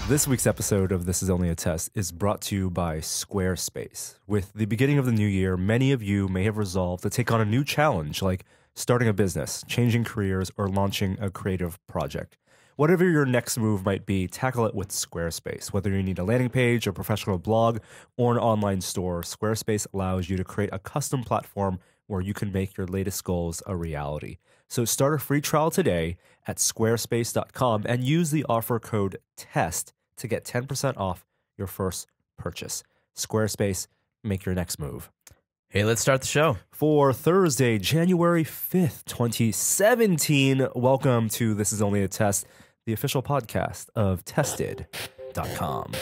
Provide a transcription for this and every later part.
This week's episode of This Is Only a Test is brought to you by Squarespace. With the beginning of the new year, many of you may have resolved to take on a new challenge like starting a business, changing careers, or launching a creative project. Whatever your next move might be, tackle it with Squarespace. Whether you need a landing page, a professional blog, or an online store, Squarespace allows you to create a custom platform where you can make your latest goals a reality. So start a free trial today at squarespace.com and use the offer code TEST to get 10% off your first purchase. Squarespace, make your next move. Hey, let's start the show. For Thursday, January 5th, 2017, welcome to This Is Only a Test, the official podcast of Tested.com.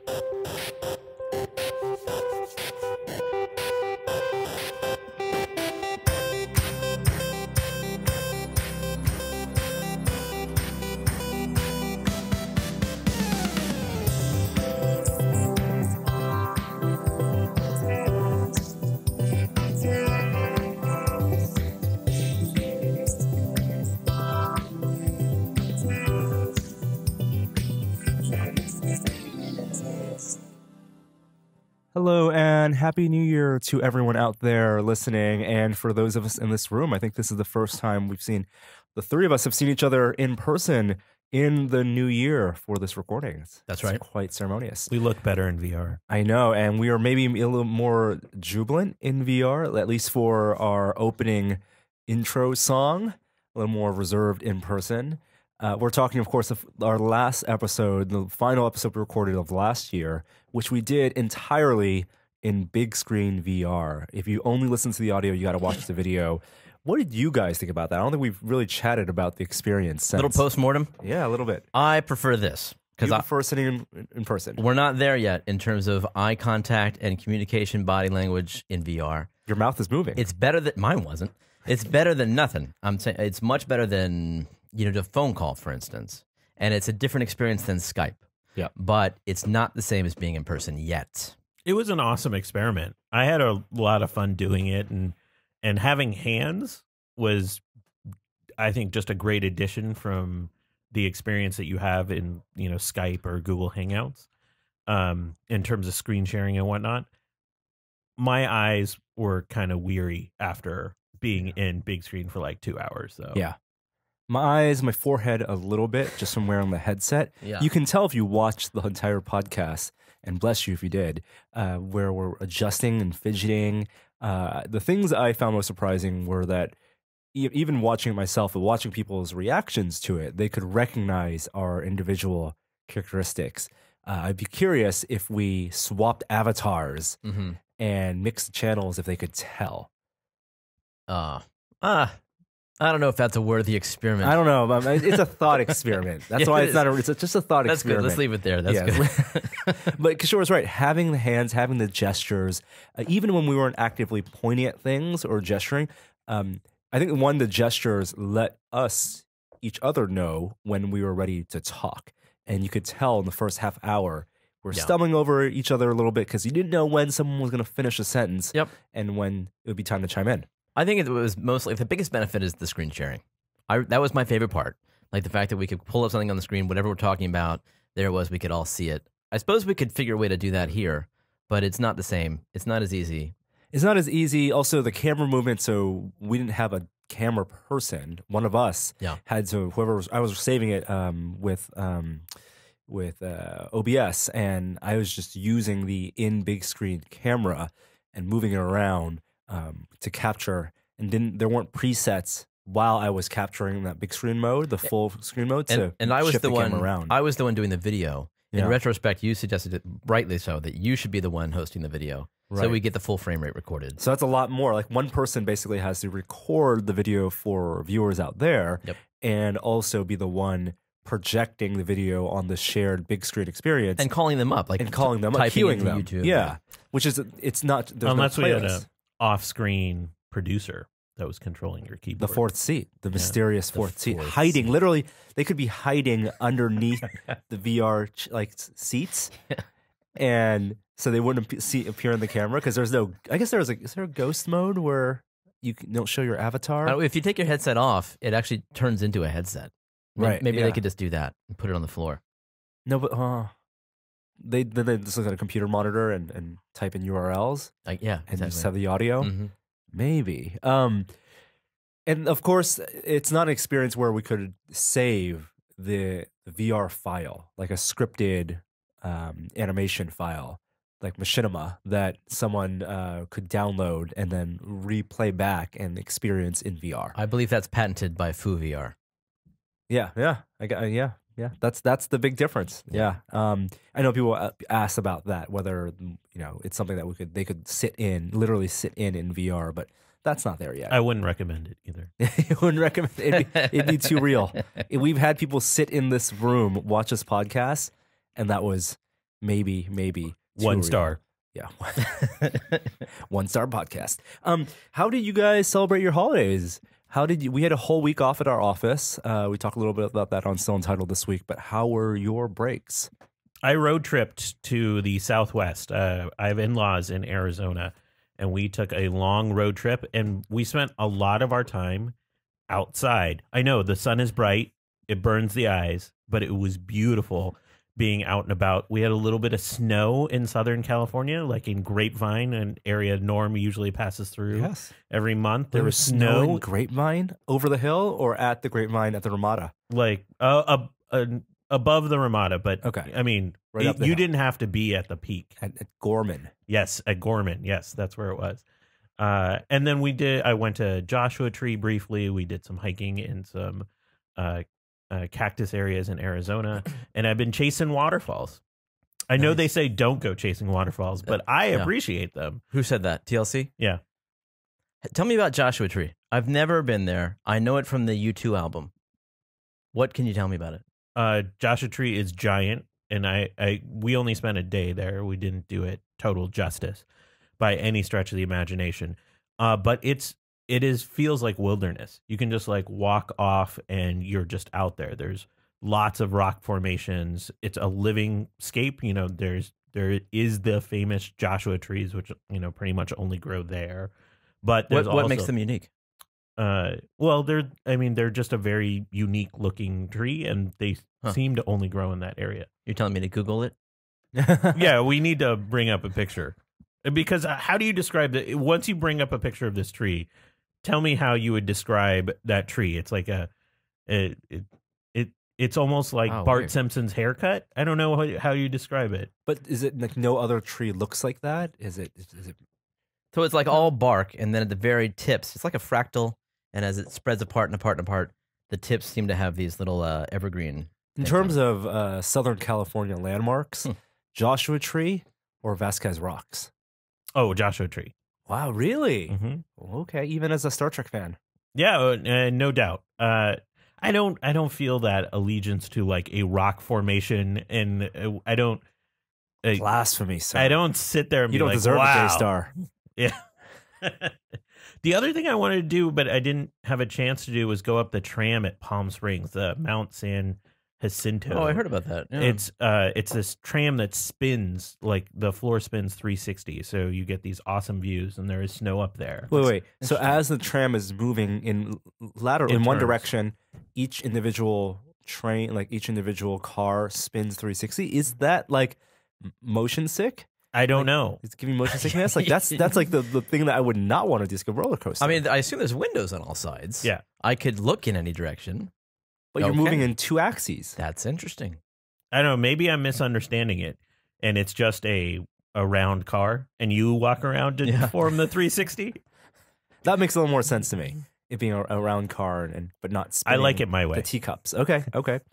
Hello and Happy New Year to everyone out there listening. And for those of us in this room, I think this is the first time we've seen, the three of us have seen each other in person in the new year for this recording. That's right. It's quite ceremonious. We look better in VR. I know, and we are maybe a little more jubilant in VR, at least for our opening intro song, a little more reserved in person. We're talking, of course, of our last episode, the final episode we recorded of last year, which we did entirely in big screen VR. If you only listen to the audio, you got to watch the video. What did you guys think about that? I don't think we've really chatted about the experience since. Little postmortem. Yeah, a little bit. I prefer this because I prefer sitting in person. We're not there yet in terms of eye contact and communication, body language in VR. Your mouth is moving. It's better than mine wasn't. It's better than nothing. I'm saying it's much better than a phone call, for instance, and it's a different experience than Skype. Yeah, but it's not the same as being in person yet. It was an awesome experiment. I had a lot of fun doing it, and having hands was, I think, just a great addition from the experience that you have in Skype or Google Hangouts, in terms of screen sharing and whatnot. My eyes were kind of weary after being in big screen for like 2 hours. So yeah. My eyes, my forehead a little bit, just from wearing the headset. Yeah. You can tell if you watched the entire podcast, and bless you if you did, where we're adjusting and fidgeting. The things I found most surprising were that even watching it myself, and watching people's reactions to it, they could recognize our individual characteristics. I'd be curious if we swapped avatars and mixed channels, if they could tell. I don't know if that's a worthy experiment. I don't know. It's a thought experiment. That's why it's not. It's just a thought That's experiment. good. Let's leave it there. That's good. But Kishore's right. Having the hands, having the gestures, even when we weren't actively pointing at things or gesturing, I think the gestures let us, each other, know when we were ready to talk. And you could tell in the first half hour, we're stumbling over each other a little bit because you didn't know when someone was going to finish a sentence and when it would be time to chime in. I think it was mostly, the biggest benefit is the screen sharing. That was my favorite part. Like the fact that we could pull up something on the screen, whatever we're talking about, there it was, we could all see it. I suppose we could figure a way to do that here, but it's not the same. It's not as easy. It's not as easy. Also, the camera movement, so we didn't have a camera person. One of us had to, I was saving it with OBS, and I was just using the in big screen camera and moving it around to capture, and there weren't presets while I was capturing that big screen mode, the full screen mode. And I was the one around. I was the one doing the video. In retrospect, you suggested it rightly so that you should be the one hosting the video, so we get the full frame rate recorded. So that's a lot more. Like one person basically has to record the video for viewers out there, and also be the one projecting the video on the shared big screen experience and calling them up, queuing them. YouTube. Yeah, which is not unless we had an off-screen producer that was controlling your keyboard. The fourth seat, the mysterious fourth seat, hiding. Literally, they could be hiding underneath the VR seats, and so they wouldn't appear in the camera because there's no. I guess is there a ghost mode where you don't show your avatar? If you take your headset off, it actually turns into a headset. Right. Maybe they could just do that and put it on the floor. No, but they just look at a computer monitor and type in URLs Like, yeah, and just exactly. have the audio. Mhm. Maybe. And of course, it's not an experience where we could save the VR file, like a scripted animation file, like Machinima, that someone could download and then replay back and experience in VR. I believe that's patented by FooVR. Yeah, yeah. That's the big difference. Yeah. I know people ask about that, whether it's something that they could literally sit in VR, but that's not there yet. I wouldn't recommend it either. I wouldn't recommend it. It'd be too real. We've had people sit in this room, watch this podcast, and that was maybe too 1 real. star. Yeah. 1-star podcast. How did you guys celebrate your holidays? We had a whole week off at our office. We talked a little bit about that on Still Entitled this week, but how were your breaks? I road tripped to the Southwest. I have in-laws in Arizona, and we took a long road trip, and we spent a lot of our time outside. I know the sun is bright, it burns the eyes, but it was beautiful being out and about. We had a little bit of snow in Southern California, like in Grapevine, an area Norm usually passes through every month. There was snow in Grapevine over the hill, or at the Grapevine at the Ramada? Like above the Ramada, but okay. I mean, Right up the hill. didn't have to be at the peak. At Gorman. Yes, at Gorman. Yes, that's where it was. And then I went to Joshua Tree briefly. We did some hiking in some cactus areas in Arizona, and I've been chasing waterfalls. I know they say don't go chasing waterfalls, but I appreciate them. Who said that? TLC? Yeah. Tell me about Joshua Tree. I've never been there. I know it from the U2 album. What can you tell me about it? Joshua Tree is giant, and we only spent a day there. We didn't do it total justice by any stretch of the imagination. But it feels like wilderness. You can just like walk off and you're just out there. There's lots of rock formations. It's a living scape. There is the famous Joshua trees, which pretty much only grow there. But what makes them unique? Well, they're just a very unique looking tree, and they seem to only grow in that area. You're telling me to Google it? Yeah, we need to bring up a picture, because how do you describe it? Once you bring up a picture of this tree, tell me how you would describe that tree. It's like it's almost like Bart weird. Simpson's haircut. I don't know how you describe it. But is it like no other tree looks like that? Is it? So it's like all bark, and then at the very tips, it's like a fractal, and as it spreads apart and apart and apart, the tips seem to have these little evergreen. In terms of Southern California landmarks, Joshua Tree or Vasquez Rocks? Oh, Joshua Tree. Wow, really? Mm-hmm. Okay, even as a Star Trek fan. Yeah, no doubt. I don't feel that allegiance to like a rock formation, and I don't. Blasphemy, sir. I don't sit there and you be don't like, deserve wow. a J-star. Yeah. The other thing I wanted to do, but I didn't have a chance to do, was go up the tram at Palm Springs, the Mount San Jacinto. Oh, I heard about that. Yeah. It's this tram that spins, like the floor spins 360, so you get these awesome views, and there is snow up there. Wait. So as the tram is moving in one direction, each individual train, like each individual car, spins 360. Is that like motion sick? I don't know. It's giving motion sickness. Like that's like the thing that I would not want to do. Is a roller coaster. I mean, I assume there's windows on all sides. Yeah. I could look in any direction. But you're moving in two axes. That's interesting. I don't know. Maybe I'm misunderstanding it, and it's just a round car, and you walk around to form the 360. That makes a little more sense to me. It being a round car, but not spinning. I like it my way. The teacups. Okay.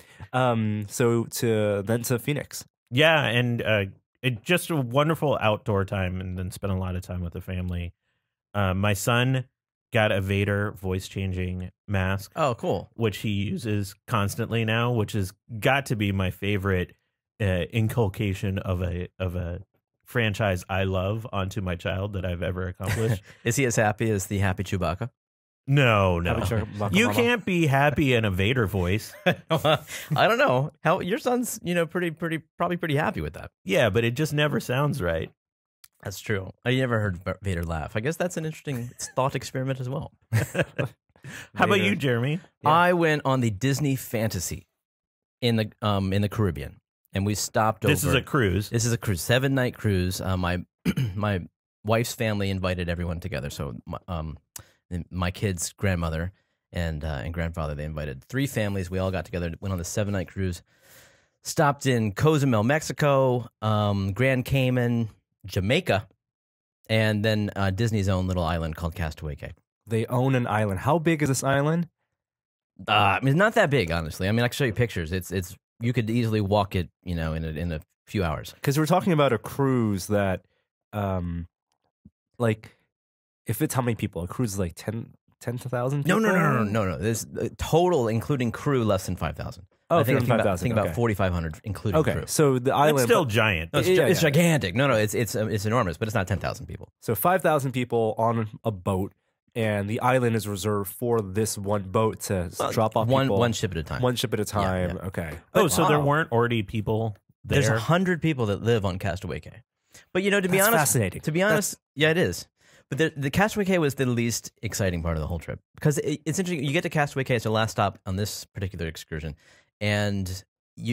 So to Phoenix. Yeah, and just a wonderful outdoor time, and then spent a lot of time with the family. My son got a Vader voice changing mask. Oh, cool. Which he uses constantly now, which has got to be my favorite inculcation of a franchise I love onto my child that I've ever accomplished. Is he as happy as the happy Chewbacca? No. You Mama. can't be happy in a Vader voice. I don't know. How your son's, probably pretty happy with that. Yeah, but it just never sounds right. That's true. I never heard Vader laugh. I guess that's an interesting thought experiment as well. How about you, Jeremy? Yeah. I went on the Disney Fantasy in the Caribbean. and we stopped This over. is a cruise. This is a cruise, 7-night cruise. My my wife's family invited everyone together. So my kid's grandmother and grandfather, they invited 3 families. We all got together, went on the 7-night cruise. Stopped in Cozumel, Mexico, Grand Cayman, Jamaica, and then Disney's own little island called Castaway Cay. They own an island. How big is this island? I mean, not that big, honestly. I mean, I can show you pictures. It's you could easily walk it, in a few hours. Because we're talking about a cruise that, like, if it's how many people? A cruise is like 10,000 people? No. There's total, including crew, less than 5,000. Oh, I think 5,000. I think about 4,500, including Okay, crew. so the It's island still giant. No, it's, Yeah, it's yeah. gigantic. No, it's enormous, but it's not 10,000 people. So 5,000 people on a boat, and the island is reserved for this one boat to drop off people. One ship at a time. One ship at a time. yeah. Okay. Oh, so there Wow. weren't already people there? There's 100 people that live on Castaway Cay. But to be That's honest, fascinating. To be honest, yeah, it is. But the Castaway Cay was the least exciting part of the whole trip because it's interesting. You get to Castaway Cay; it's the last stop on this particular excursion, and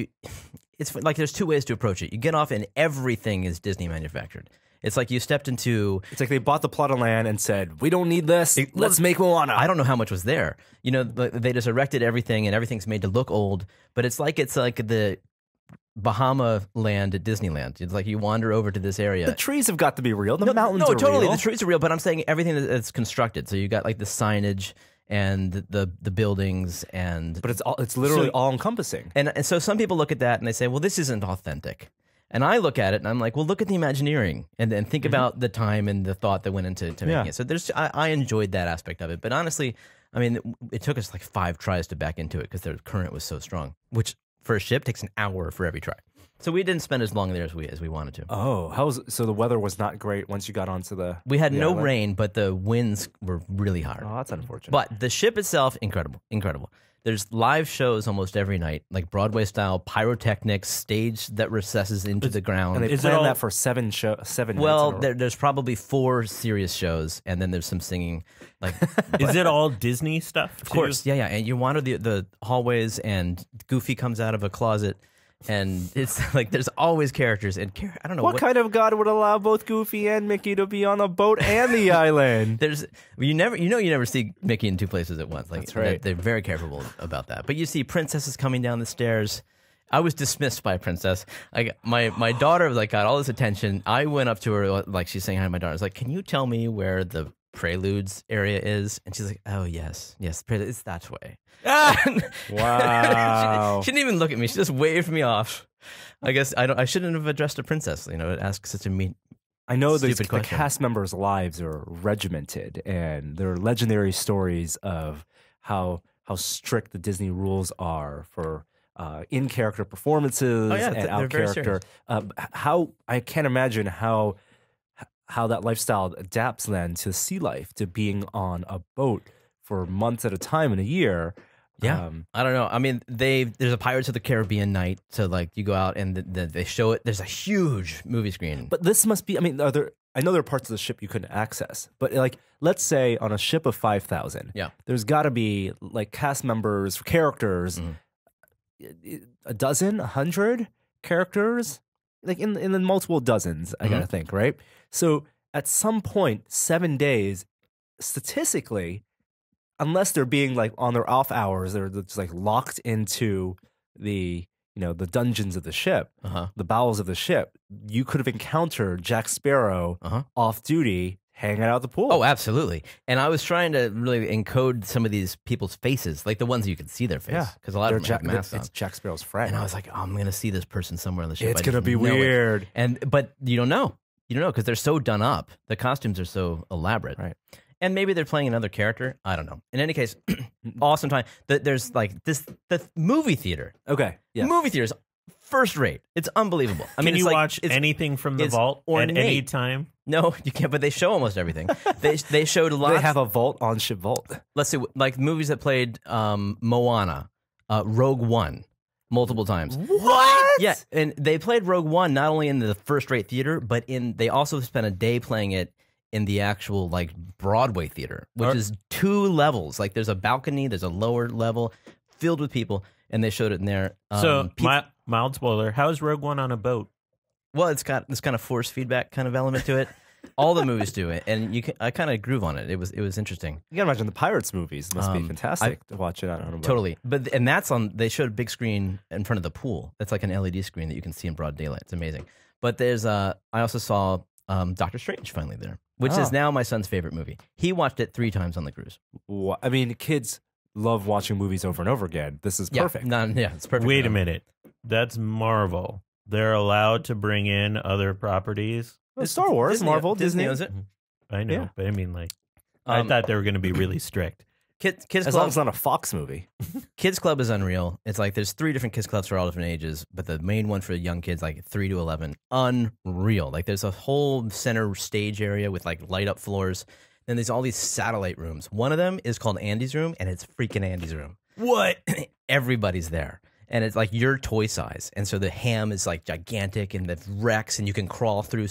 it's like there's 2 ways to approach it. You get off, and everything is Disney manufactured. It's like you stepped into. It's like they bought the plot of land and said, "We don't need this. Let's make Moana." I don't know how much was there. They just erected everything, and everything's made to look old. But it's like the Bahama land at Disneyland. It's like you wander over to this area. The trees have got to be real. The mountains no, are totally. real. The trees are real, but I'm saying everything that's constructed. So you got like the signage and the buildings and. But it's literally So- all encompassing. And so some people look at that and they say, well, this isn't authentic. And I look at it and I'm like, well, look at the Imagineering and then think about the time and the thought that went into making Yeah. it. So I enjoyed that aspect of it. But honestly, I mean, it took us like 5 tries to back into it because the current was so strong, which for a ship takes an hour for every try. So we didn't spend as long there as we wanted to. Oh, so the weather was not great once you got onto the. We had the no island? rain, but the winds were really hard. Oh, that's unfortunate. But the ship itself, incredible. There's live shows almost every night, like Broadway style pyrotechnics, stage that recesses into the ground. and they Is it planned all- that for 7 nights Well, in a row. there's probably 4 serious shows, and then there's some singing. Like, Is it all Disney stuff? of course, yeah. And you wander the hallways, and Goofy comes out of a closet, and it's like there's always characters. And I don't know What kind of God would allow both Goofy and Mickey to be on a boat and the island? you never see Mickey in 2 places at once. Like, That's right. They're very careful about that. But you see princesses coming down the stairs. I was dismissed by a princess. Like my daughter got all this attention. I went up to her like she's saying hi to my daughter. I was like, "Can you tell me where the Preludes area is?" And she's like, "Oh yes, Preludes, it's that way." Wow. She didn't even look at me. She just waved me off. I guess I shouldn't have addressed a princess. Ask such a mean. I know the Stupid question. cast members' lives are regimented, and there are legendary stories of how strict the Disney rules are for in-character performances Oh, yeah, and they're out very character. How I can't imagine how that lifestyle adapts then to sea life, to being on a boat for months at a time in a year. Yeah, I don't know. I mean, there's a Pirates of the Caribbean night, so you go out and they show it. There's a huge movie screen. But this must be. I mean, I know there are parts of the ship you couldn't access, but let's say on a ship of 5,000, Yeah. there's got to be cast members, characters, a dozen, 100 characters, in the multiple dozens. I gotta think, right? So at some point, 7 days, statistically, unless they're being on their off hours, they're just locked into the the dungeons of the ship, the bowels of the ship. You could have encountered Jack Sparrow off duty, hanging out at the pool. Oh, absolutely. And I was trying to really encode some of these people's faces, like the ones you could see their face, yeah, because a lot of them have masks on. It's Jack Sparrow's friend. And I was like, oh, I'm gonna see this person somewhere on the ship. It's I gonna just be know it. weird. But you don't know because they're so done up. The costumes are so elaborate, Right. And maybe they're playing another character. I don't know. In any case, awesome time. There's the movie theater. Okay, yeah. Movie theater is first rate. It's unbelievable. I mean, Can you it's watch it's, anything from the it's vault at ornate. any time? No, you can't. But they show almost everything. They showed lots. They have a vault on ship vault. Let's see, movies that played Moana, Rogue One, multiple times. What? Yeah, and they played Rogue One not only in the first-rate theater, but they also spent a day playing it in the actual Broadway theater, which is 2 levels. There's a balcony, there's a lower level, filled with people, and they showed it in there. So, mild spoiler: how is Rogue One on a boat? Well, it's got this kind of force feedback kind of element to it. All the movies do it, and I kind of groove on it. It was interesting. You gotta imagine the Pirates movies must be fantastic to watch it on a boat. Totally, and that's on. They showed a big screen in front of the pool. That's like an LED screen that you can see in broad daylight. It's amazing. But there's I also saw Doctor Strange finally there, which is now my son's favorite movie. He watched it 3 times on the cruise. I mean, kids love watching movies over and over again. This is perfect. Yeah, it's perfect. Wait a minute, that's Marvel. They're allowed to bring in other properties. Well, Star Wars, Disney, Marvel, Disney Disney. owns it. I know, Yeah. but I mean, like, I thought they were going to be really strict. Kids As long Club, as it's not a Fox movie. Kids Club is unreal. It's like there's 3 different kids clubs for all different ages, but the main one for young kids, like 3 to 11, unreal. Like there's a whole center stage area with like light up floors. Then there's all these satellite rooms. One of them is called Andy's room, and it's freaking Andy's room. What? Everybody's there. And it's like your toy size. And so the ham is like gigantic and the Rex, and you can crawl through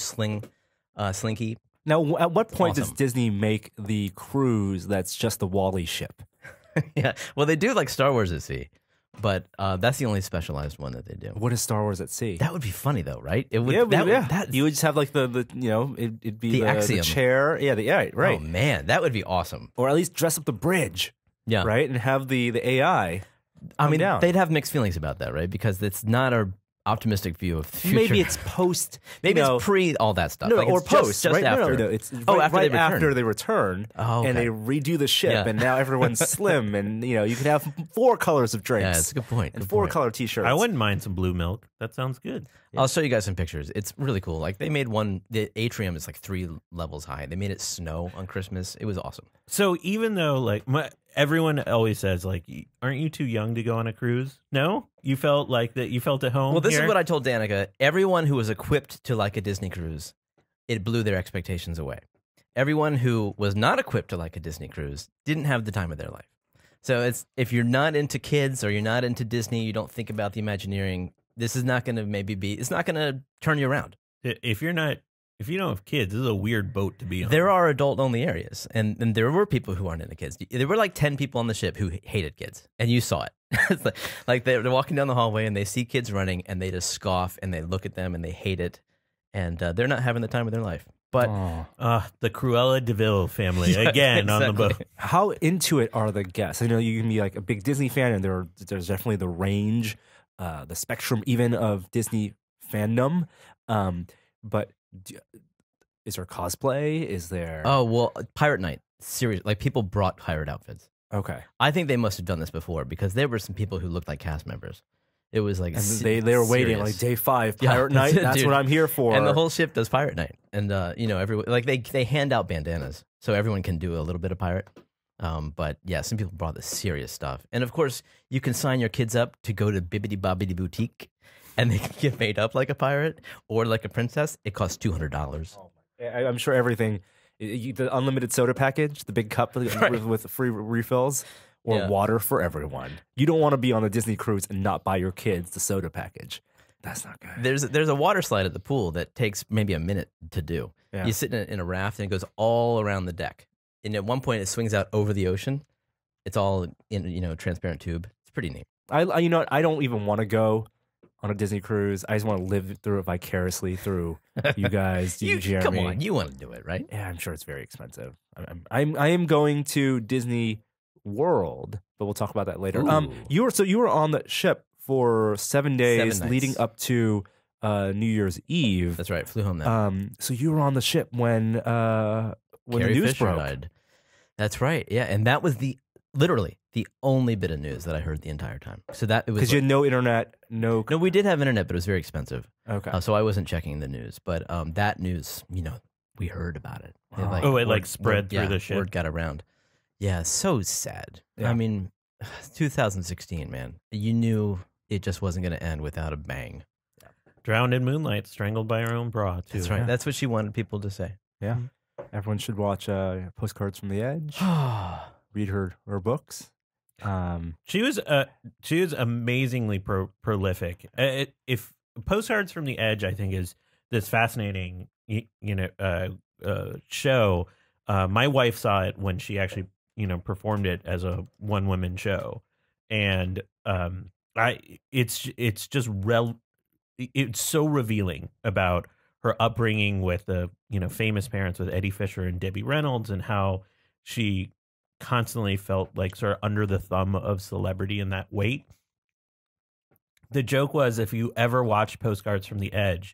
Slinky. Now, at what point does Awesome. Disney make the cruise that's just the Wall-E ship? Yeah. Well, they do like Star Wars at sea, but that's the only specialized one that they do. What is Star Wars at sea? That would be funny though, right? It would. Yeah, That, you would just have like it'd be The the Axiom. chair. Yeah, right. Oh man, that would be awesome. Or at least dress up the bridge, Yeah. right? And have the AI. I mean, down. they'd have mixed feelings about that, right? Because it's not a optimistic view of the future. Maybe it's post. maybe you know, it's pre all that stuff. No, Like, or it's just- post, just right? after. No, it's After right they after return. they return, Oh, okay. and they redo the ship, Yeah. and now everyone's slim, and you can have 4 colors of drinks. Yeah, it's a good point. And good 4 point. color T-shirts. I wouldn't mind some blue milk. That sounds good. I'll show you guys some pictures. It's really cool. Like they made one. The atrium is like 3 levels high. They made it snow on Christmas. It was awesome. So even though like everyone always says like, aren't you too young to go on a cruise? No, you felt like that. You felt at home. Well, this here? is what I told Danica. Everyone who was equipped to like a Disney cruise, it blew their expectations away. Everyone who was not equipped to like a Disney cruise didn't have the time of their life. So it's if you're not into kids or you're not into Disney, you don't think about the Imagineering. This is not going to it's not going to turn you around. If you don't have kids, this is a weird boat to be on. There are adult only areas, and there were people who aren't into kids. There were like 10 people on the ship who hated kids, and you saw it. It's like they're walking down the hallway and they see kids running, and they just scoff and they look at them and they hate it, and they're not having the time of their life. But the Cruella DeVille family Yeah, again on the exactly. boat. How into it are the guests? I know you can be like a big Disney fan, and there's definitely the range, the spectrum even of Disney fandom. But is there cosplay? Is there? oh well, Pirate Night, serious. Like people brought pirate outfits. Okay. I think they must have done this before because there were some people who looked like cast members. It was like And they were waiting serious. like day 5 Yeah, Pirate Night. That's dude. what I'm here for. And the whole ship does Pirate Night, and everyone like they hand out bandanas so everyone can do a little bit of pirate. But yeah, some people brought the serious stuff, and of course you can sign your kids up to go to Bibbidi Bobbidi Boutique, and they can get made up like a pirate or like a princess. It costs $200. I'm sure everything, the unlimited soda package, the big cup with free refills, or Yeah. water for everyone. You don't want to be on a Disney cruise and not buy your kids the soda package. That's not good. There's a water slide at the pool that takes maybe a minute to do. Yeah. You sit in a raft and it goes all around the deck, and at one point it swings out over the ocean. It's all in transparent tube. It's pretty neat. I I don't even want to go on a Disney cruise. I just want to live through it vicariously through you guys, you, Jeremy. Come on, you want to do it, right? Yeah, I'm sure it's very expensive. I am going to Disney World, but we'll talk about that later. Ooh. You were on the ship for 7 days 7 nights. leading up to New Year's Eve. That's right. Flew home that. So you were on the ship when the Carrie news Fisher broke. died. That's right. Yeah, and that was literally the only bit of news that I heard the entire time. So that it was Because you had no internet, no. no, we did have internet, but it was very expensive. Okay. So I wasn't checking the news. But that news, we heard about it. Oh. It spread through the ship. Word got around. Yeah, so sad. Yeah. I mean, 2016, man. You knew it just wasn't going to end without a bang. Drowned in moonlight, strangled by her own bra. Too. That's right. Yeah. That's what she wanted people to say. Yeah. Everyone should watch Postcards from the Edge. Read her books. She was amazingly prolific. If Postcards from the Edge, I think, is this fascinating show. My wife saw it when she actually performed it as a one woman show, and it's just it's so revealing about her upbringing with the famous parents with Eddie Fisher and Debbie Reynolds, and how she constantly felt like sort of under the thumb of celebrity in that weight. The joke was, if you ever watch Postcards from the Edge,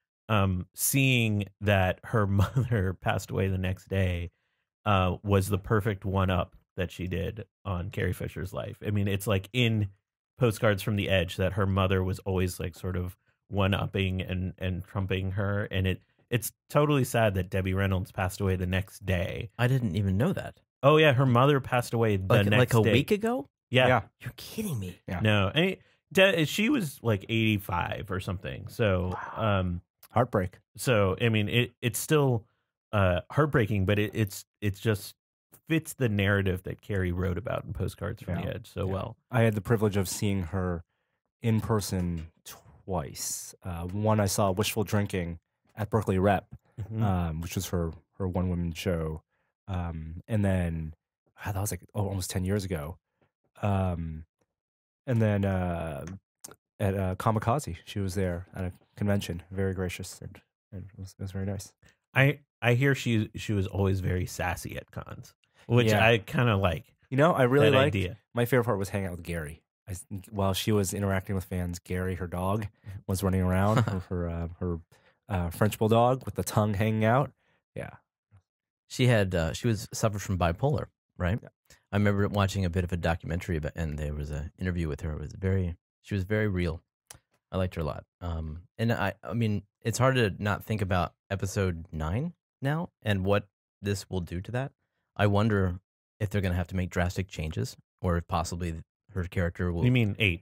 seeing that her mother passed away the next day was the perfect one-up that she did on Carrie Fisher's life. I mean, it's like in Postcards from the Edge that her mother was always like sort of one-upping and trumping her, and it's totally sad that Debbie Reynolds passed away the next day. I didn't even know that. Oh yeah, her mother passed away the next like a day. week ago. Yeah. You're kidding me. Yeah. No, I mean, she was like 85 or something. So, Heartbreak. So I mean, it's still heartbreaking, but it's just fits the narrative that Carrie wrote about in Postcards from the Edge so well. I had the privilege of seeing her in person twice. One, I saw Wishful Drinking at Berkeley Rep, which was her one-woman show. And then that was like almost 10 years ago. And then at Kamikaze, she was there at a convention, very gracious, and it was very nice. I hear she was always very sassy at cons, which I kind of like. I really liked. Idea. My favorite part was hanging out with Gary. While she was interacting with fans, Gary, her dog, was running around, her French bulldog with the tongue hanging out. Yeah. She was suffered from bipolar, right? Yeah. I remember watching a bit of a documentary about, and there was an interview with her. She was very real. I liked her a lot. And I mean, it's hard to not think about episode 9 now and what this will do to that. I wonder if they're going to have to make drastic changes, or if possibly her character will. You mean 8?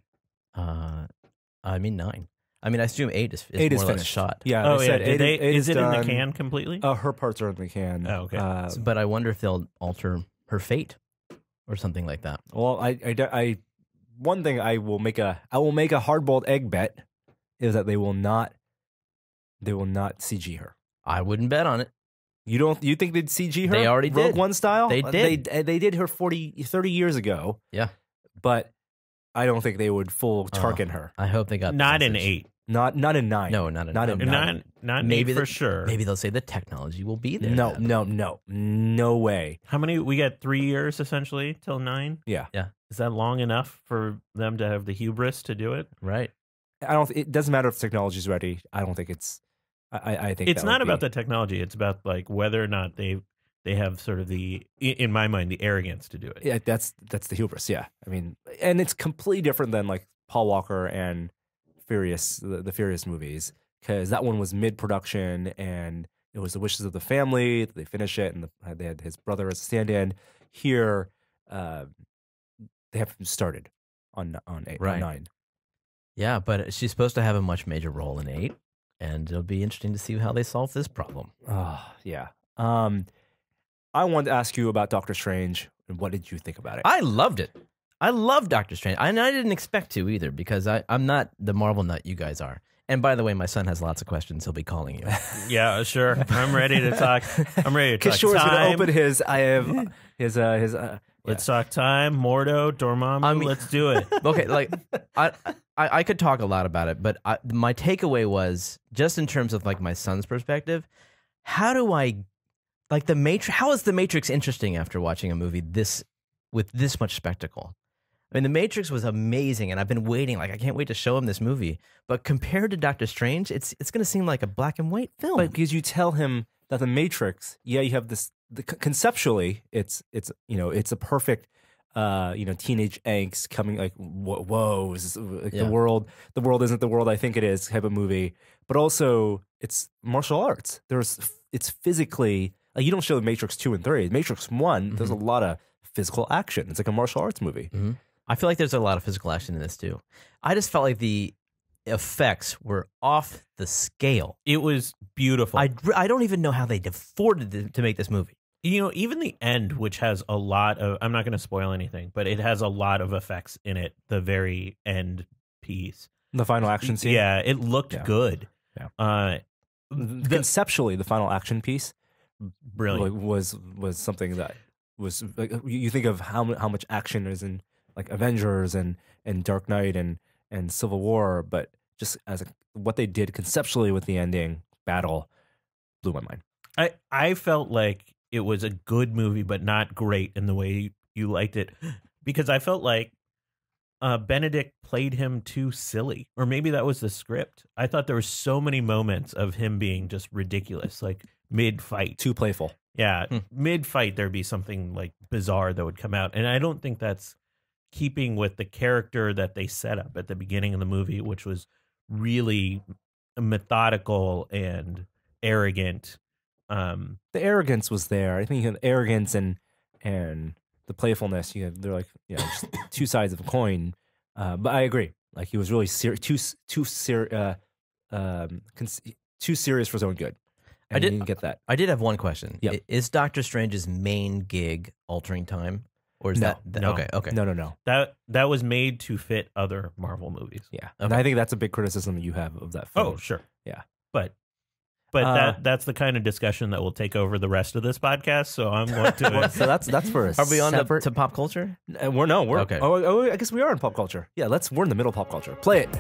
I mean 9. I mean, I assume 8 is more or less shot. Yeah. Oh, they yeah. said Is it in the can completely? Her parts are in the can. Oh, okay. But I wonder if they'll alter her fate or something like that. Well, I one thing I will make a hard-boiled egg bet is that they will not CG her. I wouldn't bet on it. You think they'd CG her? They already did. Rogue One style? They did. They did her 30 years ago. Yeah. But I don't think they would full Tarkin her. I hope they got not in 8. Not in 9. No, not in 9. Not maybe 8 for sure. Maybe they'll say the technology will be there. No way. How many? We got 3 years essentially till 9. Yeah. Is that long enough for them to have the hubris to do it? Right. It doesn't matter if technology's ready. I don't think it's. I think it's not about the technology. It's about like whether or not they have sort of in my mind, the arrogance to do it. Yeah, that's the hubris. Yeah, I mean, and it's completely different than like Paul Walker and Furious, the Furious movies, because that one was mid-production and it was the wishes of the family that they finish it, and they had his brother as a stand-in. Here, they have started on 8, right. on 9. Yeah, but she's supposed to have a much major role in 8, and it'll be interesting to see how they solve this problem. Oh, yeah. I wanted to ask you about Doctor Strange. What did you think about it? I loved it. I love Doctor Strange. And I didn't expect to either, because I'm not the Marvel nut you guys are. And by the way, my son has lots of questions. He'll be calling you. Yeah, sure. I'm ready to talk. I'm ready to talk. Kishore's going to open his. I have his. Let's talk time. Mordo, Dormammu. Let's do it. Okay, like I could talk a lot about it, but my takeaway was, just in terms of like my son's perspective, how do I like the Matrix? How is the Matrix interesting after watching a movie with this much spectacle? I mean, the Matrix was amazing, and I've been waiting. Like, I can't wait to show him this movie. But compared to Doctor Strange, it's going to seem like a black and white film. But because you tell him that the Matrix, you have this. Conceptually, it's a perfect teenage angst coming, like, whoa, is this, like, the world isn't the world I think it is type of movie. But also, it's martial arts. It's physically, like, you don't show the Matrix 2 and 3. Matrix 1, there's a lot of physical action. It's like a martial arts movie. I feel like there's a lot of physical action in this too. I just felt like the effects were off the scale. It was beautiful. I don't even know how they afforded to make this movie. Even the end, which has a lot of, I'm not going to spoil anything, but it has a lot of effects in it, the very end piece. The final action scene? Yeah, it looked good. Yeah. Conceptually, the final action piece brilliant was something that was, like, you think of how much action is in like Avengers and Dark Knight and Civil War, but just what they did conceptually with the ending battle blew my mind. I felt like it was a good movie, but not great in the way you liked it, because I felt like Benedict played him too silly, or maybe that was the script. I thought there were so many moments of him being just ridiculous, like mid-fight. Too playful. Yeah, mid-fight there'd be something like bizarre that would come out, and I don't think that's keeping with the character that they set up at the beginning of the movie, which was really methodical and arrogant. The arrogance was there. I think you had arrogance and the playfulness. They're like just two sides of a coin. But I agree. Like he was really too serious for his own good. And I didn't get that. I did have one question. Yep. Is Doctor Strange's main gig altering time, or is No. okay? No. That was made to fit other Marvel movies. Yeah, and I think that's a big criticism that you have of that film. Oh, sure. Yeah. But that's the kind of discussion that will take over the rest of this podcast. So I'm going to. So that's for us. Are we on to pop culture? We're okay. Oh, I guess we are in pop culture. Yeah, we're in the middle of pop culture. Play it.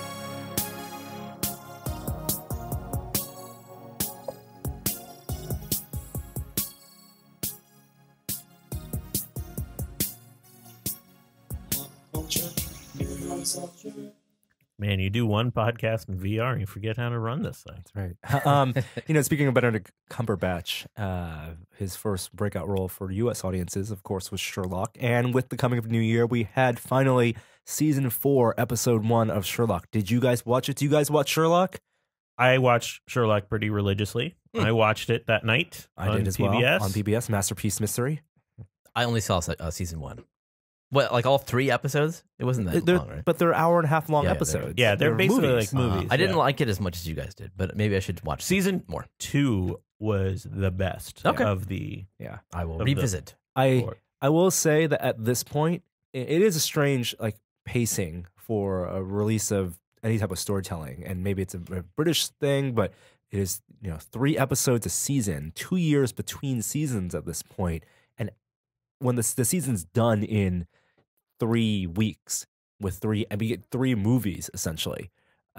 Man, you do one podcast in VR and you forget how to run this thing. That's right. Speaking of Benedict Cumberbatch, his first breakout role for U.S. audiences, of course, was Sherlock. And with the coming of New Year, we had finally season 4, episode 1 of Sherlock. Did you guys watch it? Do you guys watch Sherlock? I watched Sherlock pretty religiously. I watched it that night. I did as PBS. well on PBS, Masterpiece Mystery. I only saw season 1. What, like all 3 episodes? It wasn't that long, right? But they're hour and a half long episodes. They're basically movies. Like movies. I didn't like it as much as you guys did, but maybe I should watch season more. 2 was the best of the. Yeah, I will revisit. I will say that at this point, it is a strange pacing for a release of any type of storytelling, and maybe it's a British thing, but it is 3 episodes a season, 2 years between seasons at this point, and when the season's done in 3 weeks with we get 3 movies essentially,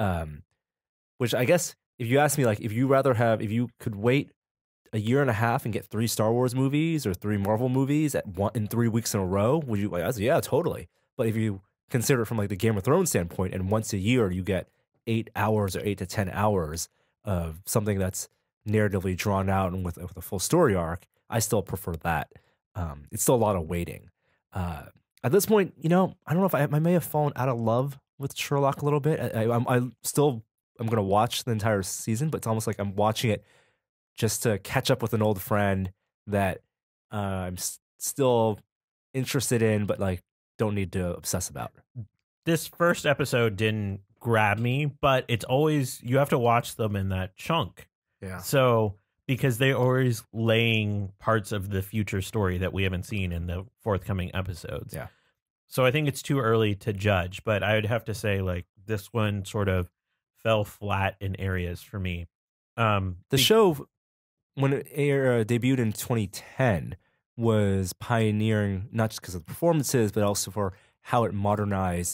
which I guess if you ask me, if you could wait a year and a half and get 3 Star Wars movies or 3 Marvel movies in 3 weeks in a row, would you? I say, yeah, totally. But if you consider it from the Game of Thrones standpoint, and once a year you get 8 hours or 8 to 10 hours of something that's narratively drawn out and with a full story arc, I still prefer that. It's still a lot of waiting. At this point, I don't know if I may have fallen out of love with Sherlock a little bit. I'm going to watch the entire season, but it's almost like I'm watching it just to catch up with an old friend that I'm still interested in, but don't need to obsess about. This first episode didn't grab me, but it's always, you have to watch them in that chunk. Yeah. So, because they're always laying parts of the future story that we haven't seen in the forthcoming episodes. Yeah. So I think it's too early to judge, but I would have to say this one sort of fell flat in areas for me. The show, when it debuted in 2010, was pioneering, not just because of the performances, but also for how it modernized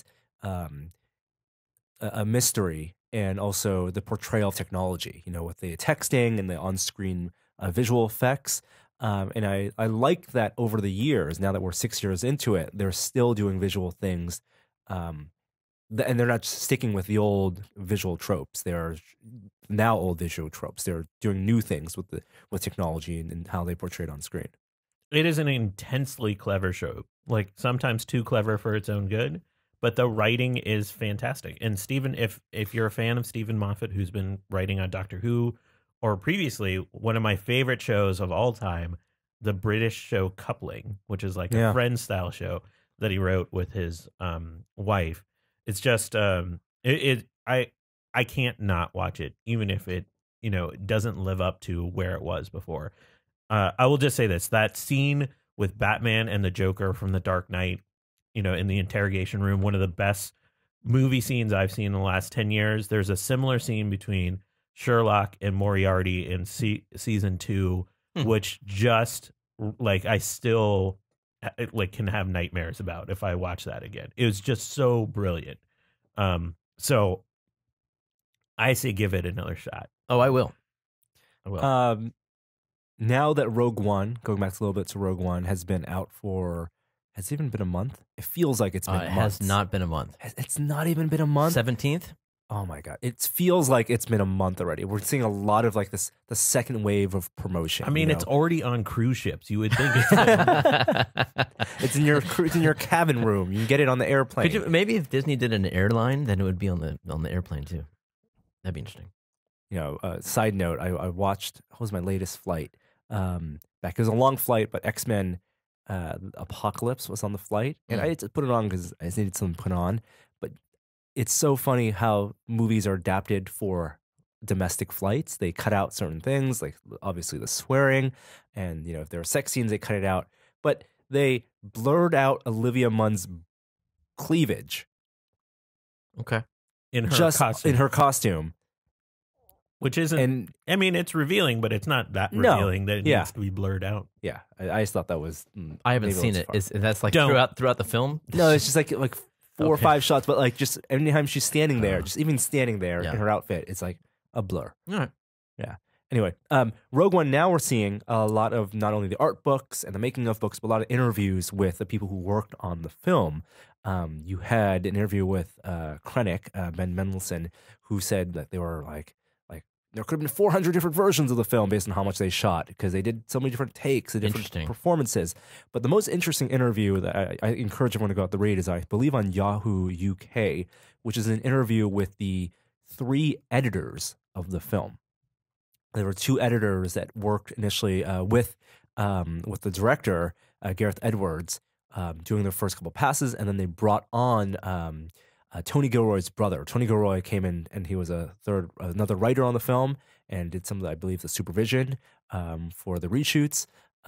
a mystery, and also the portrayal of technology, with the texting and the on-screen visual effects. And I like that over the years, now that we're 6 years into it, they're still doing visual things. And they're not just sticking with the old visual tropes. They're now old visual tropes. They're doing new things with technology and how they portray it on screen. It is an intensely clever show, sometimes too clever for its own good. But the writing is fantastic. And Stephen, if you're a fan of Stephen Moffat, who's been writing on Doctor Who, or previously one of my favorite shows of all time, the British show Coupling, which is a Friends style show that he wrote with his wife. It's just I can't not watch it, even if it doesn't live up to where it was before. I will just say this: that scene with Batman and the Joker from The Dark Knight, in the interrogation room, one of the best movie scenes I've seen in the last 10 years. There's a similar scene between Sherlock and Moriarty in season 2, which just I still like can have nightmares about if I watch that again. It was just so brilliant. So I say give it another shot. Oh, I will. I will. Now that Rogue One, going back a little bit to Rogue One, has been out for, has it even been a month? It feels like it's been It months. has not been a month. It's not even been a month. 17th? Oh my God. It feels like it's been a month already. We're seeing a lot of like this, the second wave of promotion. I mean, you it's know? already on cruise ships. You would think It's in your cabin room. You can get it on the airplane. Maybe if Disney did an airline, then it would be on the airplane too. That'd be interesting. You know, side note, I watched, what was my latest flight? Back, it was a long flight, but X-Men Apocalypse was on the flight. And I had to put it on because I just needed something put on. But it's so funny how movies are adapted for domestic flights. They cut out certain things, like obviously the swearing, and you know, if there are sex scenes, they cut it out. But they blurred out Olivia Munn's cleavage in her just costume, in her costume, which isn't. and I mean, it's revealing, but it's not that No. revealing that it Yeah. needs to be blurred out. yeah, I just thought that was. I haven't maybe a seen little it. far. Is that's like Don't. throughout the film? No, it's just like 4 or Okay. 5 shots, but like just anytime she's standing there, just even standing there Yeah. in her outfit, it's like a blur. All right. Anyway, Rogue One, now we're seeing a lot of not only the art books and the making of books, but a lot of interviews with the people who worked on the film. You had an interview with Krennic, Ben Mendelsohn, who said that they were like there could have been 400 different versions of the film based on how much they shot because they did so many different takes and different Interesting. performances. But the most interesting interview that I encourage everyone to go out the read is, I believe, on Yahoo UK, which is an interview with the 3 editors of the film. There were 2 editors that worked initially with the director, Gareth Edwards, doing their first couple passes, and then they brought on Tony Gilroy's brother. Tony Gilroy came in, and he was another writer on the film, and did some of the, I believe, the supervision for the reshoots.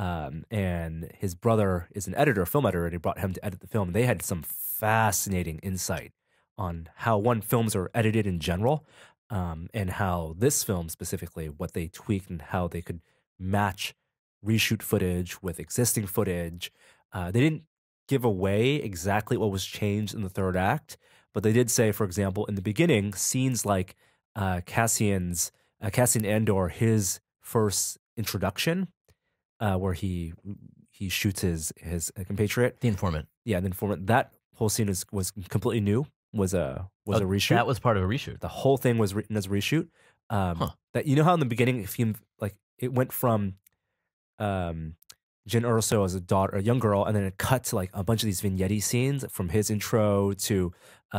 And his brother is an editor, a film editor, and he brought him to edit the film. They had some fascinating insight on how films are edited in general. And how this film specifically, what they tweaked and how they could match reshoot footage with existing footage. They didn't give away exactly what was changed in the third act, but they did say, for example, in the beginning, scenes like Cassian Andor, his first introduction, where he shoots his compatriot. The informant. Yeah, the informant. That whole scene was completely new. Was a reshoot. That was part of a reshoot. The whole thing was written as a reshoot. That, you know how in the beginning, if you like, it went from Jyn Erso as a young girl, and then it cut to like a bunch of these vignette scenes from his intro to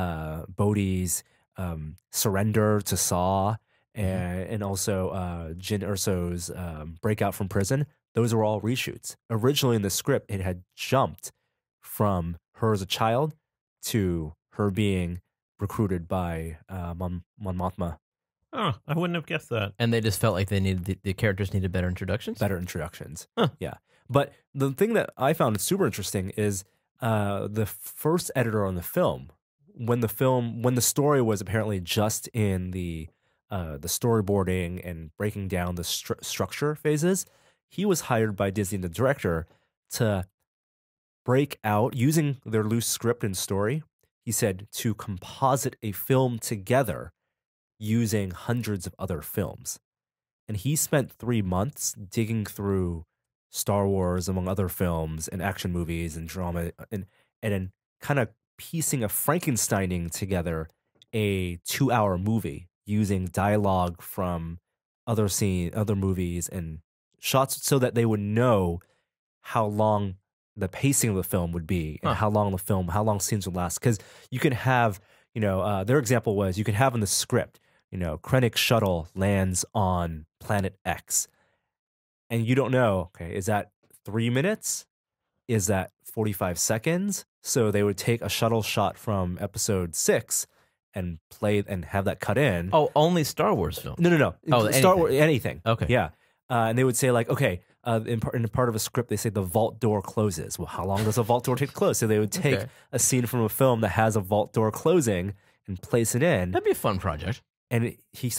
Bodhi's surrender to Saw, and also Jyn Erso's breakout from prison. Those were all reshoots. Originally in the script, it had jumped from her as a child to her being recruited by Mon Mothma. Oh, I wouldn't have guessed that. And they just felt like they needed the characters needed better introductions. Better introductions. Huh. Yeah. But the thing that I found super interesting is the first editor on the film, when the story was apparently just in the storyboarding and breaking down the structure phases, he was hired by Disney, the director, to break out, using their loose script and story, he said, to composite a film together using hundreds of other films. And he spent 3 months digging through Star Wars, among other films and action movies and drama, and then kind of piecing a Frankensteining together a 2-hour movie using dialogue from other movies and shots, so that they would know how long the pacing of the film would be and how long scenes would last. Because you can have, their example was, you can have in the script, Krennic's shuttle lands on planet X, and you don't know, okay, is that 3 minutes? Is that 45 seconds? So they would take a shuttle shot from episode 6 and play and have that cut in. Oh, only Star Wars film. No. Oh, Star Wars, anything. Okay. Yeah. And they would say like, okay, in part of a script, they say the vault door closes. Well, how long does a vault door take to close? So they would take a scene from a film that has a vault door closing and place it in. That'd be a fun project. And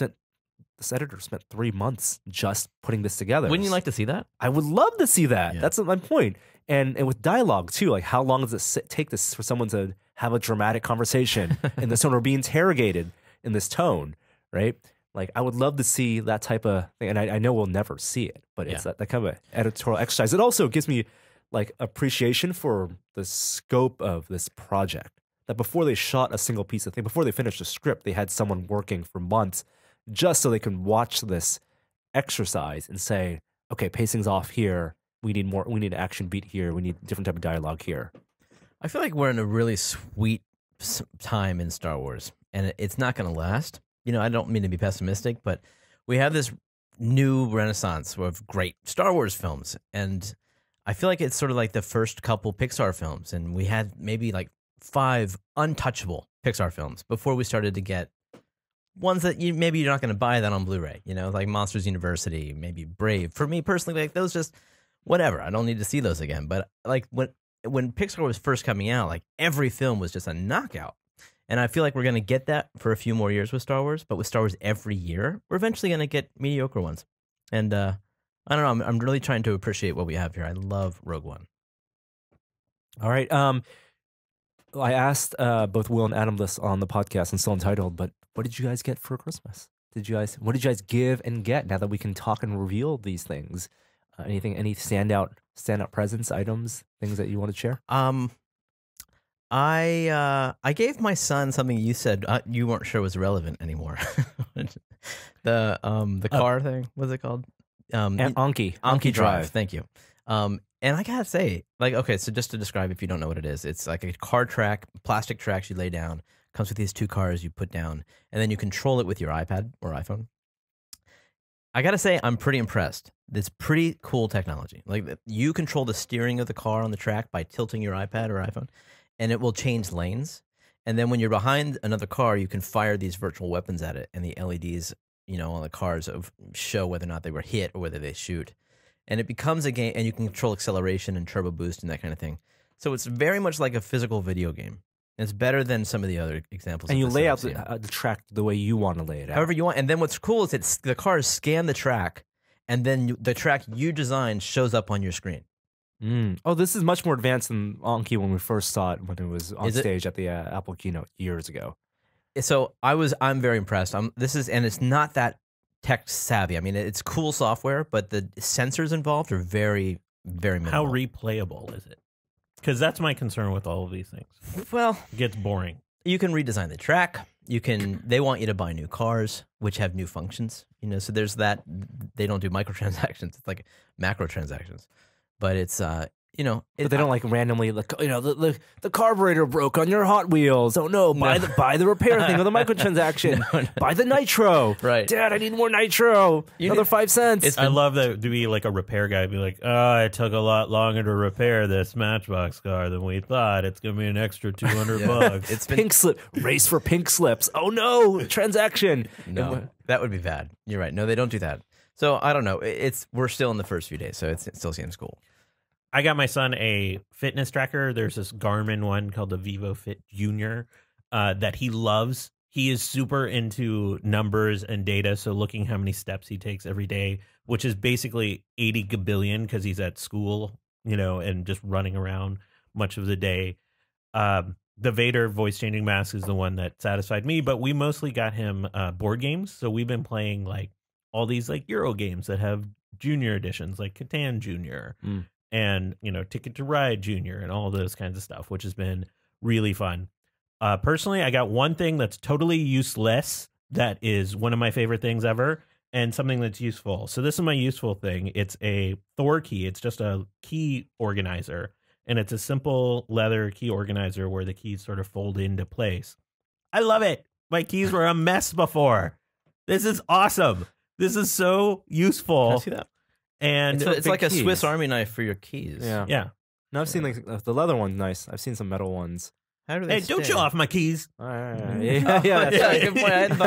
this editor spent 3 months just putting this together. Wouldn't you like to see that? I would love to see that. Yeah. That's my point. And with dialogue too, like how long does it take this for someone to have a dramatic conversation in this tone or be interrogated in this tone, right? Like I would love to see that type of thing, and I know we'll never see it, but it's that kind of editorial exercise. It also gives me like appreciation for the scope of this project. That before they shot a single piece of thing, before they finished the script, they had someone working for months just so they can watch this exercise and say, okay, pacing's off here. We need more. We need an action beat here. We need a different type of dialogue here. I feel like we're in a really sweet time in Star Wars, and it's not going to last. You know, I don't mean to be pessimistic, but we have this new renaissance of great Star Wars films, and I feel like it's sort of like the first couple Pixar films, and we had maybe like 5 untouchable Pixar films before we started to get ones that maybe you're not going to buy that on Blu-ray, you know, like Monsters University, maybe Brave. For me personally, like those just whatever. I don't need to see those again. But like when Pixar was first coming out, like every film was just a knockout. And I feel like we're going to get that for a few more years with Star Wars, but with Star Wars every year, we're eventually going to get mediocre ones. And I don't know, I'm really trying to appreciate what we have here. I love Rogue One. All right. I asked both Will and Adam this on the podcast and still entitled, but what did you guys get for Christmas? What did you guys give and get now that we can talk and reveal these things? Any standout presents, items, things that you want to share? I gave my son something you said you weren't sure was relevant anymore. The car thing, what's it called? Anki Drive. Thank you. And I gotta say, like, okay, so just to describe, if you don't know what it is, it's like a car track, plastic tracks you lay down, comes with these 2 cars you put down, and then you control it with your iPad or iPhone. I gotta say, I'm pretty impressed. It's pretty cool technology. Like, you control the steering of the car on the track by tilting your iPad or iPhone, and it will change lanes. And then when you're behind another car, you can fire these virtual weapons at it, and the LEDs, you know, on the cars show whether or not they were hit or whether they shoot. And it becomes a game, and you can control acceleration and turbo boost and that kind of thing. So it's very much like a physical video game. It's better than some of the other examples. And you lay out the track the way you want to lay it out. However you want. And then what's cool is the cars scan the track, and then the track you designed shows up on your screen. Oh, this is much more advanced than Anki when we first saw it when it was on stage at the Apple keynote years ago. So I'm very impressed. And it's not that tech savvy. I mean, it's cool software, but the sensors involved are very, very minimal. How replayable is it? Because that's my concern with all of these things. Well, it gets boring. You can redesign the track. They want you to buy new cars, which have new functions. You know, so there's that. They don't do microtransactions. It's like macro transactions. But it's you know, but they don't like randomly, like, you know, the carburetor broke on your Hot Wheels. Oh no, buy the repair thing with a microtransaction. No. Buy the nitro. Right, Dad, I need more nitro. Another 5 cents. I love that to be like a repair guy. Be like, oh, it took a lot longer to repair this Matchbox car than we thought. It's gonna be an extra $200. It's pink slip race for pink slips. Oh no, transaction. No, that would be bad. You're right. No, they don't do that. So I don't know. We're still in the first few days, so it still seems cool. I got my son a fitness tracker. There's this Garmin one called the Vivo Fit Junior that he loves. He is super into numbers and data, so looking how many steps he takes every day, which is basically 80 gabillion because he's at school, you know, and just running around much of the day. The Vader voice-changing mask is the one that satisfied me, but we mostly got him board games. So we've been playing like all these like Euro games that have junior editions, like Catan Junior. And, you know, Ticket to Ride Junior and all those kinds of stuff, which has been really fun. Personally, I got one thing that's totally useless that is one of my favorite things ever, and something that's useful. So this is my useful thing. It's a Thor key. It's just a key organizer, and it's a simple leather key organizer where the keys sort of fold into place. I love it. My keys were a mess before. This is awesome. This is so useful. Can I see that? And it's like keys. A Swiss Army knife for your keys. Yeah. No, I've seen like the leather one's nice. I've seen some metal ones. How do they Hey, don't show off my keys. All right. Yeah, that's right. Good point. I hadn't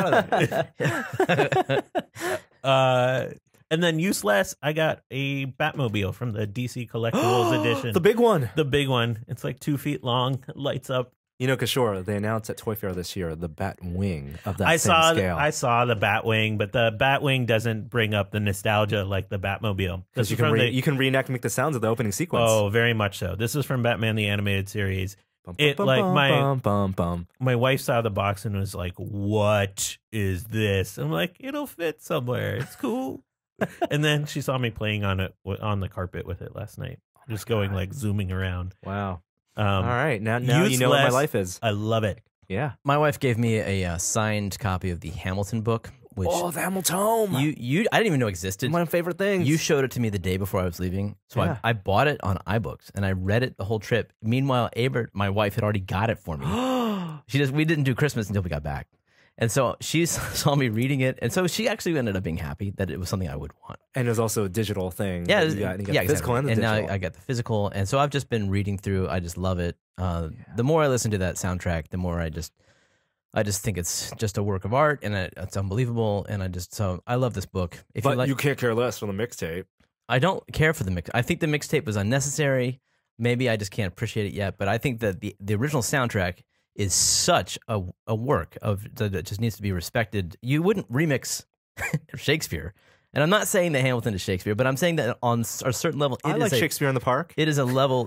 thought of that. And then useless, I got a Batmobile from the DC Collectibles edition. The big one. The big one. It's like 2 feet long. It lights up. You know, Kishore, they announced at Toy Fair this year the Bat Wing of that I same saw scale. I saw the Batwing, but the Batwing doesn't bring up the nostalgia like the Batmobile. Because you can reenact and make the sounds of the opening sequence. Oh, very much so. This is from Batman the Animated Series. Bum, It bum, like bum, my bum, bum, bum. my wife saw the box and was like, "What is this?" I'm like, "It'll fit somewhere. It's cool." And then she saw me playing on it on the carpet with it last night, just going like zooming around. Wow. All right, now you useless. know what my life is. I love it. Yeah. My wife gave me a signed copy of the Hamilton book, which Oh, the Hamilton. you I didn't even know existed. My favorite things. You showed it to me the day before I was leaving, so Yeah. I bought it on iBooks and I read it the whole trip. Meanwhile, my wife, had already got it for me. We didn't do Christmas until we got back, and so she saw me reading it, and so she actually ended up being happy that it was something I would want. And there's also a digital thing. Yeah, you got the physical exactly. and the And digital. now I got the physical, and so I've just been reading through. I just love it. The more I listen to that soundtrack, the more I just think it's just a work of art, and it's unbelievable. And I love this book. But you can't care less from the mixtape. I don't care for the mix. I think the mixtape was unnecessary. Maybe I just can't appreciate it yet. But I think that the original soundtrack is such a work that just needs to be respected. You wouldn't remix Shakespeare. And I'm not saying that Hamilton is Shakespeare, but I'm saying that on a certain level, I like Shakespeare in the Park. It is a level.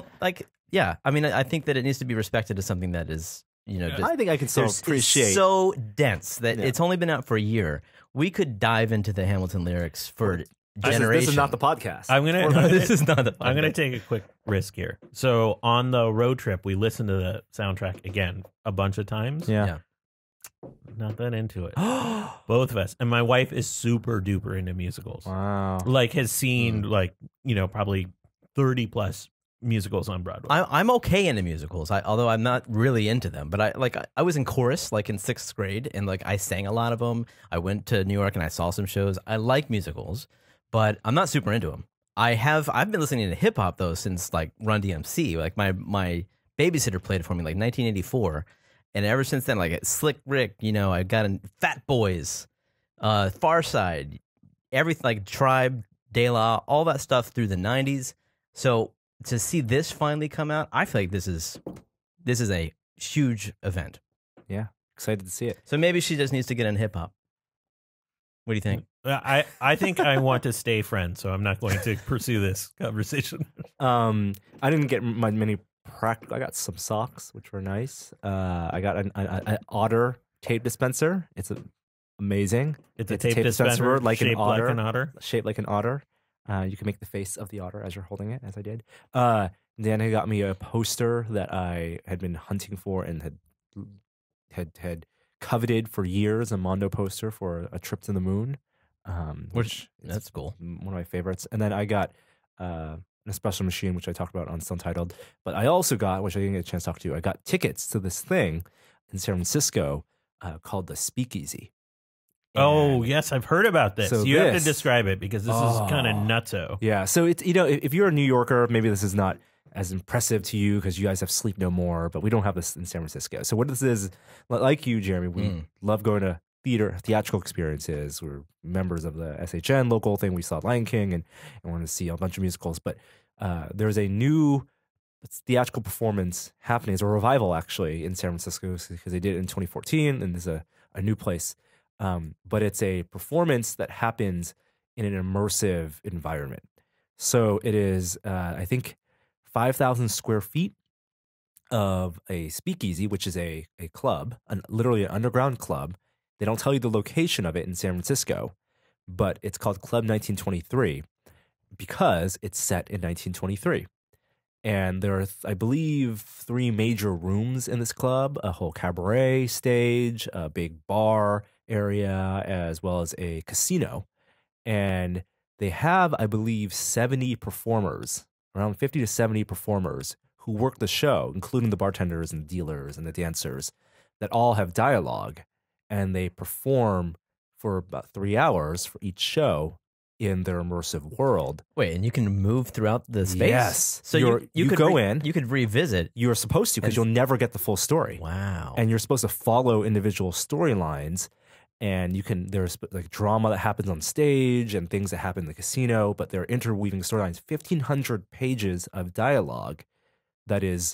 I mean, I think that it needs to be respected as something that is, just, I think I can still appreciate. it's so dense that it's only been out for a year. We could dive into the Hamilton lyrics for generations. This is not the podcast. This is not the podcast. I'm gonna take a quick risk here. So on the road trip, we listened to the soundtrack again a bunch of times. Yeah. Not that into it. Both of us. And my wife is super duper into musicals. Wow. Like has seen probably 30 plus musicals on Broadway. I'm okay into musicals, although I'm not really into them. But I was in chorus like in 6th grade, and like I sang a lot of them. I went to New York and I saw some shows. I like musicals, but I'm not super into them. I've been listening to hip hop though since like Run DMC. Like my babysitter played it for me like 1984. And ever since then, like Slick Rick, I got in Fat Boys, Far Side, everything like Tribe, De La, all that stuff through the 90s. So to see this finally come out, I feel like this is a huge event. Yeah. Excited to see it. So maybe she just needs to get in hip hop. What do you think? I think I want to stay friends, so I'm not going to pursue this conversation. I didn't get many practical. I got some socks, which were nice. I got an Otter tape dispenser. It's amazing. It's a tape dispenser like shaped an otter, like an otter. Shaped like an otter. You can make the face of the otter as you're holding it, as I did. Then he got me a poster that I had been hunting for and had coveted for years, a Mondo poster for A Trip to the Moon, which that's cool. One of my favorites. And then I got an espresso machine, which I talked about on Subtitled. But I also got, which I didn't get a chance to talk to you, I got tickets to this thing in San Francisco called the Speakeasy. Oh, yes, I've heard about this. So you have to describe it because this is kind of nutso. Yeah, so it's, if you're a New Yorker, maybe this is not as impressive to you because you guys have Sleep No More, but we don't have this in San Francisco. So what this is, like you, Jeremy, we love going to theatrical experiences. We're members of the SHN local thing. We saw Lion King and wanted to see a bunch of musicals. But there's a new theatrical performance happening. It's a revival, actually, in San Francisco because they did it in 2014, and there's a new place. But it's a performance that happens in an immersive environment. So it is, I think, 5,000 square feet of a speakeasy, which is a club, literally an underground club. They don't tell you the location of it in San Francisco, but it's called Club 1923 because it's set in 1923. And there are, I believe, 3 major rooms in this club, a whole cabaret stage, a big bar area, as well as a casino. And they have, I believe, 70 performers, around 50 to 70 performers who work the show, including the bartenders and dealers and the dancers, that all have dialogue. And they perform for about 3 hours for each show in their immersive world. Wait, and you can move throughout the space? Yes. So you could go in. You could revisit. You're supposed to because you'll never get the full story. Wow. And you're supposed to follow individual storylines. And there's like drama that happens on stage and things that happen in the casino, but they're interweaving storylines. 1,500 pages of dialogue that is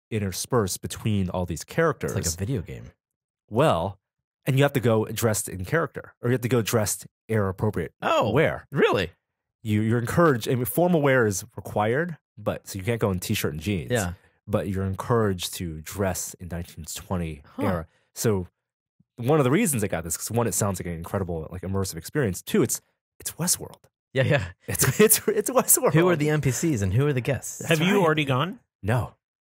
interspersed between all these characters. It's like a video game. Well, and you have to go dressed in character, or you have to go dressed era appropriate. Oh, wear. Really? You're encouraged. I mean, formal wear is required, but so you can't go in t-shirt and jeans. Yeah. But you're encouraged to dress in 1920 era. So one of the reasons I got this, because one, it sounds like an incredible, like immersive experience. Two, it's Westworld. Yeah. It's Westworld. Who are the NPCs and who are the guests? Have you already gone? No.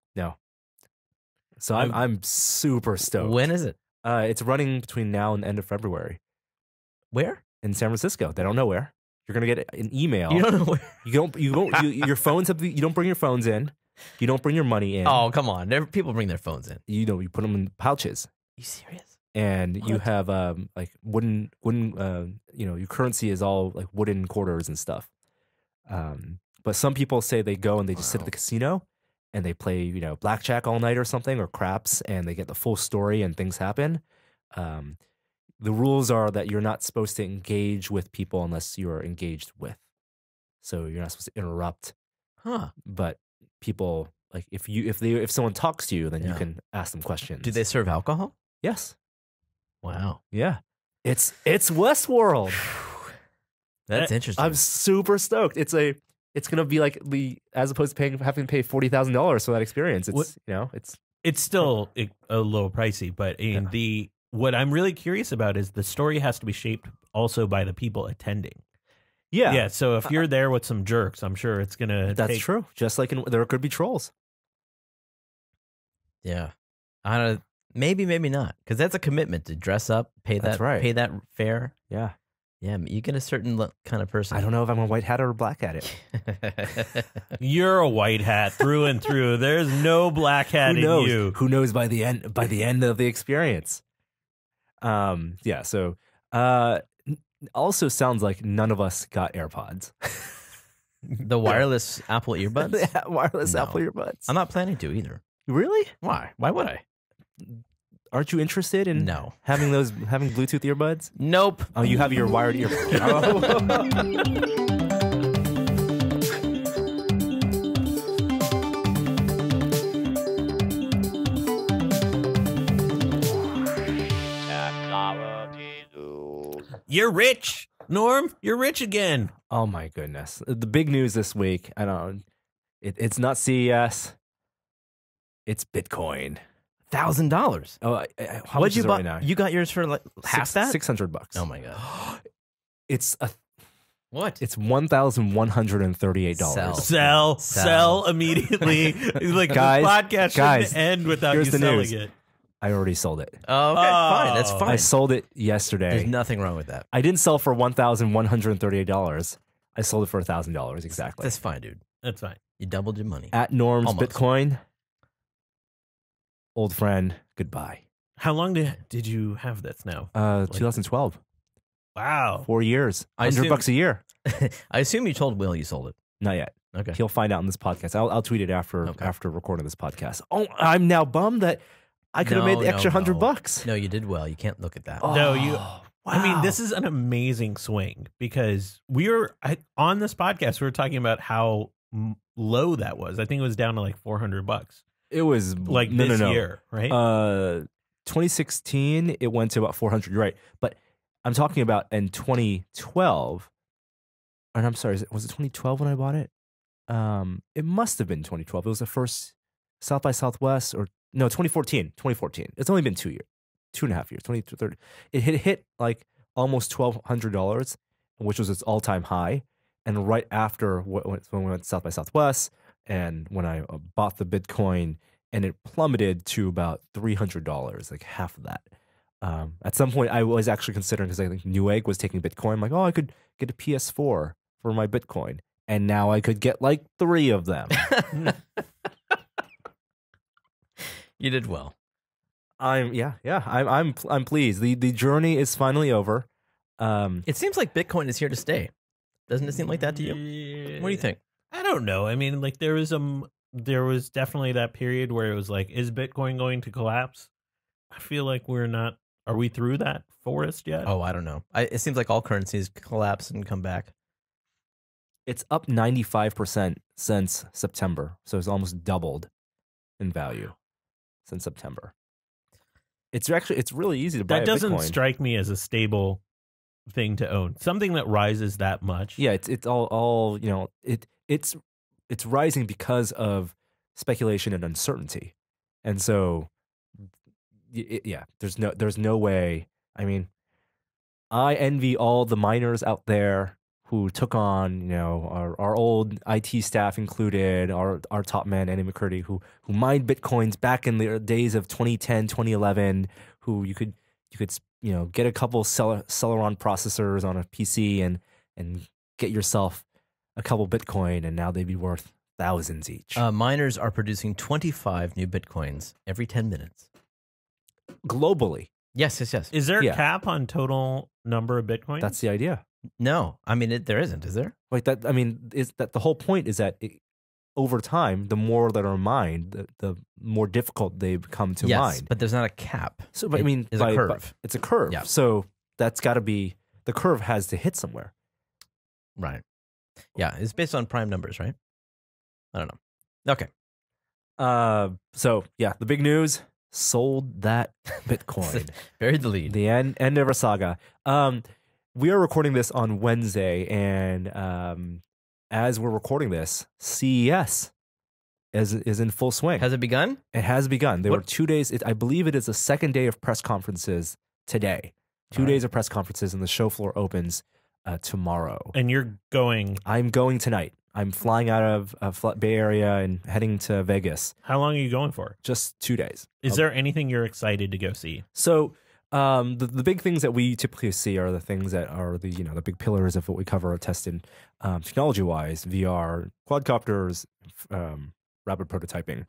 So I'm super stoked. When is it? It's running between now and the end of February Where? in San Francisco. They don't know where. You're gonna get an email. You don't know where? Your phones have. You don't bring your phones in. You don't bring your money in. Oh, come on. People bring their phones in. You put them in pouches. You serious? And you have like wooden. Your currency is all like wooden quarters and stuff. But some people say they go and they just sit at the casino and they play blackjack all night or something, or craps, and they get the full story and things happen. The rules are that you're not supposed to engage with people unless you're engaged with. So you're not supposed to interrupt. Huh. But people, like, if someone talks to you, then you can ask them questions. Do they serve alcohol? Yes. Wow. Yeah. It's Westworld. That's interesting. I'm super stoked. It's gonna be like as opposed to having to pay $40,000 for that experience. It's still a little pricey, but what I'm really curious about is the story has to be shaped also by the people attending. Yeah. So if you're there with some jerks, I'm sure it's gonna. That's true. Just like there could be trolls. Yeah. Maybe not, because that's a commitment to dress up, pay that fare. Yeah. Yeah, you get a certain kind of person. I don't know if I'm a white hat or a black hat. It. You're a white hat through and through. There's no black hat in you. Who knows by the end of the experience? Yeah. So, also sounds like none of us got AirPods. The wireless Apple earbuds? Yeah, wireless Apple earbuds. I'm not planning to either. Really? Why? Why would I? Aren't you interested in having Bluetooth earbuds? Nope. Oh, you have your wired earbuds. You're rich, Norm. You're rich again. Oh my goodness! The big news this week. I don't. It's not CES. It's Bitcoin. $1,000. Oh, how much is it right now? You got yours for like half that? $600. Oh my god! It's what? It's $1,138. Sell immediately. Like, guys, the podcast shouldn't end without you selling it. I already sold it. Oh, okay, fine. That's fine. I sold it yesterday. There's nothing wrong with that. I didn't sell for $1,138. I sold it for $1,000 exactly. That's fine, dude. That's fine. You doubled your money. At Norm's Bitcoin. Old friend, goodbye. How long did you have this now? 2012. Wow. 4 years. $100 a year. I assume you told Will you sold it. Not yet. Okay. He'll find out in this podcast. I'll tweet it after recording this podcast. Oh, I'm now bummed that I could have made the extra $100. No, you did well. You can't look at that. Oh, no, you. Wow. I mean, this is an amazing swing because on this podcast, we were talking about how low that was. I think it was down to like $400. It was like this year, right? 2016, it went to about 400. You're right, but I'm talking about in 2012. And I'm sorry, was it 2012 when I bought it? It must have been 2012. It was the first South by Southwest, or no, 2014. 2014. It's only been 2 years, 2.5 years. 2030. It hit like almost $1,200, which was its all-time high. And right after when we went to South by Southwest, and when I bought the Bitcoin, and it plummeted to about $300, like half of that. At some point, I was actually considering, because I think Newegg was taking Bitcoin. I'm like, oh, I could get a PS4 for my Bitcoin, and now I could get like 3 of them. You did well. I'm pleased. The journey is finally over. It seems like Bitcoin is here to stay. Doesn't it seem like that to you? What do you think? I don't know. I mean, like there was definitely that period where it was like, is Bitcoin going to collapse? I feel like we're not. Are we through that forest yet? Oh, I don't know. It seems like all currencies collapse and come back. It's up 95% since September, so it's almost doubled. in value since September. It's really easy to buy. That doesn't Bitcoin. strike me as a stable thing to own. Something that rises that much. Yeah, it's all it's rising because of speculation and uncertainty, and so there's no way. I mean, I envy all the miners out there who took on, our old IT staff included, our top man, Andy McCurdy, who mined Bitcoins back in the days of 2010, 2011, who you could, get a couple Celeron processors on a PC and get yourself a couple Bitcoin, and now they'd be worth thousands each. Miners are producing 25 new Bitcoins every 10 minutes. Globally. Yes. Is there a Yeah. cap on total number of Bitcoins? That's the idea. No, I mean, there isn't, is there? Like that, I mean, is that the whole point is that over time, the more that are mined, the more difficult they become to Yes, mine. but there's not a cap. So, but I mean, It's a curve. It's a curve. Yeah. So that's got to be, the curve has to hit somewhere. Right. Yeah, it's based on prime numbers, right? I don't know. Okay. So yeah, the big news: sold that Bitcoin. Buried the lead. The end of our saga. We are recording this on Wednesday, and as we're recording this, CES is in full swing. Has it begun? It has begun. There What- were 2 days. I believe it is the second day of press conferences today. Two All right. days of press conferences, and the show floor opens tomorrow. And you're going. I'm going tonight. I'm flying out of Bay Area and heading to Vegas. How long are you going for? Just 2 days. Is there anything you're excited to go see? So the big things that we typically see are the things that are the big pillars of what we cover or tested technology wise: VR, quadcopters, rapid prototyping.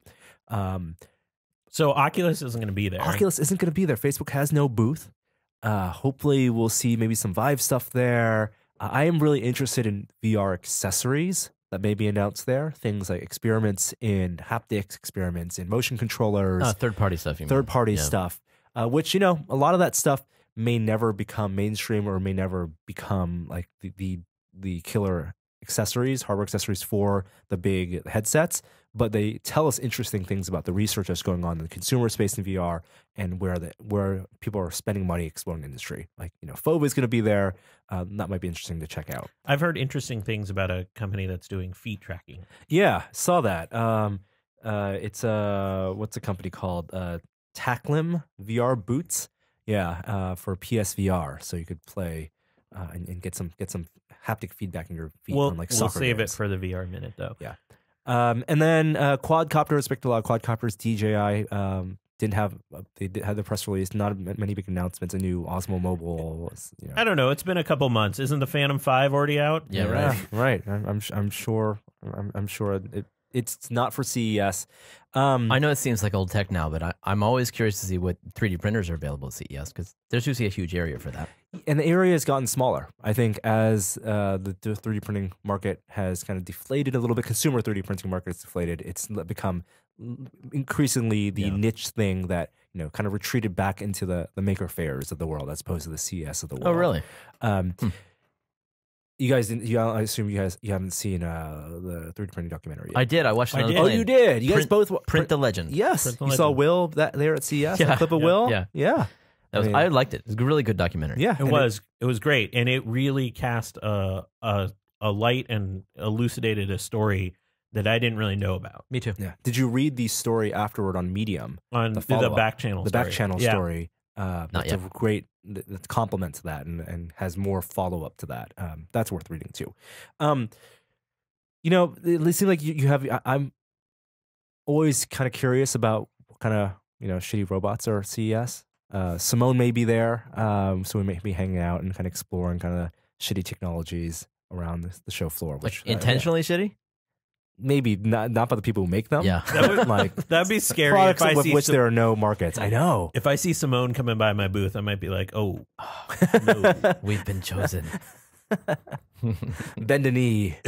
So Oculus isn't going to be there. Oculus isn't going to be there. Facebook has no booth. Hopefully, we'll see maybe some Vive stuff there. I am really interested in VR accessories that may be announced there. Things like experiments in haptics, experiments in motion controllers, Third-party stuff, you mean. third-party Yeah. stuff, which, a lot of that stuff may never become mainstream or may never become like the killer accessories, hardware accessories for the big headsets, but they tell us interesting things about the research that's going on in the consumer space in VR and where people are spending money exploring the industry. Like, Fove is going to be there. That might be interesting to check out. I've heard interesting things about a company that's doing feet tracking. Yeah, saw that. It's what's the company called? Taklim VR boots. Yeah, for PSVR, so you could play and get some haptic feedback in your feet on like we'll soccer save games. it for the VR minute, though. Yeah. And then quadcopters, expect a lot of quadcopters. DJI didn't have they had the press release. Not many big announcements. A new Osmo Mobile. I don't know. It's been a couple months. Isn't the Phantom 5 already out? Yeah, right. right. I'm sure. I'm sure it's not for CES. I know it seems like old tech now, but I'm always curious to see what 3D printers are available at CES because there's usually a huge area for that. And the area has gotten smaller. I think as the 3D printing market has kind of deflated a little bit, consumer 3D printing market has deflated. It's become increasingly the niche thing that kind of retreated back into the maker fairs of the world as opposed to the CES of the world. Oh, really? You guys didn't? I assume you haven't seen the 3D printing documentary yet. I did. I watched it on the did. Oh, plane. you did. You guys both Print the Legend. Yes, Print the you saw Legend. Will there at CES. Yeah. A clip of Yeah. Will. Yeah. Yeah. I liked it. It was a really good documentary. Yeah. It and was great, and it really cast a light and elucidated a story that I didn't really know about Me too. Yeah. Did you read the story afterward on Medium? on The the follow-up. back channel. The story. back channel Yeah. story. That's yet. a great compliment to that and has more follow up to that. That's worth reading too. It seems like you have. I'm always kind of curious about what kind of shitty robots are at CES. Simone may be there, so we may be hanging out and kind of exploring kind of shitty technologies around the show floor. Which Like intentionally shitty? maybe not by the people who make them. Yeah. That would like that'd be scary products if I with see which there are no markets. I know. if I see Simone coming by my booth, I might be like, "Oh, We've been chosen. Bend a knee.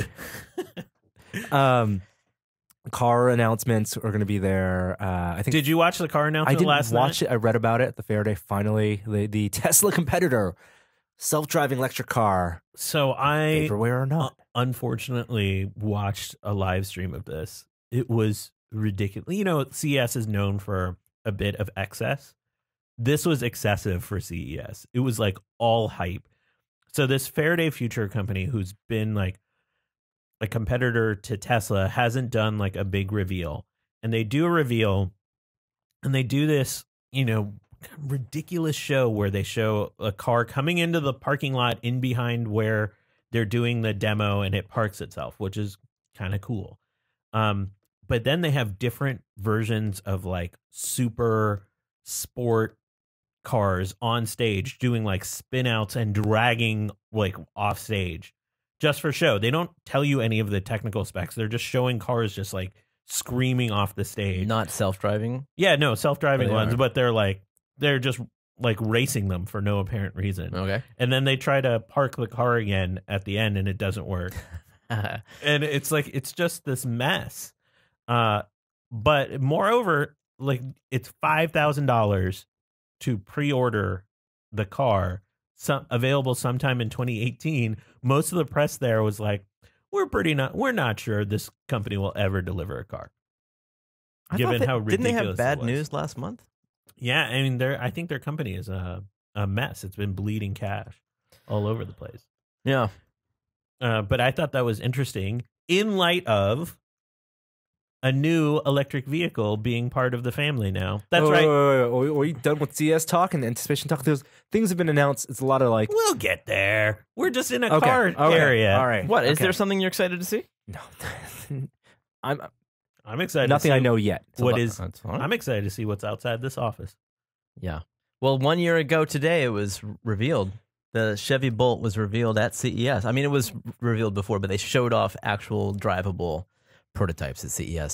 Car announcements are going to be there. I think did you watch the car I announcement didn't last watch night? it. I read about it at the fair day. Finally, the Tesla competitor, self-driving electric car, So I vaporware or not. unfortunately watched a live stream of this. It was ridiculous. You know, CES is known for a bit of excess. This was excessive for CES. It was like all hype. So this Faraday Future company, who's been like a competitor to Tesla, hasn't done like a big reveal. And they do a reveal and they do this, you know, ridiculous show where they show a car coming into the parking lot in behind where they're doing the demo, and it parks itself, which is kind of cool. But then they have different versions of like super sport cars on stage doing like spin outs and dragging like off stage just for show. They don't tell you any of the technical specs. They're just showing cars just like screaming off the stage. Not self-driving? Yeah, no, self-driving ones, are. but they're just like racing them for no apparent reason. Okay. And then they try to park the car again at the end and it doesn't work. And it's like, it's just this mess. But moreover, like it's $5,000 to pre-order the car, available sometime in 2018. Most of the press there was like, we're not sure this company will ever deliver a car. Given how ridiculous didn't they have bad it was. news last month? Yeah, I mean, I think their company is a mess. It's been bleeding cash all over the place. Yeah. But I thought that was interesting in light of a new electric vehicle being part of the family now. That's right. Are you done with CS talk and anticipation talk? There's things have been announced. It's a lot of like. We'll get there. We're just in a Okay, car okay, area. All right. What, is okay. there something you're excited to see? No. I'm I'm excited. nothing to see I know yet. That's fine. I'm excited to see what's outside this office. Yeah. Well, 1 year ago today, it was revealed. The Chevy Bolt was revealed at CES. I mean, it was revealed before, but they showed off actual drivable prototypes at CES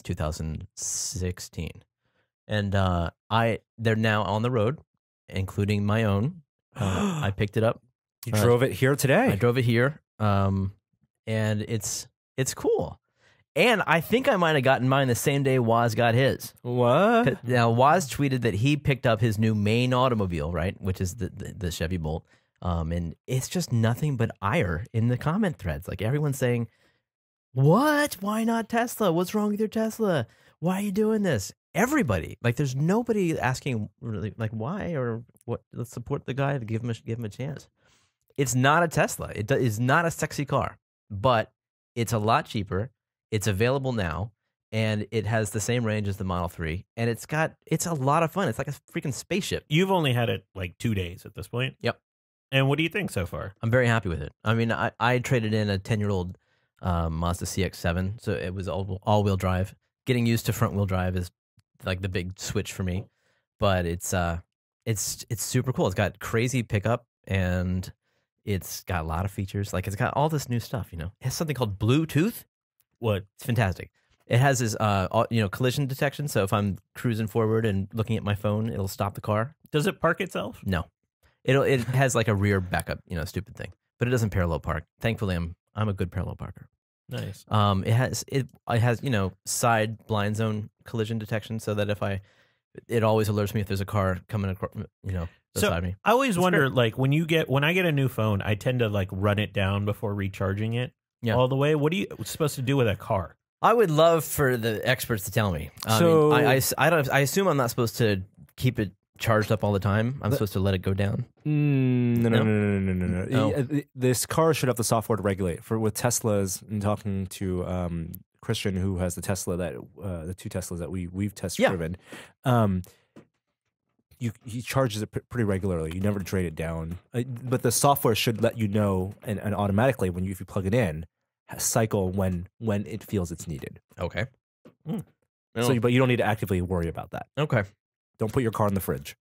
2016. And they're now on the road, including my own. I picked it up. You drove it here today. I drove it here. And it's cool. And I think I might have gotten mine the same day Waz got his. What? Now, Waz tweeted that he picked up his new main automobile, right, which is the Chevy Bolt. And it's just nothing but ire in the comment threads. Like everyone's saying, what? Why not Tesla? What's wrong with your Tesla? Why are you doing this? Everybody. Like there's nobody asking really like why or what. Let's support the guy to give him a chance. It's not a Tesla. It is not a sexy car, but it's a lot cheaper. It's available now, and it has the same range as the Model 3, and it's a lot of fun. It's like a freaking spaceship. You've only had it like 2 days at this point. Yep. And what do you think so far? I'm very happy with it. I mean, I traded in a 10-year-old Mazda CX-7, so it was all-wheel drive. Getting used to front-wheel drive is like the big switch for me, but it's super cool. It's got crazy pickup, and it's got a lot of features. Like it's got all this new stuff. You know, it has something called Bluetooth. What? It's fantastic. It has this, collision detection. So if I'm cruising forward and looking at my phone, it'll stop the car. Does it park itself? No, it has like a rear backup, stupid thing, but it doesn't parallel park. Thankfully, I'm a good parallel parker. Nice. It has side blind zone collision detection, so that it always alerts me if there's a car coming across, beside me. I always wonder, like when I get a new phone, I tend to like run it down before recharging it. Yeah. All the way. What are you supposed to do with a car? I would love for the experts to tell me. So I assume I'm not supposed to keep it charged up all the time. I'm supposed to let it go down. No. Oh. This car should have the software to regulate. with Teslas, and talking to Christian, who has the Tesla the 2 Teslas that we've test driven. He charges it pretty regularly. You never trade it down, but the software should let you know and automatically if you plug it in, cycle when it feels it's needed. Okay. But you don't need to actively worry about that. Okay. Don't put your car in the fridge.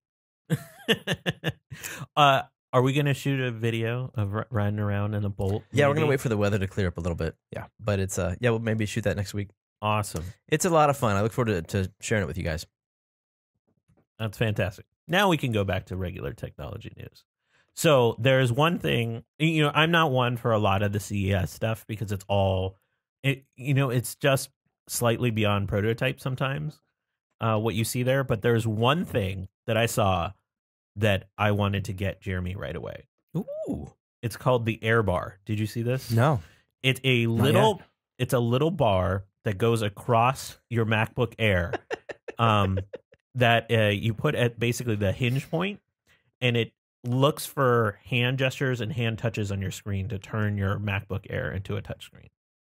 Are we going to shoot a video of riding around in a Bolt? Yeah, we're going to wait for the weather to clear up a little bit. Yeah. But it's, we'll maybe shoot that next week. Awesome. It's a lot of fun. I look forward to sharing it with you guys. That's fantastic. Now we can go back to regular technology news. So there's one thing, I'm not one for a lot of the CES stuff because it's just slightly beyond prototype sometimes, what you see there. But there's one thing that I saw that I wanted to get Jeremy right away. Ooh. It's called the Air Bar. Did you see this? No. It's a little bar that goes across your MacBook Air that you put at basically the hinge point, and it looks for hand gestures and hand touches on your screen to turn your MacBook Air into a touchscreen.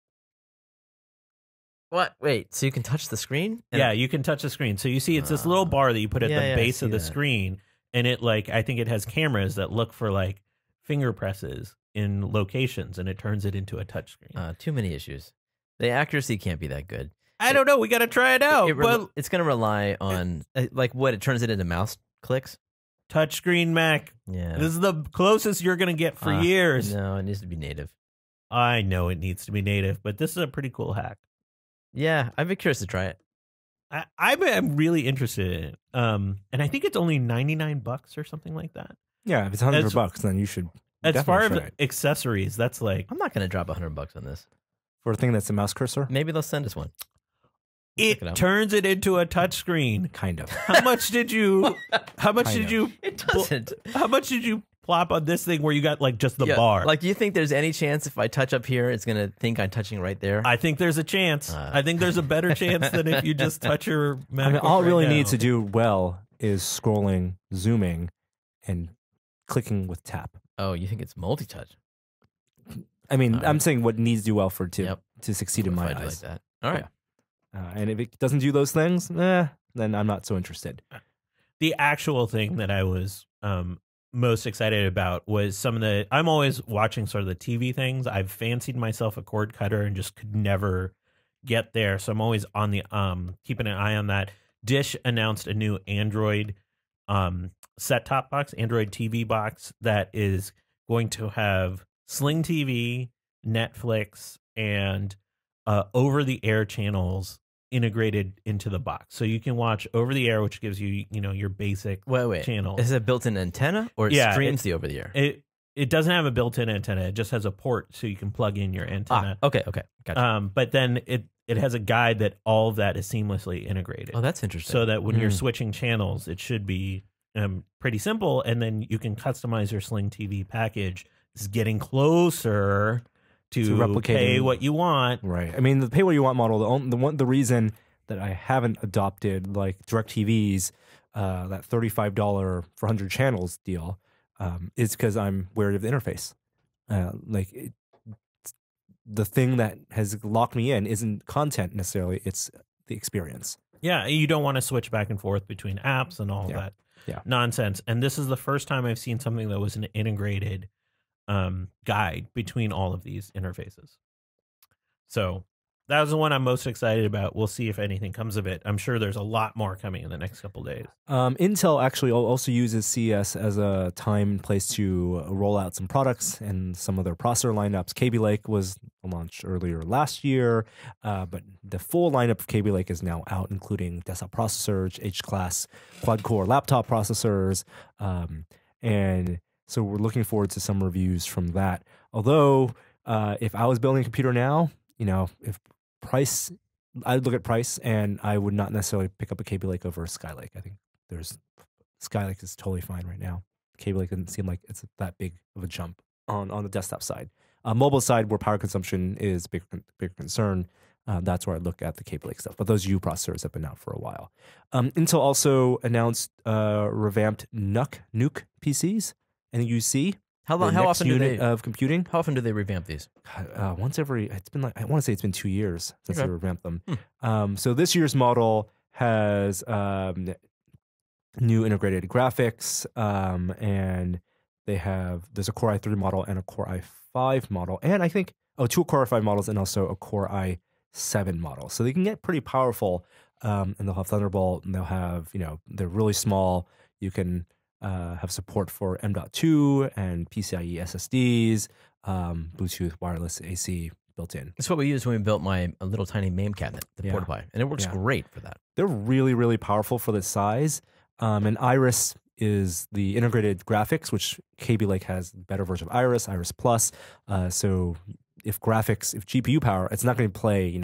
What? Wait, so you can touch the screen? Yeah, you can touch the screen. So you see it's this little bar that you put at the base of the screen, and it I think it has cameras that look for like finger presses in locations, and it turns it into a touchscreen. Too many issues. The accuracy can't be that good. I don't know. We got to try it out. It's going to rely on like what it turns it into mouse clicks. Touchscreen Mac. Yeah, this is the closest you're going to get for years. No, it needs to be native. I know it needs to be native, but this is a pretty cool hack. Yeah, I'd be curious to try it. I'm really interested in it. And I think it's only $99 or something like that. Yeah, if it's $100, then you should. As far as accessories, that's like I'm not going to drop $100 on this for a thing that's a mouse cursor. Maybe they'll send us one. It turns it into a touchscreen. Kind of. How much did you? How much did you? It doesn't. How much did you plop on this thing where you got like just the bar? Like, do you think there's any chance if I touch up here, it's gonna think I'm touching right there? I think there's a chance. I think there's a better chance than if you just touch your MacBook. I mean, all it really needs to do well is scrolling, zooming, and clicking with tap. Oh, you think it's multi-touch? I mean, I'm saying what needs to do well for it to succeed in my eyes. Like that. All right. And if it doesn't do those things, then I'm not so interested. The actual thing that I was most excited about was some of the. I'm always watching sort of the TV things. I've fancied myself a cord cutter and just could never get there. So I'm always on the keeping an eye on that. Dish announced a new Android set-top box, Android TV box that is going to have Sling TV, Netflix, and over-the-air channels integrated into the box. So you can watch over-the-air, which gives you, your basic channel. Is it a built-in antenna, or it streams the over-the-air? It doesn't have a built-in antenna. It just has a port so you can plug in your antenna. Okay, gotcha. But then it has a guide that all of that is seamlessly integrated. Oh, that's interesting. So that when you're switching channels, it should be pretty simple, and then you can customize your Sling TV package. It's getting closer to replicating, pay what you want. Right. I mean, the pay what you want model, the reason that I haven't adopted like DirecTV's that $35 for 100 channels deal is because I'm wary of the interface. The thing that has locked me in isn't content necessarily, it's the experience. Yeah, you don't want to switch back and forth between apps and all that nonsense. And this is the first time I've seen something that was an integrated guide between all of these interfaces. So that was the one I'm most excited about. We'll see if anything comes of it. I'm sure there's a lot more coming in the next couple days. Intel actually also uses CES as a time and place to roll out some products and some of their processor lineups. Kaby Lake was launched earlier last year, but the full lineup of Kaby Lake is now out, including desktop processors, H-class quad-core laptop processors, and so we're looking forward to some reviews from that. Although, if I was building a computer now, if price, I'd look at price, and I would not necessarily pick up a Kaby Lake over a Skylake. I think Skylake is totally fine right now. Kaby Lake doesn't seem like it's that big of a jump on the desktop side. Mobile side, where power consumption is bigger concern, that's where I look at the Kaby Lake stuff. But those U processors have been out for a while. Intel also announced revamped NUC PCs and UC. How often do they of computing? How often do they revamp these? Once every. It's been I want to say it's been 2 years since they revamped them. So this year's model has new integrated graphics, and there's a Core i3 model and a Core i5 model, and I think two Core i5 models and also a Core i7 model. So they can get pretty powerful, and they'll have Thunderbolt, and they'll have they're really small. You can have support for M.2 and PCIe SSDs, Bluetooth, wireless, AC built in. That's what we used when we built my little tiny MAME cabinet, the PortaPie, and it works great for that. They're really, really powerful for the size. And Iris is the integrated graphics, which Kaby Lake has a better version of Iris Plus. So if GPU power, it's not going to play,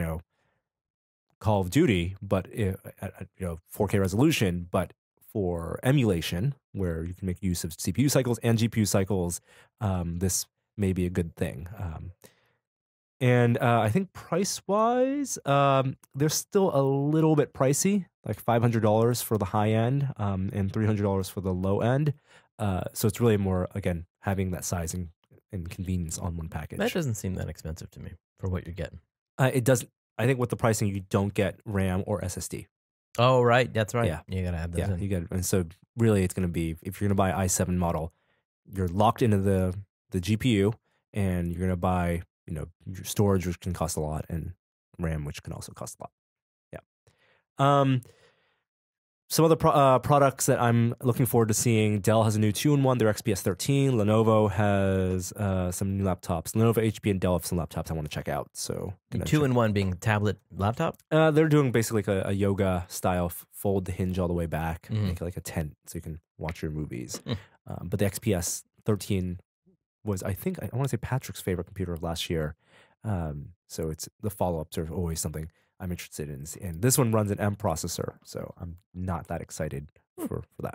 Call of Duty, but at 4K resolution, but for emulation, where you can make use of CPU cycles and GPU cycles, this may be a good thing. And I think price wise, they're still a little bit pricey, like $500 for the high end, and $300 for the low end. So it's really more, again, having that sizing and convenience on one package. That doesn't seem that expensive to me for what you're getting. It doesn't. I think with the pricing, you don't get RAM or SSD. Oh, right. That's right. Yeah. You got to add those Yeah, in. you get. And so really, it's going to be, if you're going to buy i7 model, you're locked into the GPU, and you're going to buy, your storage, which can cost a lot, and RAM, which can also cost a lot. Yeah. Some other products that I'm looking forward to seeing: Dell has a new 2-in-1, their XPS 13. Lenovo has some new laptops. Lenovo, HP, and Dell have some laptops I want to check out. So 2-in-1 being tablet, laptop. they're doing basically like a yoga style, fold the hinge all the way back, make it like a tent so you can watch your movies. But the XPS 13 was, I want to say, Patrick's favorite computer of last year. So it's the follow-ups are always something I'm interested in. And this one runs an M processor, so I'm not that excited for that.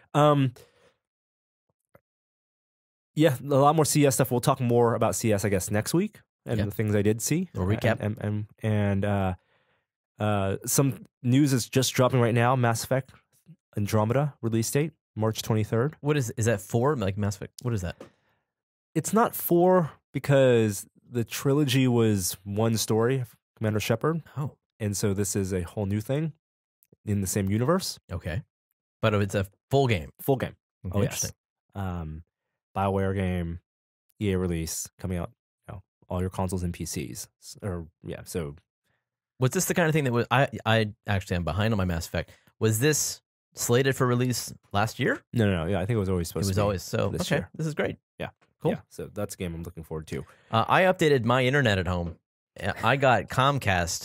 Yeah, a lot more CS stuff. We'll talk more about CS, I guess, next week and the things I did see. We'll recap. And some news is just dropping right now. Mass Effect Andromeda release date, March 23rd. What is that 4? Like Mass Effect? What is that? It's not 4 because the trilogy was one story, Commander Shepard. Oh. And so this is a whole new thing in the same universe. Okay. But it's a full game. Full game. Okay, Oh, interesting. yes. BioWare game, EA release, coming out, all your consoles and PCs. So Was this the kind of thing that was, I actually am behind on my Mass Effect. Was this slated for release last year? no. Yeah, I think it was always supposed to be. It was always, so, this okay, year. this is great. Yeah. Cool. Yeah, so that's a game I'm looking forward to. I updated my internet at home. I got Comcast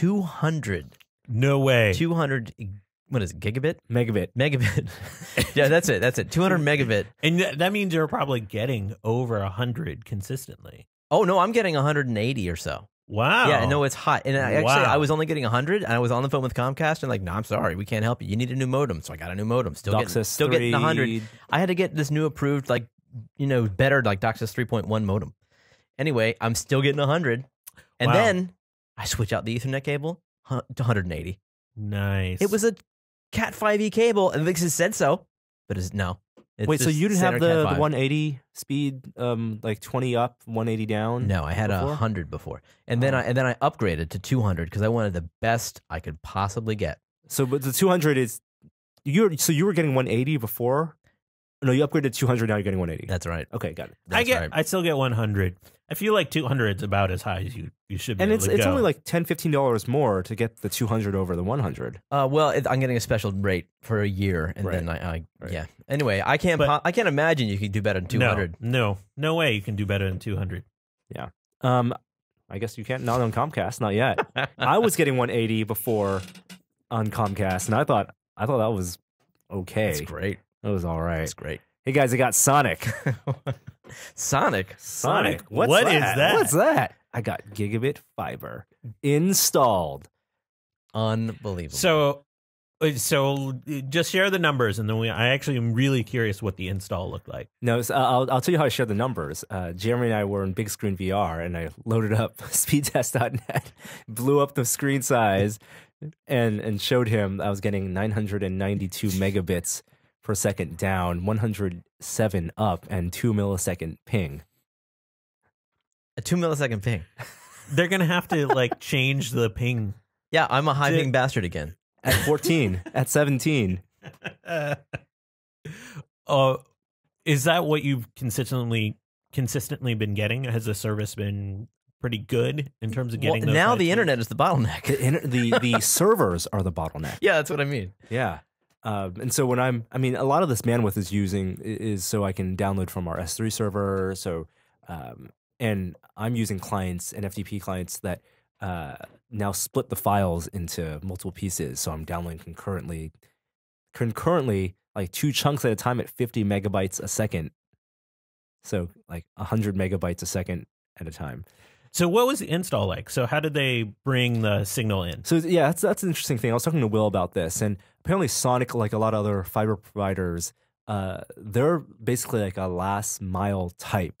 200. No way. 200, what is it, gigabit? Megabit. Megabit. Yeah, that's it. 200 megabit. And that means you're probably getting over 100 consistently. Oh, no, I'm getting 180 or so. Wow. Yeah, no, it's hot. And Wow. I was only getting 100, and I was on the phone with Comcast, and like, no, I'm sorry, we can't help you. You need a new modem. So I got a new modem. Still getting 100. I had to get this new approved, like, better, like DOCSIS 3.1 modem. Anyway, I'm still getting 100. And Wow. then I switch out the Ethernet cable to 180. Nice. It was a Cat 5e cable, and Vixen said so, but no. It's Wait, so just you didn't have standard the Cat 5. 180 speed, like 20 up, 180 down? No, I had before? 100 before, and then I upgraded to 200 because I wanted the best I could possibly get. So, but the 200 is you were getting 180 before? No, you upgraded to 200. Now you're getting 180. That's right. Okay, got it. That's right. I still get 100. I feel like 200 is about as high as you should be. And able to it's go. only like $10, $15 more to get the 200 over the 100. Well, I'm getting a special rate for a year, and Right. then I Right. yeah. Anyway, I can't imagine you could do better than 200. No way you can do better than 200. Yeah. I guess you can't. Not on Comcast, not yet. I was getting 180 before on Comcast, and I thought that was okay. That's great. That was all right. That's great. Hey guys, I got Sonic. Sonic. What's What that? is that? What's that? I got gigabit fiber installed. Unbelievable. So just share the numbers, and then I actually am really curious what the install looked like. No, so I'll tell you how I shared the numbers. Jeremy and I were in big screen VR, and I loaded up speedtest.net, blew up the screen size, and showed him I was getting 992 megabits per second down, 107 up, and 2 millisecond ping. a 2 millisecond ping. They're gonna have to like change the ping. Yeah, I'm a high ping bastard again. At 14, at 17. Is that what you've consistently been getting? Has the service been pretty good in terms of getting Well, those now high the speeds? internet is the bottleneck. The servers are the bottleneck. Yeah, that's what I mean. Yeah. And so when a lot of this bandwidth is so I can download from our S3 server. So, and I'm using clients and FTP clients that now split the files into multiple pieces. So I'm downloading concurrently, like 2 chunks at a time at 50 megabytes a second. So like 100 megabytes a second at a time. So what was the install like? So how did they bring the signal in? So yeah, that's an interesting thing. I was talking to Will about this, and apparently Sonic, like a lot of other fiber providers, they're basically like a last mile type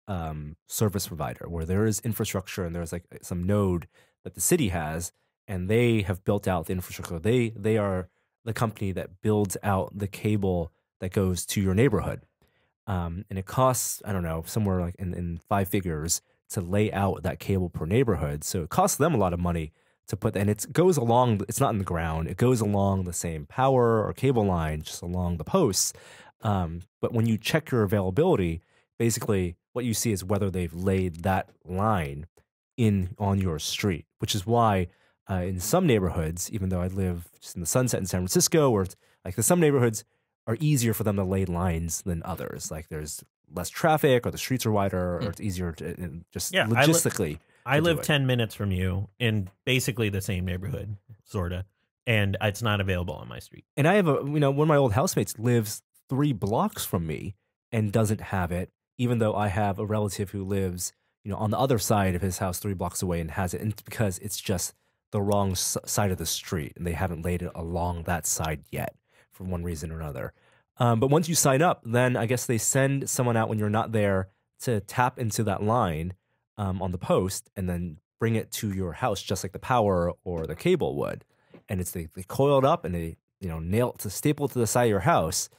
service provider where there is infrastructure and there's like some node that the city has, and they have built out the infrastructure. They are the company that builds out the cable that goes to your neighborhood. And it costs, I don't know, somewhere like in five figures to lay out that cable per neighborhood. So it costs them a lot of money to put that. And it goes along, it's not in the ground, it goes along the same power or cable line, just along the posts. But when you check your availability, basically what you see is whether they've laid that line in on your street, which is why in some neighborhoods, even though I live just in the Sunset in San Francisco, or like some neighborhoods are easier for them to lay lines than others. Like there's less traffic, or the streets are wider, or it's easier to just logistically. I live 10 minutes from you in basically the same neighborhood, sort of, and it's not available on my street. And I have one of my old housemates lives 3 blocks from me and doesn't have it, even though I have a relative who lives, on the other side of his house 3 blocks away and has it. And it's because it's just the wrong side of the street, and they haven't laid it along that side yet for one reason or another. But once you sign up, then I guess they send someone out when you're not there to tap into that line on the post and then bring it to your house, just like the power or the cable would. And they coil it up and they nail it to staple it to the side of your house,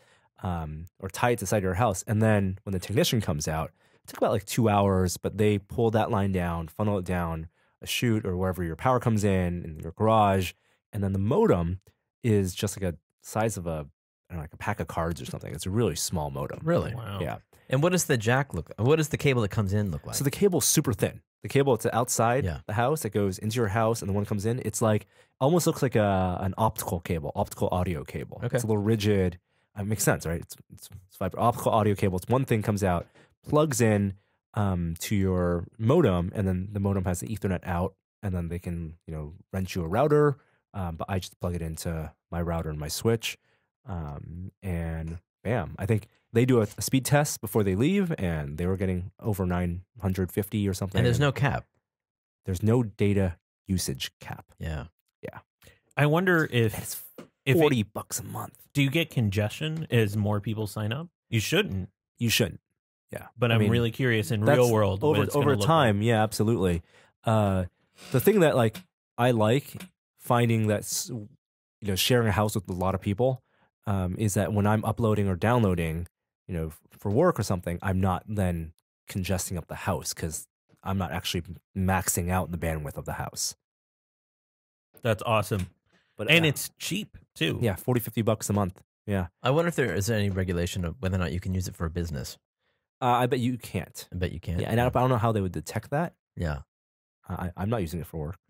or tie it to the side of your house. And then when the technician comes out, it took about like 2 hours, but they pull that line down, funnel it down a chute or wherever your power comes in your garage, and then the modem is just like a size of like a pack of cards or something. It's a really small modem. Really? Wow. Yeah. And what does the jack look like? What does the cable that comes in look like? So the cable's super thin. The cable that's outside the house that goes into your house, and the one that comes in, it's like almost looks like an optical cable, optical audio cable. Okay. It's a little rigid. It makes sense, right? It's fiber optical audio cable. It's one thing comes out, plugs in to your modem, and then the modem has the Ethernet out, and then they can rent you a router. But I just plug it into my router and my switch, and bam! I think they do a speed test before they leave, and they were getting over 950 or something. And there's no cap. There's no data usage cap. Yeah. I wonder And it's $40 a month. do you get congestion as more people sign up? You shouldn't, You shouldn't. Yeah, but I'm really curious in that's real world what it's gonna over look time. like. Yeah, absolutely. The thing that I like finding that's sharing a house with a lot of people is that when I'm uploading or downloading, for work or something, I'm not then congesting up the house because I'm not actually maxing out the bandwidth of the house. That's awesome, But and it's cheap too. yeah, $40-$50 a month. Yeah, I wonder if there is any regulation of whether or not you can use it for a business. I bet you can't. I bet you can. Yeah, and I don't know how they would detect that. Yeah. I'm not using it for work.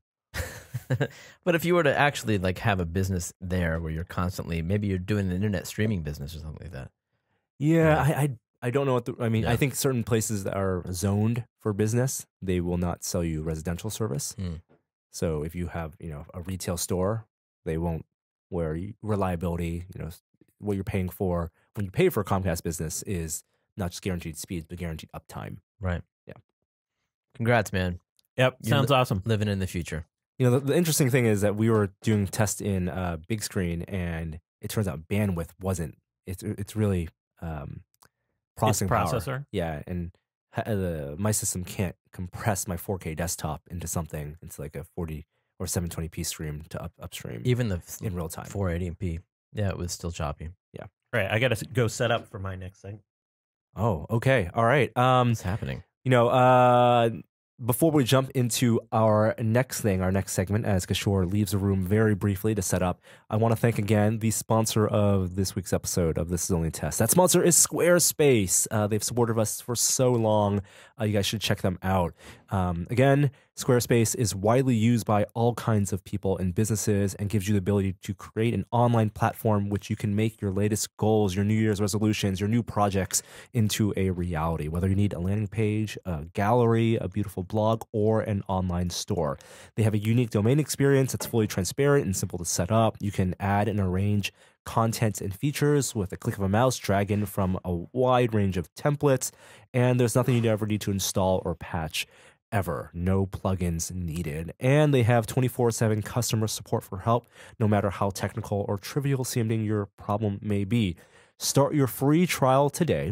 But if you were to actually have a business there where you're constantly, maybe you're doing an internet streaming business or something like that. Yeah, I don't know what Yeah. I think certain places that are zoned for business, they will not sell you residential service. So if you have, a retail store, they won't, where reliability, what you're paying for when you pay for a Comcast business is not just guaranteed speeds, but guaranteed uptime. Right. Yeah. Congrats, man. Yep, You're sounds awesome. Living in the future. The interesting thing is that we were doing tests in big screen, and it turns out bandwidth wasn't. It's really processing power. Processor. Yeah, and my system can't compress my 4K desktop into something. It's like a 40 or 720p stream to upstream Even the in real time. 480p. Yeah, it was still choppy. Right, I got to go set up for my next thing. Oh, okay, all right. What's happening? Before we jump into our next segment, as Kishore leaves the room very briefly to set up, I want to thank again the sponsor of this week's episode of This Is Only a Test. That sponsor is Squarespace. They've supported us for so long. You guys should check them out. Again, Squarespace is widely used by all kinds of people and businesses and gives you the ability to create an online platform which you can make your latest goals, your New Year's resolutions, your new projects into a reality, whether you need a landing page, a gallery, a beautiful blog, or an online store. They have a unique domain experience that's fully transparent and simple to set up. You can add and arrange content and features with a click of a mouse, drag in from a wide range of templates, and there's nothing you ever need to install or patch ever. No plugins needed. And they have 24/7 customer support for help, no matter how technical or trivial seeming your problem may be. Start your free trial today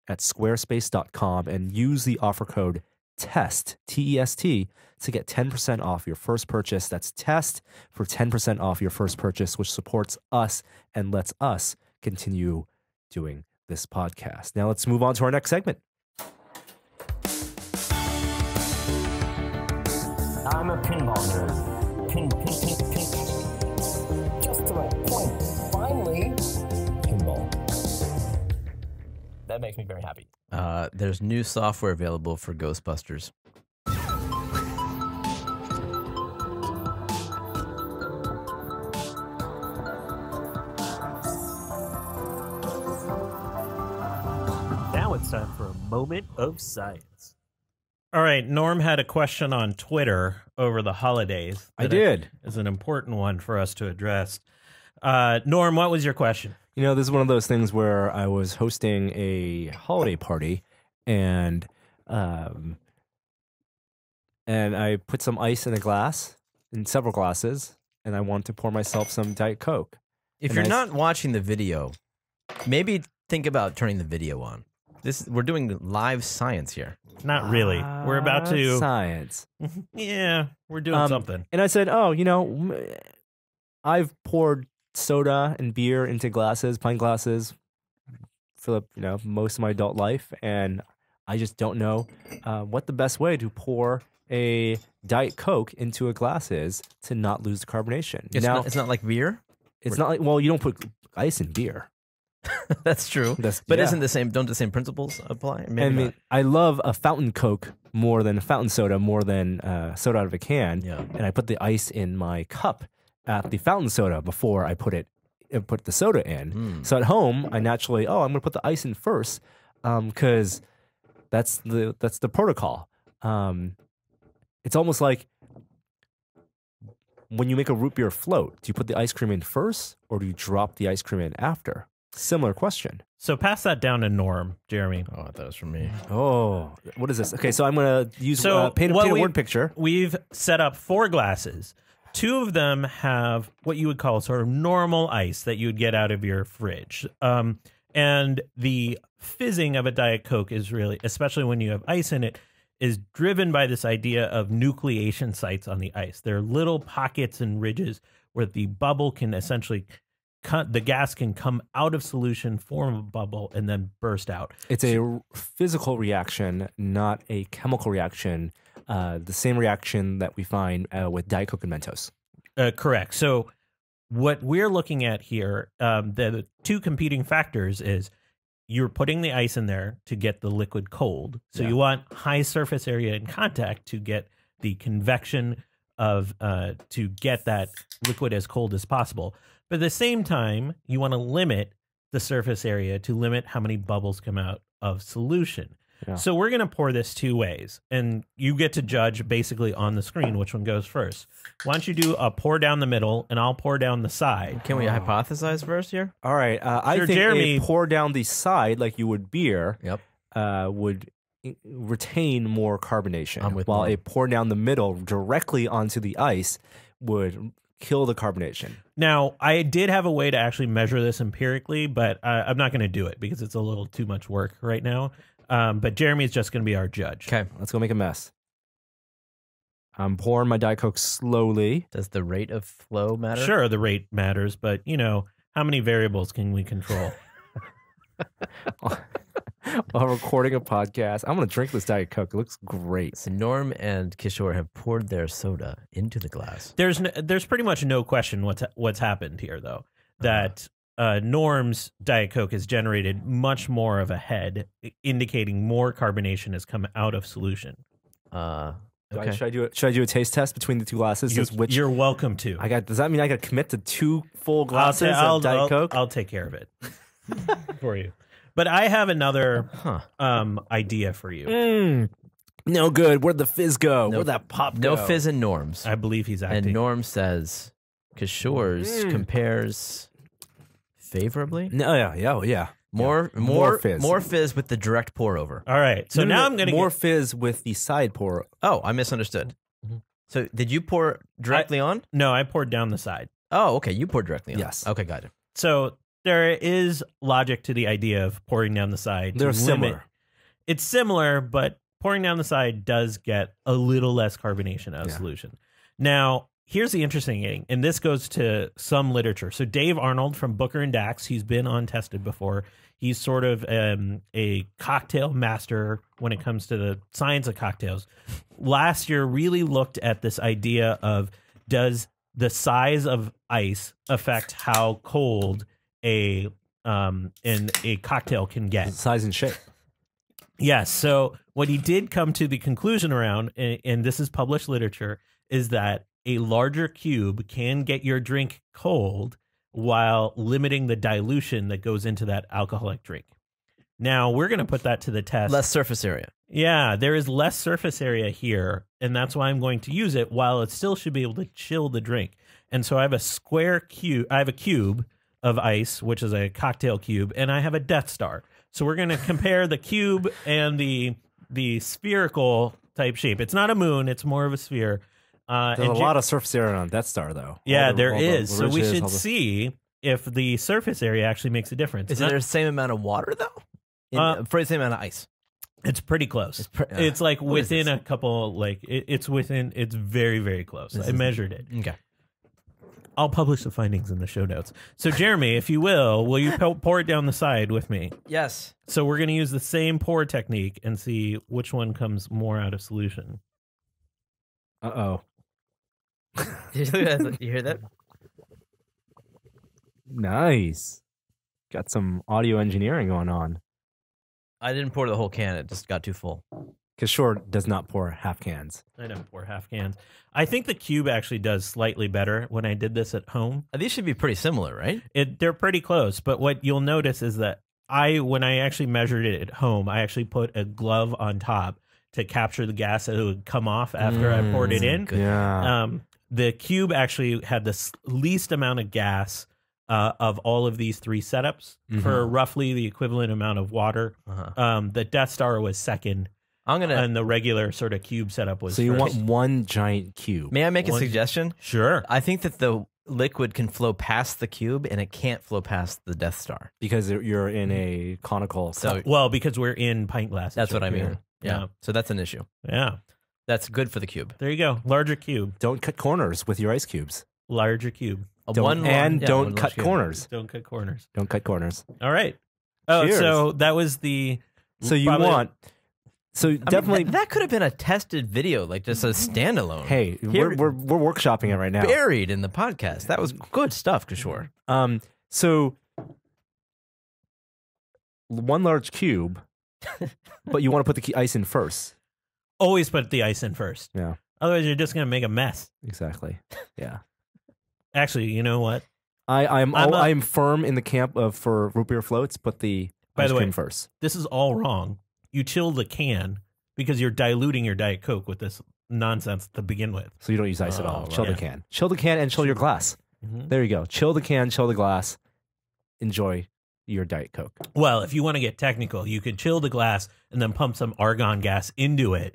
at squarespace.com and use the offer code TEST, T-E-S-T, to get 10% off your first purchase. That's TEST for 10% off your first purchase, which supports us and lets us continue doing this podcast. Now let's move on to our next segment. I'm a pinball nerd. Pin. Just the right point. Finally, pinball. That makes me very happy. There's new software available for Ghostbusters. Now it's time for a moment of science. All right, Norm had a question on Twitter over the holidays. I did. Is an important one for us to address. Norm, what was your question? You know, this is one of those things where I was hosting a holiday party and I put some ice in a glass, in several glasses, and I want to pour myself some Diet Coke. If And you're I- not watching the video, maybe think about turning the video on. We're doing live science here. Not really. We're about to. Science. Yeah, we're doing something. And I said, oh, you know, I've poured soda and beer into glasses, pint glasses, for most of my adult life, and I just don't know what the best way to pour a Diet Coke into a glass is to not lose the carbonation. It's not like beer. It's not like, well, you don't put ice in beer. That's true. But Isn't don't the same principles apply? Maybe I mean, not. I love a fountain Coke more than a fountain soda, more than soda out of a can. Yeah. And I put the ice in my cup at the fountain soda before I put the soda in. So at home, I naturally, I'm going to put the ice in first because that's the protocol. It's almost like when you make a root beer float, do you put the ice cream in first or do you drop the ice cream in after? Similar question. So pass that down to Norm, Jeremy. Oh, I thought it was from me. Oh, what is this? Okay, so I'm going to use paint what a we- word picture. We've set up 4 glasses. 2 of them have what you would call sort of normal ice that you would get out of your fridge. And the fizzing of a Diet Coke is really, especially when you have ice in it, is driven by this idea of nucleation sites on the ice. There are little pockets and ridges where the bubble can essentially the gas can come out of solution, form a bubble, and then burst out. It's a physical reaction, not a chemical reaction. The same reaction that we find with Diet Coke and Mentos. Correct. So what we're looking at here, the 2 competing factors is you're putting the ice in there to get the liquid cold. So you want high surface area in contact to get the convection of to get that liquid as cold as possible. But at the same time, you want to limit the surface area to limit how many bubbles come out of solution. Yeah. So we're going to pour this 2 ways, and you get to judge basically on the screen which one goes first. Why don't you do a pour down the middle, and I'll pour down the side. Can we hypothesize first here? All right. I Sure, think Jeremy- a pour down the side like you would beer Yep. would retain more carbonation, I'm with while Norm. a pour down the middle directly onto the ice would kill the carbonation. Now, I did have a way to actually measure this empirically, but I'm not going to do it because it's a little too much work right now. But Jeremy is just going to be our judge. Okay. Let's go make a mess. I'm pouring my Diet Coke slowly. Does the rate of flow matter? Sure, the rate matters, but how many variables can we control? While recording a podcast, I'm going to drink this Diet Coke. It looks great. So Norm and Kishore have poured their soda into the glass. There's pretty much no question what's happened here, though. That Norm's Diet Coke has generated much more of a head, indicating more carbonation has come out of solution. Okay. Should I do a taste test between the 2 glasses? You're welcome to. Does that mean I got to commit to 2 full glasses of Diet Coke? I'll take care of it for you. But I have another idea for you. No good. Where'd the fizz go? No- Where'd that pop go? No fizz in Norm's. I believe he's acting. And Norm says Kishore's compares favorably. No, yeah. More fizz. More fizz with the direct pour over. All right. So now I'm going to more fizz with the side pour. Oh, I misunderstood. Mm-hmm. So did you pour directly on? No, I poured down the side. Oh, okay. You poured directly on. Yes. Okay, got it. So there is logic to the idea of pouring down the side. They're to similar. limit. It's similar, but pouring down the side does get a little less carbonation out of solution. Now, here's the interesting thing, and this goes to some literature. So Dave Arnold from Booker and Dax, he's been on Tested before. He's sort of a cocktail master when it comes to the science of cocktails. Last year really looked at this idea of, does the size of ice affect how cold a cocktail can get? Size and shape. Yes. So what he did come to the conclusion around, and this is published literature, is that a larger cube can get your drink cold while limiting the dilution that goes into that alcoholic drink. Now, we're going to put that to the test. Less surface area. Yeah, there is less surface area here, and that's why I'm going to use it, while it still should be able to chill the drink. And so I have a square cube. I have a cube of ice, which is a cocktail cube, and I have a Death Star. So we're going to compare the cube and the spherical type shape. It's not a moon; it's more of a sphere. There's a lot of surface area on Death Star, though. Yeah, All the- there all the is. So we ridges, should all the- see if the surface area actually makes a difference. Is Not- there the same amount of water though? For the same amount of ice. It's pretty close. It's It's like what is within this? a couple. Like it's within. It's very, very close. I measured it. Okay. I'll publish the findings in the show notes. So, Jeremy, if you will you pour it down the side with me? Yes. So we're going to use the same pour technique and see which one comes more out of solution. Uh-oh. You hear that? Nice. Got some audio engineering going on. I didn't pour the whole can. It just got too full. Kishore does not pour half cans. I don't pour half cans. I think the cube actually does slightly better when I did this at home. These should be pretty similar, right? They're pretty close, but what you'll notice is that when I actually measured it at home, I actually put a glove on top to capture the gas that would come off after I poured it in. Yeah. The cube actually had the least amount of gas of all of these three setups for roughly the equivalent amount of water. The Death Star was second, and the regular sort of cube setup was So you first. want one giant cube. May I make a suggestion? Sure. I think that the liquid can flow past the cube and it can't flow past the Death Star. Because you're in a conical So cup. Well, because we're in pint glasses. that's what I mean. here. Yeah. So that's an issue. Yeah. That's good for the cube. There you go. Larger cube. Don't cut corners with your ice cubes. Larger cube. Don't, One don't cut large cube. corners. Don't cut corners. Don't cut corners. All right. Oh, Cheers. so that was the. So you probably- want... So I mean, definitely... that could have been a tested video, like just a standalone. Hey, Here- we're workshopping it right now. buried in the podcast. That was good stuff, Kishore. So one large cube, but you want to put the ice in first. Always put the ice in first. Yeah, Otherwise, you're just going to make a mess. exactly. Yeah. Actually, you know what? I'm firm in the camp of for root beer floats, put the By ice the way- cream first. This is all wrong. You chill the can because you're diluting your Diet Coke with this nonsense to begin with. So you don't use ice at all. Oh, Chill right. the can. Chill the can and chill your glass. Mhm. There you go. Chill the can, chill the glass. Enjoy your Diet Coke. Well, if you want to get technical, you could chill the glass and then pump some argon gas into it.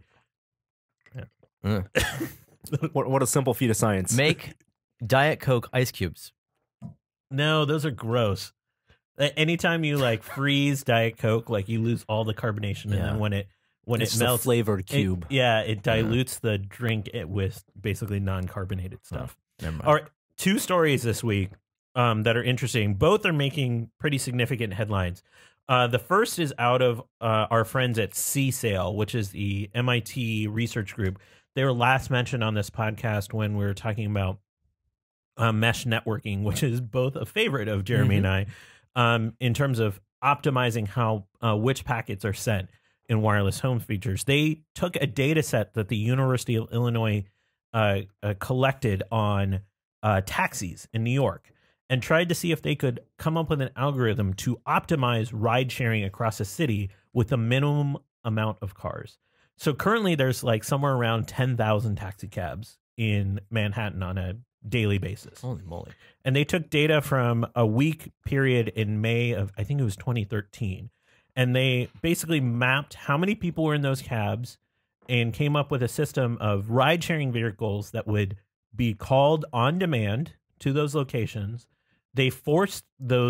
What a simple feat of science. Make Diet Coke ice cubes. No, those are gross. Anytime you like freeze Diet Coke, like you lose all the carbonation, and Yeah. then when It's it just a melts, flavored cube. it dilutes the drink with basically non-carbonated stuff. Never mind. All right, two stories this week that are interesting. Both are making pretty significant headlines. The first is out of our friends at CSAIL, which is the MIT research group. They were last mentioned on this podcast when we were talking about mesh networking, which is both a favorite of Jeremy and I, in terms of optimizing how which packets are sent in wireless home features. They took a data set that the University of Illinois collected on taxis in New York and tried to see if they could come up with an algorithm to optimize ride sharing across a city with a minimum amount of cars. So currently there's like somewhere around 10,000 taxi cabs in Manhattan on a daily basis. Holy moly. And they took data from a week period in May of, I think it was 2013. And they basically mapped how many people were in those cabs and came up with a system of ride sharing vehicles that would be called on demand to those locations. They forced those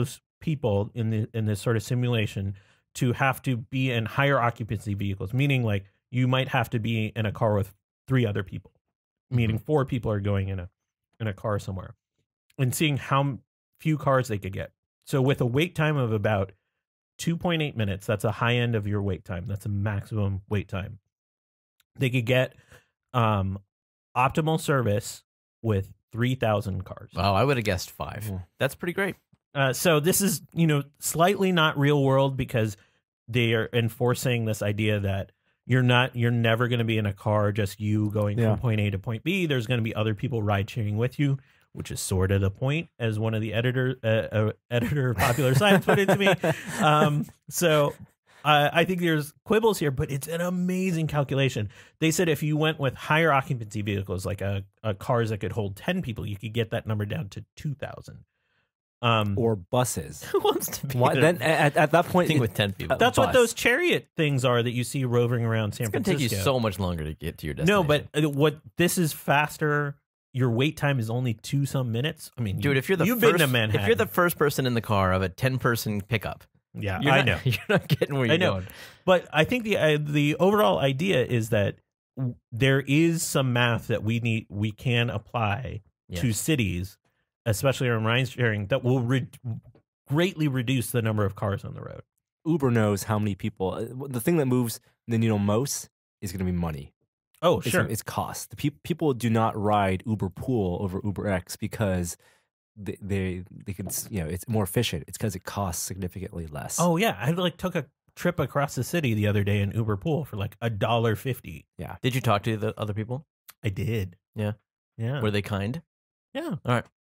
people in this sort of simulation to have to be in higher occupancy vehicles, meaning like you might have to be in a car with 3 other people, meaning 4 people are going in a car somewhere, and seeing how few cars they could get. So with a wait time of about 2.8 minutes, that's a high end of your wait time. That's a maximum wait time. They could get optimal service with 3,000 cars. Wow, I would have guessed 5. Yeah. That's pretty great. So this is, slightly not real world because they are enforcing this idea that you're never going to be in a car, just you going from point A to point B. There's going to be other people ride sharing with you, which is sort of the point, as one of the editor Popular Science put it to me. So I think there's quibbles here, but it's an amazing calculation. They said if you went with higher occupancy vehicles, like cars that could hold 10 people, you could get that number down to 2,000. Or buses. Who wants to be Why, then at that point, thing with 10 people? That's what bus. those chariot things are that you see roving around San It's going to Francisco. take you so much longer to get to your destination. No, but what this is faster. Your wait time is only 2-some minutes. I mean, Dude, if you're you've been to Manhattan, if you're the first person in the car of a 10-person pickup, yeah, you're I not, know. you're not getting where you're going. But I think the overall idea is that there is some math that we can apply to cities, especially on ride sharing, that will greatly reduce the number of cars on the road. Uber knows how many people. The thing that moves the needle most is going to be money. Oh, sure. It's cost. The people do not ride Uber Pool over Uber X because they can, it's more efficient. It's because it costs significantly less. Oh yeah, I took a trip across the city the other day in Uber Pool for like $1.50. Yeah. Did you talk to the other people? I did. Yeah. Yeah. Were they kind? Yeah. All right.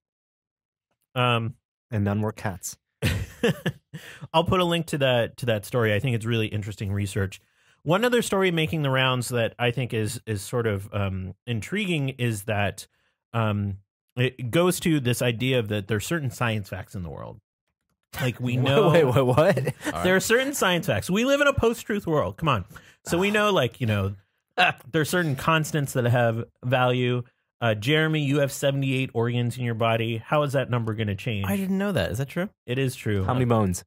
And none were cats. I'll put a link to that story. I think it's really interesting research. One other story making the rounds that I think is sort of intriguing is that it goes to this idea of that there's certain science facts in the world. Like we know, Wait, what? There are certain science facts. We live in a post-truth world. Come on. So we know, there are certain constants that have value. Jeremy, you have 78 organs in your body. How is that number going to change? I didn't know that. Is that true? It is true. How many bones?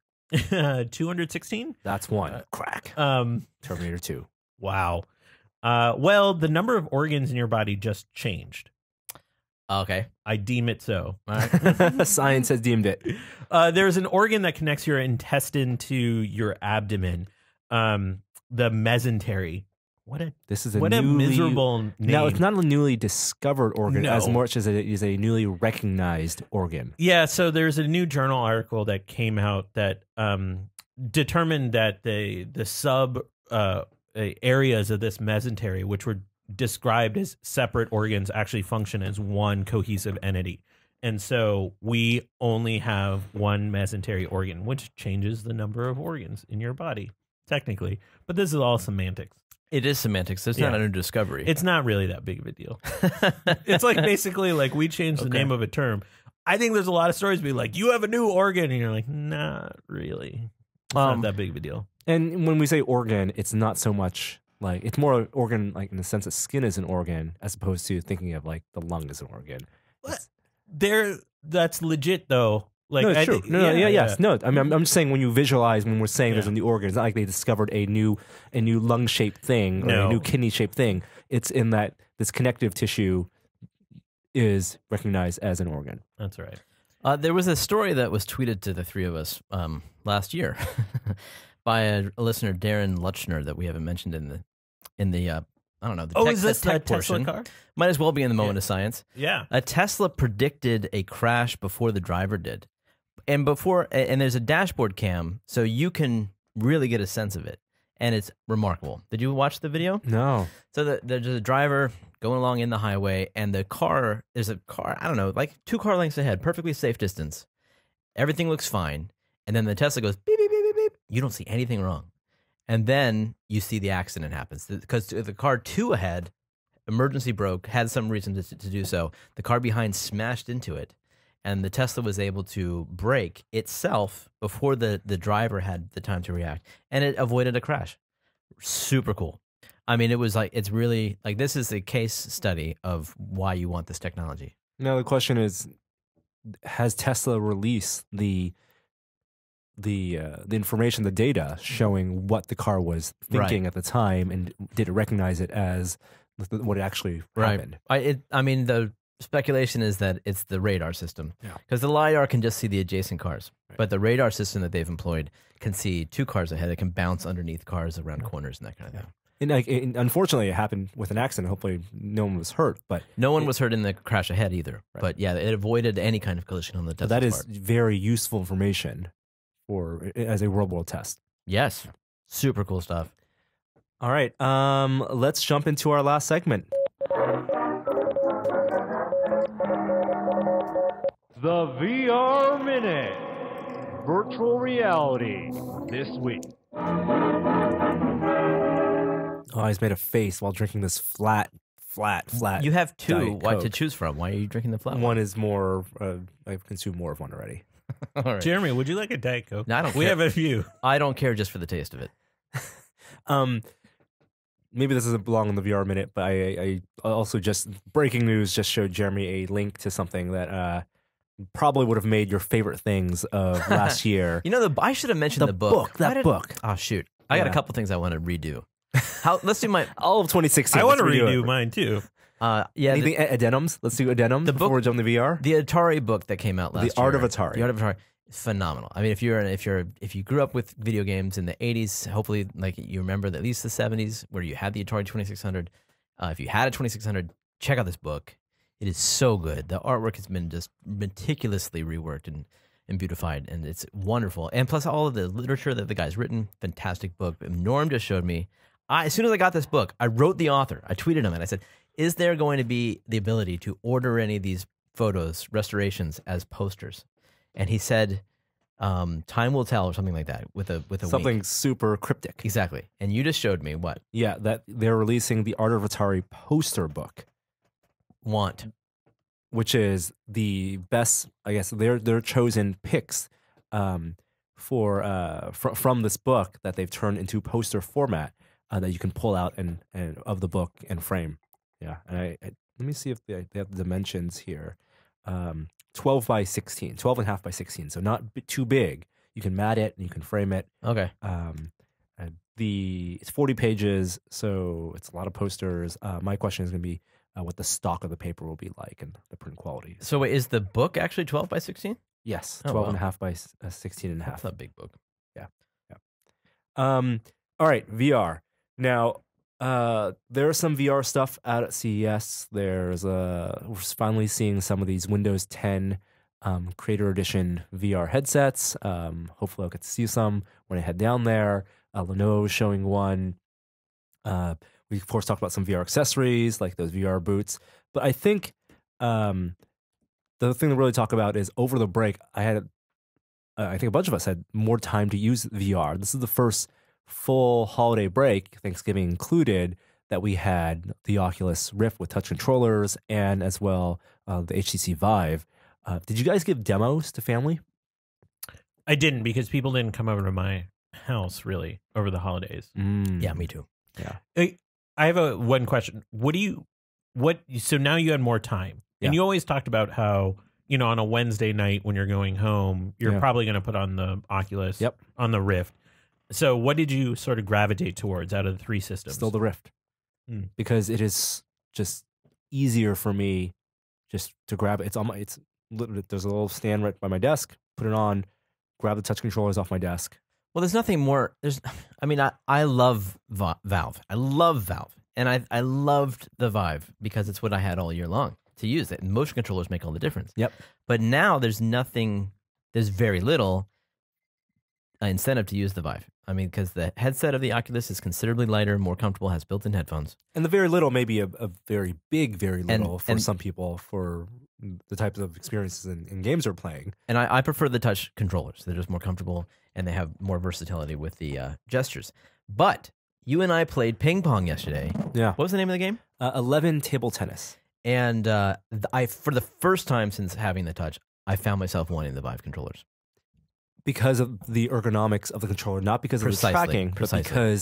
216? That's one. Crack. Terminator 2. Wow. Well, the number of organs in your body just changed. Okay. I deem it so. All right. Science has deemed it. There's an organ that connects your intestine to your abdomen. The mesentery. What a miserable name. Now, it's not a newly discovered organ No. as much as it is a newly recognized organ. Yeah, so there's a new journal article that came out that determined that the sub areas of this mesentery, which were described as separate organs, actually function as one cohesive entity. And so we only have one mesentery organ, which changes the number of organs in your body, technically. But this is all semantics. It is semantics. It's not a new discovery. It's not really that big of a deal. It's like basically like we changed the name of a term. I think there's a lot of stories be like, you have a new organ. And you're like, not really. It's not that big of a deal. And when we say organ, it's not so much like, it's more organ like in the sense that skin is an organ as opposed to thinking of like the lung as an organ. That's legit though. Like, no, it's true. Yes. No, I'm just saying when you visualize, when we're saying there's a new organ, it's not like they discovered a new lung-shaped thing or a new kidney-shaped thing. It's in that this connective tissue is recognized as an organ. That's right. There was a story that was tweeted to the three of us last year by a listener, Darren Lutchner, that we haven't mentioned in the I don't know. The is this tech the Tesla portion. car? Might as well be in the moment of science. Yeah. A Tesla predicted a crash before the driver did. And there's a dashboard cam, so you can really get a sense of it. And it's remarkable. Did you watch the video? No. So there's a driver going along in the highway, and there's a car, I don't know, like 2 car lengths ahead, perfectly safe distance. Everything looks fine. And then the Tesla goes beep, beep, beep, beep, beep. You don't see anything wrong. And then you see the accident happens. Because the car 2 ahead, emergency broke, had some reason to do so. The car behind smashed into it. And the Tesla was able to brake itself before the driver had the time to react. And it avoided a crash. Super cool. I mean, it was like, it's really, like, this is a case study of why you want this technology. Now the question is, has Tesla released the the information, the data showing what the car was thinking at the time, and did it recognize it as what actually happened? I mean, the speculation is that it's the radar system, because the LiDAR can just see the adjacent cars, but the radar system that they've employed can see 2 cars ahead. It can bounce underneath cars around corners and that kind of thing. And unfortunately, it happened with an accident. Hopefully, no one was hurt. But no one was hurt in the crash ahead either. But yeah, it avoided any kind of collision on the Tesla's that is part. very useful information as a real world test. Yes, super cool stuff. All right, let's jump into our last segment. The VR Minute. Virtual reality this week. Oh, he's made a face while drinking this flat. You have 2 Diet to Coke. choose from. Why are you drinking the flat One is more. I've consumed more of one already. All right. Jeremy, would you like a Diet Coke? No, I don't We care. have a few. I don't care just for the taste of it. Maybe this doesn't belong in the VR minute, but I also just breaking news just showed Jeremy a link to something that probably would have made your favorite things of last year. You know, I should have mentioned the book. That book. Oh shoot! I got a couple things I want to redo. Let's do my. All of 2016. I want to let's redo it. mine too. Yeah, Anything addendums? Let's do addendums before we jump to VR. the Atari book that came out last year. The Art of Atari. The Art of Atari. Phenomenal. I mean, if you grew up with video games in the 80s, hopefully, like you remember at least the 70s where you had the Atari 2600. If you had a 2600, check out this book. It is so good. The artwork has been just meticulously reworked and beautified, and it's wonderful. And plus, all of the literature that the guy's written, fantastic book. Norm just showed me. As soon as I got this book, I wrote the author. I tweeted him and I said, "Is there going to be the ability to order any of these photos, restorations as posters?" And he said, "Time will tell," or something like that, with a Something wink. super cryptic. Exactly. And you just showed me what Yeah, that they're releasing the Art of Atari poster book, which is the best. I guess their chosen picks from this book that they've turned into poster format that you can pull out and of the book and frame. Yeah, and I let me see if they have the dimensions here. 12 by 16, 12 and a half by 16. So not too big. You can mat it and you can frame it. Okay. It's 40 pages, so it's a lot of posters. My question is going to be what the stock of the paper will be like and the print quality. So wait, is the book actually 12 by 16? Yes, Oh, 12 wow. and a half by 16 and a half. That's a big book. All right, VR. Now, there's some VR stuff out at CES. We're finally seeing some of these Windows 10 Creator Edition VR headsets. Hopefully, I'll get to see some when I head down there. Lenovo's showing one. We of course talked about some VR accessories like those VR boots. But I think the thing to really talk about is over the break. I think a bunch of us had more time to use VR. This is the first full holiday break, Thanksgiving included, that we had the Oculus Rift with touch controllers and as well the HTC Vive. Did you guys give demos to family? I didn't, because people didn't come over to my house really over the holidays. Yeah, me too. Yeah. I have one question. So now you had more time, Yeah. and you always talked about how, on a Wednesday night when you're going home, you're Yeah. probably going to put on the Oculus, Yep. on the Rift. So what did you sort of gravitate towards out of the 3 systems? Still the Rift. Because it is just easier for me just to grab it. It's literally, there's a little stand right by my desk, put it on, grab the touch controllers off my desk. Well, there's nothing more. I love Valve. I love Valve. And I loved the Vive because it's what I had all year long to use it. And motion controllers make all the difference. Yep. But now there's very little incentive to use the Vive. I mean, because the headset of the Oculus is considerably lighter, more comfortable, has built-in headphones. And the very little may be a very big, very little for and- some people for the types of experiences and games they're playing. And I prefer the touch controllers. They're just more comfortable and they have more versatility with the gestures. But you and I played ping pong yesterday. Yeah. What was the name of the game? 11 table tennis. And for the first time since having the touch, I found myself wanting the Vive controllers. Because of the ergonomics of the controller, not because of the Precisely, tracking, precisely. but because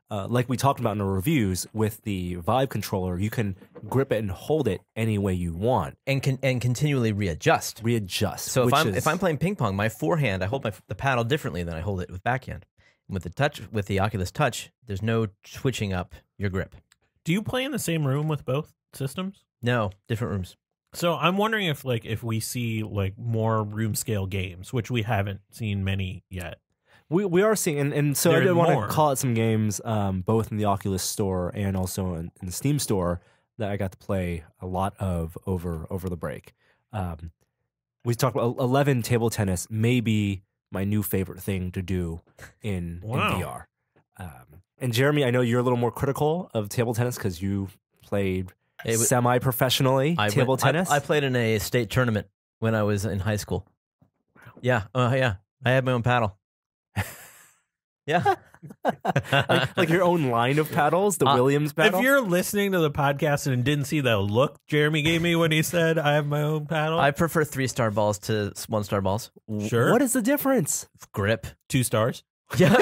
like we talked about in the reviews, with the Vive controller, you can grip it and hold it any way you want. And continually readjust. So if I'm playing ping pong, my forehand, I hold the paddle differently than I hold it with backhand. With the Oculus Touch, there's no switching up your grip. Do you play in the same room with both systems? No, different rooms. So I'm wondering if we see like more room scale games, which we haven't seen many yet. We are seeing, and so I There's did want more. to call out some games, both in the Oculus store and also in the Steam store, that I got to play a lot of over the break. We talked about 11 table tennis, may be my new favorite thing to do in VR. And Jeremy, I know you're a little more critical of table tennis because you played semi-professionally table tennis. I played in a state tournament when I was in high school. Yeah, I had my own paddle. Yeah. like your own line of paddles, the Williams paddle. If you're listening to the podcast and didn't see the look Jeremy gave me when he said I have my own paddle, I prefer 3-star balls to 1-star balls. Sure. What is the difference? Grip. 2 stars. Yeah.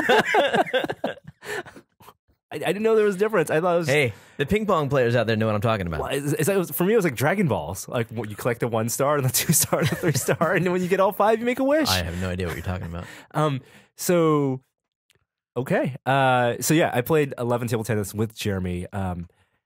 I didn't know there was a difference. I thought it was. Hey, the ping pong players out there know what I'm talking about. Well, for me, it was like Dragon Balls. Like you collect the 1-star and the 2-star and the 3-star, and then when you get all 5, you make a wish. I have no idea what you're talking about. So, okay. So yeah, I played 11 table tennis with Jeremy. I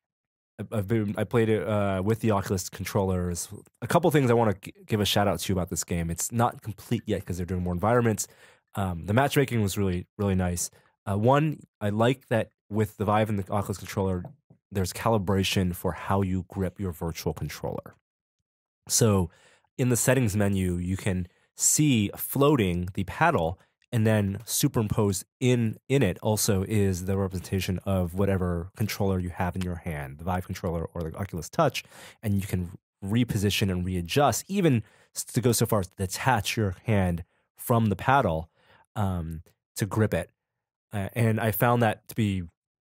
played it with the Oculus controllers. A couple things I want to give a shout out to about this game. It's not complete yet because they're doing more environments. The matchmaking was really, really nice. One, I like that with the Vive and the Oculus controller, there's calibration for how you grip your virtual controller. So in the settings menu, you can see floating the paddle, and then superimposed in it also is the representation of whatever controller you have in your hand, the Vive controller or the Oculus Touch, and you can reposition and readjust, even to go so far as to detach your hand from the paddle to grip it. And I found that to be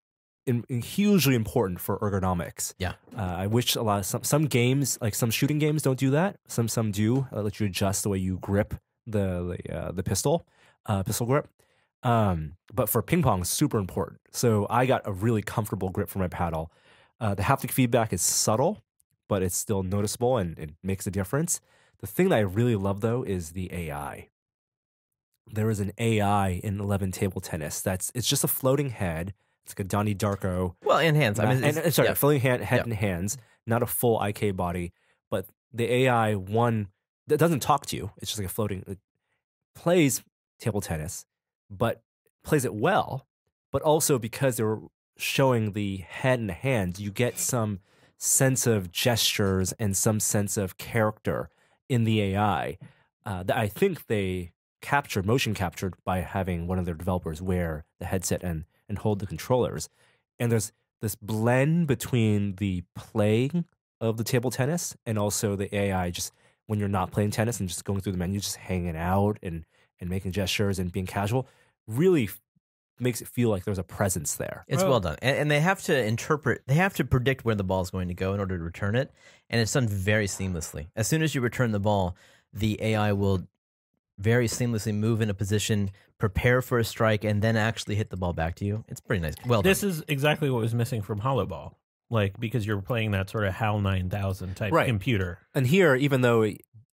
hugely important for ergonomics. Yeah. I wish some games, like some shooting games, don't do that. Some do let you adjust the way you grip the pistol grip. But for ping pong, it's super important. So I got a really comfortable grip for my paddle. The haptic feedback is subtle, but it's still noticeable and it makes a difference. The thing that I really love though is the AI. There is an AI in 11 table tennis. It's just a floating head. It's like a Donnie Darko. Well, and hands. Floating head and hands, not a full IK body. But the AI that doesn't talk to you. It's just like a floating. It plays table tennis, but plays it well. But also because they're showing the head and the hands, you get some sense of gestures and some sense of character in the AI that I think they motion captured by having one of their developers wear the headset and hold the controllers. And there's this blend between the playing of the table tennis and also the AI just when you're not playing tennis and just going through the menu, just hanging out and making gestures and being casual, really makes it feel like there's a presence there. It's well done. And they have to predict where the ball is going to go in order to return it. And it's done very seamlessly. As soon as you return the ball, the AI will very seamlessly move in a position, prepare for a strike, and then actually hit the ball back to you. It's pretty nice. Well done. This is exactly what was missing from Hollow Ball. Like, because you're playing that sort of HAL 9000 type computer. And here, even though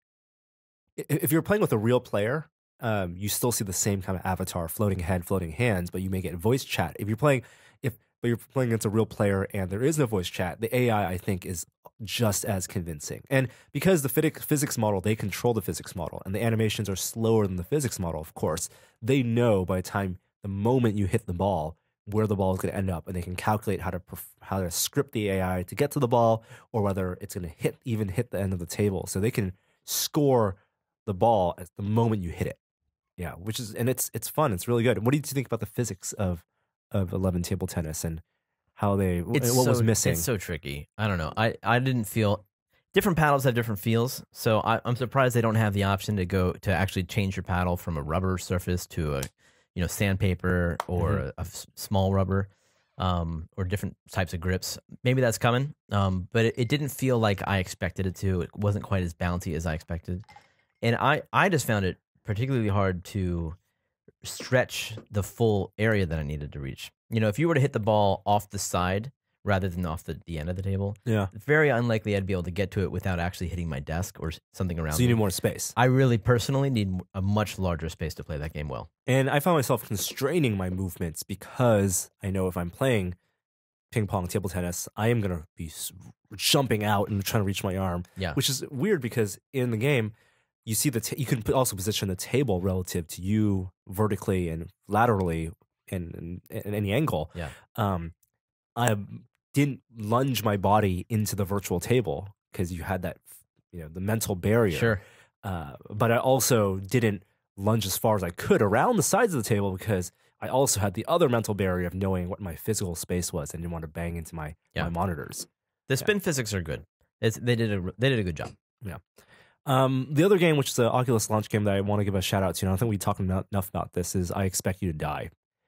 if you're playing with a real player, you still see the same kind of avatar, floating head, floating hands, but you may get voice chat. If you're playing against a real player and there is no voice chat, the AI, I think, is just as convincing. And because the physics model, they control the physics model, and the animations are slower than the physics model, of course, they know by the moment you hit the ball, where the ball is going to end up, and they can calculate how to script the AI to get to the ball, or whether it's going to hit the end of the table. So they can score the ball at the moment you hit it. Yeah, it's fun. It's really good. What do you think about the physics of 11 table tennis and how was missing? It's so tricky. I don't know. I didn't feel different paddles have different feels. So I'm surprised they don't have the option to actually change your paddle from a rubber surface to a sandpaper or a small rubber or different types of grips. Maybe that's coming. But it didn't feel like I expected it to. It wasn't quite as bouncy as I expected. And I just found it particularly hard to stretch the full area that I needed to reach. You know, if you were to hit the ball off the side rather than off the end of the table, Yeah. very unlikely I'd be able to get to it without actually hitting my desk or something around So you me. need more space. I really personally need a much larger space to play that game well. And I found myself constraining my movements because I know if I'm playing ping pong, table tennis, I am going to be jumping out and trying to reach my arm. Yeah. Which is weird because in the game, you see you can also position the table relative to you vertically and laterally in any angle. Yeah. I didn't lunge my body into the virtual table because you had that, the mental barrier. Sure. But I also didn't lunge as far as I could around the sides of the table because I also had the other mental barrier of knowing what my physical space was and didn't want to bang into my monitors. The spin physics are good. They did a good job. Yeah. The other game, which is the Oculus launch game that I want to give a shout out to, and I don't think we talked enough about this, is I Expect You to Die.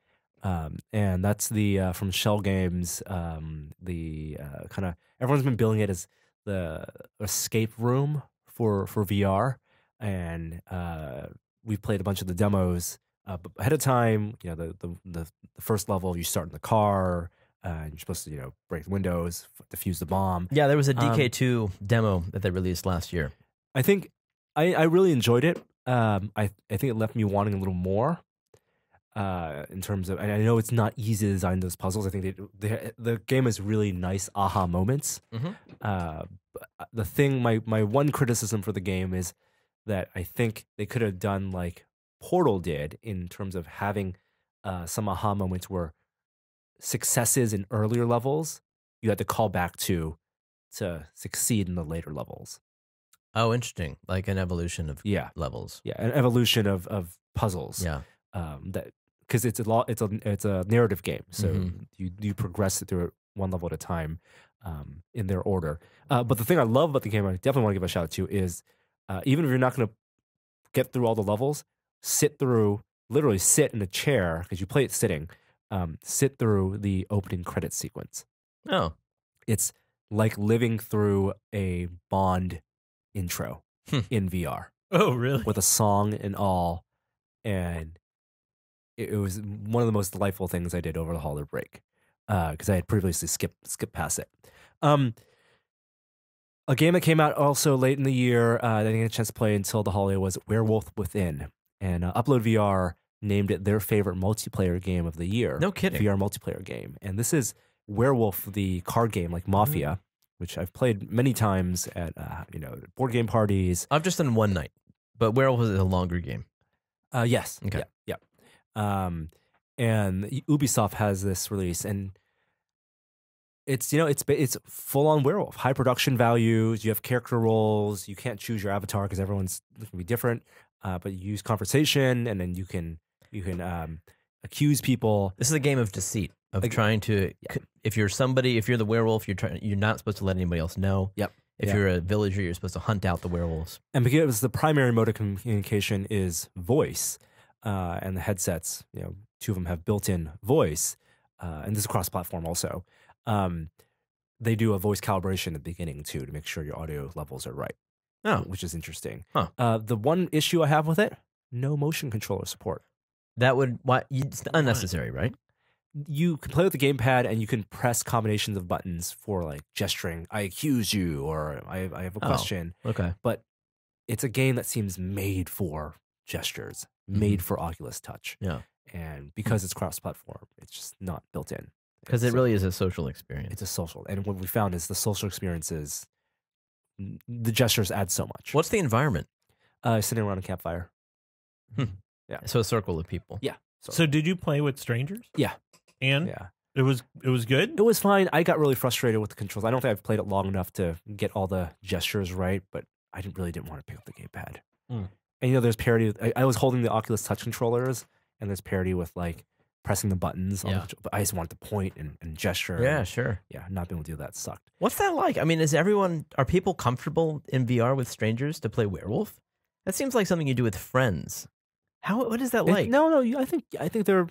And that's the from Shell Games, the kind of everyone's been billing it as the escape room for VR, and we've played a bunch of the demos ahead of time. You know, the first level, you start in the car, and you're supposed to break the windows, defuse the bomb. Yeah, there was a DK2 demo that they released last year. I think I really enjoyed it. I think it left me wanting a little more. In terms of, and I know it's not easy to design those puzzles. I think the game has really nice aha moments. Mm-hmm. The thing, my one criticism for the game is that I think they could have done like Portal did in terms of having some aha moments where successes in earlier levels you had to call back to succeed in the later levels. Oh, interesting. Like an evolution of levels. Yeah, an evolution of puzzles. Yeah. That because it's a narrative game, so you progress it through it one level at a time, in their order. But the thing I love about the game, I definitely want to give a shout out to, is even if you're not going to get through all the levels, literally sit in a chair because you play it sitting. Sit through the opening credits sequence. Oh, it's like living through a Bond intro in VR. Oh, really? With a song and all, and it was one of the most delightful things I did over the holiday break because I had previously skipped past it. A game that came out also late in the year that I didn't get a chance to play until the holiday was Werewolf Within, and Upload VR named it their favorite multiplayer game of the year. No kidding. VR multiplayer game, and this is Werewolf, the card game like Mafia, which I've played many times at board game parties. I've just done one night, but Werewolf is a longer game. Yes. Okay. Yeah. And Ubisoft has this release, and it's it's full on werewolf, high production values. You have character roles. You can't choose your avatar because everyone's going to be different. But you use conversation, and then you can accuse people. This is a game of deceit, of trying to. If you're the werewolf, you're not supposed to let anybody else know. Yep. If you're a villager, you're supposed to hunt out the werewolves. And because the primary mode of communication is voice, and the headsets, two of them have built-in voice, and this is cross-platform also. They do a voice calibration at the beginning too to make sure your audio levels are right. Oh, which is interesting. Huh. The one issue I have with it: no motion controller support. It's unnecessary, right? You can play with the gamepad and you can press combinations of buttons for like gesturing. I accuse you, or I have a question. Okay. But it's a game that seems made for gestures, made for Oculus Touch. Yeah. And because it's cross-platform, it's just not built in. Because it really is a social experience. It's a social. And what we found is the social experiences, the gestures add so much. What's the environment? Sitting around a campfire. Yeah. So a circle of people. Yeah. So did you play with strangers? Yeah. And yeah. It was good? It was fine. I got really frustrated with the controls. I don't think I've played it long enough to get all the gestures right, but I really didn't want to pick up the gamepad. And there's parity. I was holding the Oculus Touch controllers, and there's parity with like pressing the buttons. Yeah. But I just wanted to point and gesture. Yeah, and, sure. Yeah, not being able to do that sucked. What's that like? I mean, are people comfortable in VR with strangers to play werewolf? That seems like something you do with friends. What is that like? No. I think they're.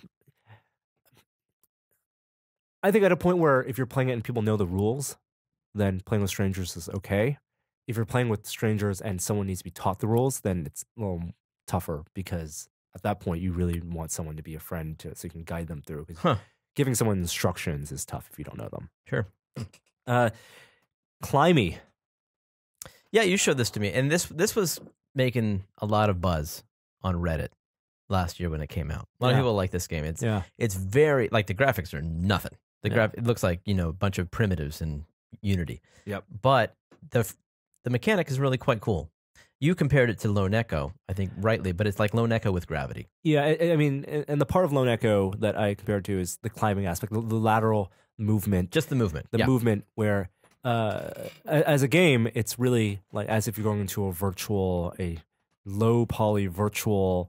I think at a point where if you're playing it and people know the rules, then playing with strangers is okay. If you're playing with strangers and someone needs to be taught the rules, then it's a little tougher because at that point, you really want someone to be a friend so you can guide them through. Because Huh. giving someone instructions is tough if you don't know them. Sure. Climby. Yeah, you showed this to me, and this was making a lot of buzz on Reddit last year when it came out. A lot of Yeah. people like this game. Yeah. It's very like the graphics are nothing. It looks like a bunch of primitives in Unity. Yep. But the mechanic is really quite cool. You compared it to Lone Echo, I think rightly, but it's like Lone Echo with gravity. Yeah, I mean, and the part of Lone Echo that I compared to is the climbing aspect, the lateral movement. Just the movement. The movement where, as a game, it's really like as if you're going into a low poly virtual,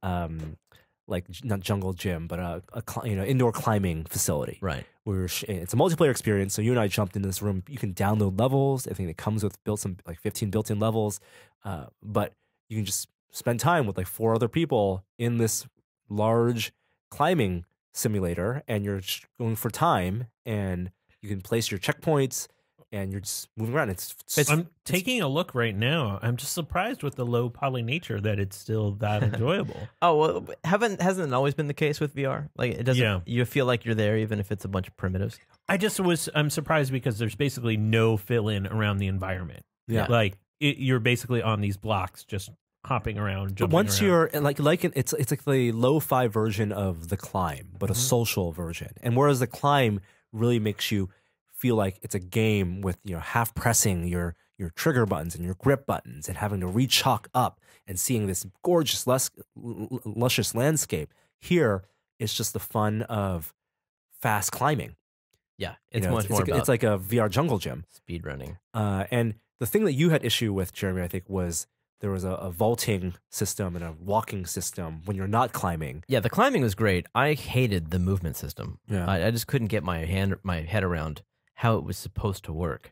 like not jungle gym, but indoor climbing facility. Right. Where it's a multiplayer experience. So you and I jumped into this room. You can download levels. I think it comes with 15 built-in levels, but you can just spend time with like 4 other people in this large climbing simulator, and you're just going for time, and you can place your checkpoints, and you're just moving around. I'm taking a look right now. I'm just surprised with the low poly nature that it's still that enjoyable. Oh, well, hasn't it always been the case with VR? Like it doesn't. Yeah. You feel like you're there even if it's a bunch of primitives. I'm surprised because there's basically no fill in around the environment. Yeah. Like you're basically on these blocks just hopping around, But jumping once around. you're it's like the lo-fi version of the climb, but a social version. And whereas the climb really makes you feel like it's a game with half pressing your trigger buttons and your grip buttons and having to re-chalk up and seeing this gorgeous, luscious landscape. Here, it's just the fun of fast climbing. Yeah, it's much more about it's like a VR jungle gym. speed running. And the thing that you had issue with, Jeremy, I think, was there was a vaulting system and a walking system when you're not climbing. Yeah, the climbing was great. I hated the movement system. Yeah. I just couldn't get my head around how it was supposed to work.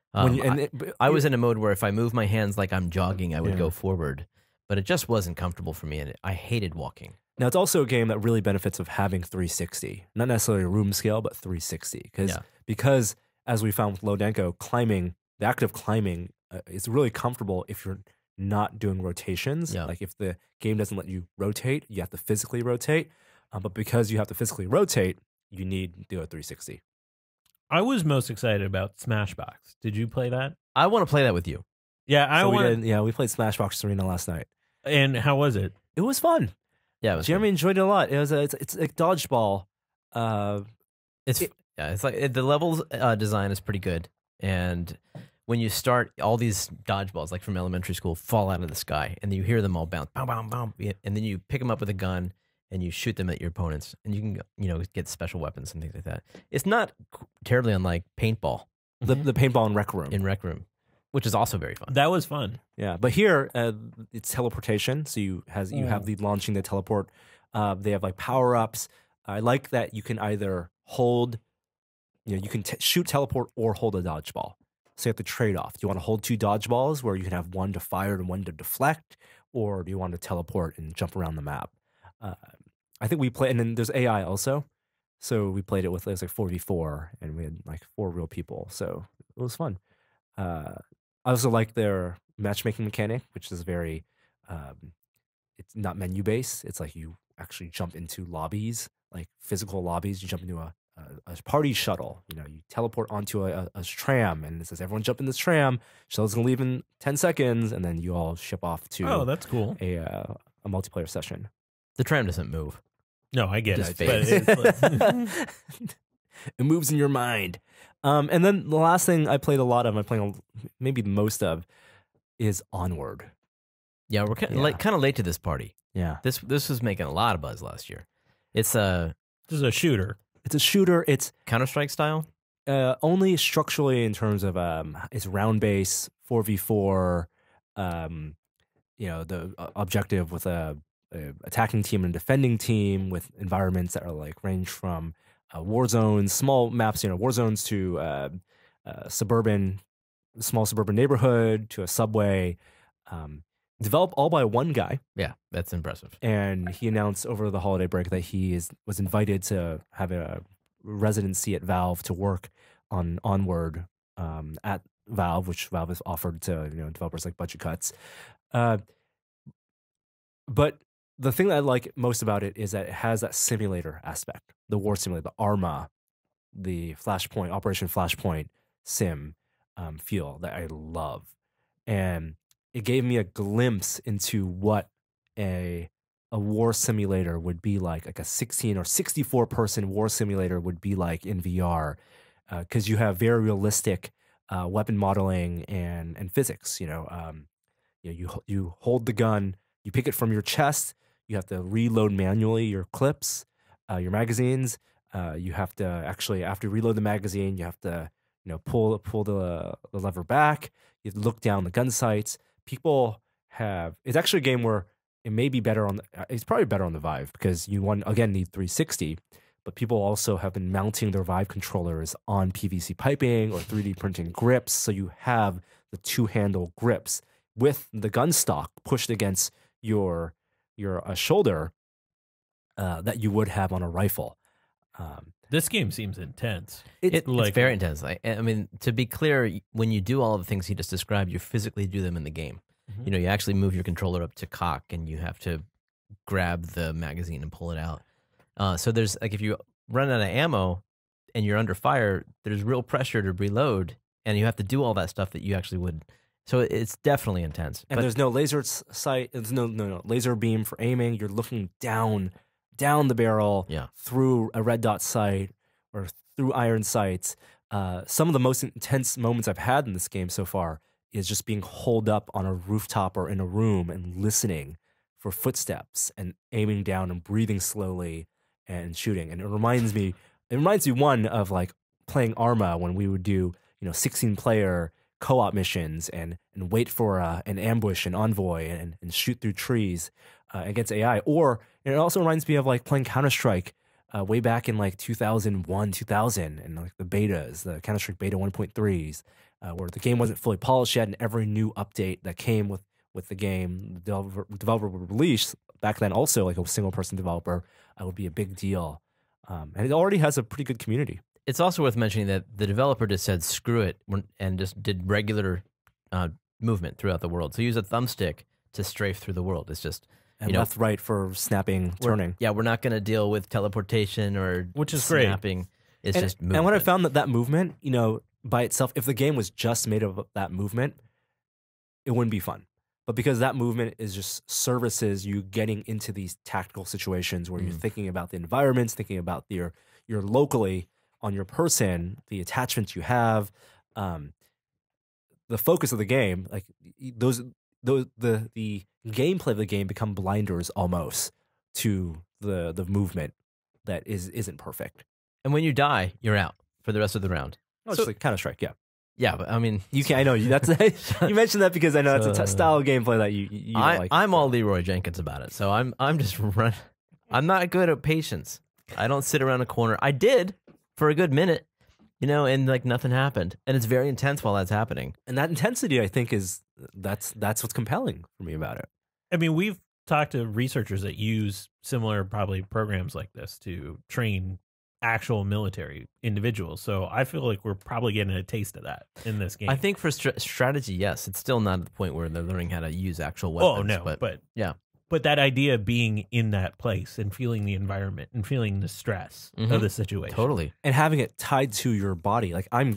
I was in a mode where if I move my hands like I'm jogging, I would go forward, but it just wasn't comfortable for me, and I hated walking. Now, it's also a game that really benefits of having 360, not necessarily room scale, but 360. Because as we found with Lodenko, climbing, the active climbing is really comfortable if you're not doing rotations. Yeah. Like if the game doesn't let you rotate, you have to physically rotate. But because you have to physically rotate, you need to go 360. I was most excited about Smashbox. Did you play that? I want to play that with you. Yeah, we played Smashbox Arena last night. And how was it? It was fun. Yeah, it was Jeremy enjoyed it a lot. It's like dodgeball. It's like the levels design is pretty good, and when you start, all these dodgeballs like from elementary school fall out of the sky, and you hear them all bounce, boom, boom, boom, and then you pick them up with a gun and you shoot them at your opponents, and you can get special weapons and things like that. It's not terribly unlike paintball The paintball in Rec Room. in Rec Room, which is also very fun. That was fun. Yeah, but here it's teleportation. So you have the launching the teleport. They have like power ups. I like that you can either hold, you can shoot teleport or hold a dodgeball. So you have to trade off. Do you want to hold 2 dodgeballs where you can have one to fire and one to deflect, or do you want to teleport and jump around the map? I think we play, and then there's AI also. So we played it with, it was like 4v4, and we had like 4 real people. So it was fun. I also like their matchmaking mechanic, which is very, it's not menu based. It's like you actually jump into lobbies, like physical lobbies. You jump into a party shuttle. You teleport onto a tram, and it says everyone jump in this tram. Shuttle's gonna leave in 10 seconds, and then you all ship off to Oh, that's cool. a multiplayer session. The tram doesn't move. No, I get Just it. But It moves in your mind. And then the last thing I played a lot of, I'm playing maybe most of, is Onward. Yeah, we're kind of late to this party. Yeah, This was making a lot of buzz last year. It's a this is a shooter. it's a shooter. It's Counter-Strike style. only structurally in terms of it's round base 4v4. The objective with a attacking team and a defending team with environments that are like range from war zones, small maps, war zones to small suburban neighborhood to a subway. Developed all by one guy, Yeah, that's impressive. and he announced over the holiday break that he was invited to have a residency at Valve to work on Onward at Valve, which Valve has offered to developers like budget cuts. But the thing that I like most about it is that it has that simulator aspect, the war simulator, the ARMA, the Flashpoint, Operation Flashpoint sim feel that I love. And it gave me a glimpse into what a war simulator would be like a 16 or 64 person war simulator would be like in VR, because you have very realistic weapon modeling and physics. You hold the gun, you pick it from your chest, you have to reload manually your clips, your magazines. You have to actually, after you reload the magazine, you have to pull the lever back. You have to look down the gun sights. People have, it's actually a game where it may be better on it's probably better on the Vive, because you again need 360, but people also have been mounting their Vive controllers on PVC piping or 3D printing grips, so you have the two-handle grips with the gun stock pushed against your shoulder that you would have on a rifle. This game seems intense. It's very intense. I mean, to be clear, when you do all of the things he just described, you physically do them in the game. Mm-hmm. You actually move your controller up to cock, and you have to grab the magazine and pull it out. So there's if you run out of ammo and you're under fire, there's real pressure to reload, and you have to do all that stuff that you actually would. So it's definitely intense. And there's no laser sight. There's no laser beam for aiming. You're looking down the barrel through a red dot sight or through iron sights. Some of the most intense moments I've had in this game so far is just being holed up on a rooftop or in a room and listening for footsteps and aiming down and breathing slowly and shooting. And it reminds me one of like playing Arma when we would do 16-player co-op missions and wait for an ambush, an envoy, and shoot through trees against AI. Or it also reminds me of like playing Counter-Strike way back in like 2001, 2000, and like the betas, the Counter-Strike beta 1.3s, where the game wasn't fully polished yet, and every new update that came with the game, the developer would release back then, also like a single-person developer, would be a big deal. And it already has a pretty good community. It's also worth mentioning that the developer just said screw it and just did regular movement throughout the world. So use a thumbstick to strafe through the world. It's just and left, right for snapping, turning. We're not going to deal with teleportation or which is snapping. Great. It's just movement. And what I found that movement, by itself, if the game was just made of that movement, it wouldn't be fun. But because that movement is just services you getting into these tactical situations where you're thinking about the environments, thinking about your locally on your person, the attachments you have, the focus of the game, like the gameplay of the game become blinders almost to the movement that isn't perfect. And when you die, you're out for the rest of the round. Oh, it's like Counter-Strike, yeah. Yeah, but I mean, you can't. I know that's you mentioned that because I know that's a style of gameplay that you don't like. I'm all Leroy Jenkins about it, so I'm just run. I'm not good at patience. I don't sit around a corner. I did for a good minute, and like nothing happened, and it's very intense while that's happening. And that intensity, I think, that's what's compelling for me about it. I mean, we've talked to researchers that use similar probably programs like this to train actual military individuals. So I feel like we're probably getting a taste of that in this game. I think for strategy, yes, it's still not at the point where they're learning how to use actual weapons. Oh no, but yeah. But that idea of being in that place and feeling the environment and feeling the stress of the situation. Totally. And having it tied to your body. Like I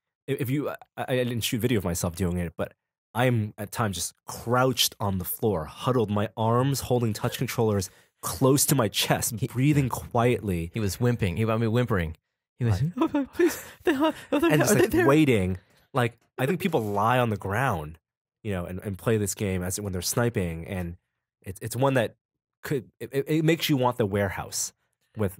didn't shoot video of myself doing it, but I'm at times just crouched on the floor, huddled, my arms holding touch controllers close to my chest, breathing quietly. He was whimpering. He was, oh, please, and just like waiting. Like I think people lie on the ground, and play this game when they're sniping, and it's one that it makes you want the warehouse with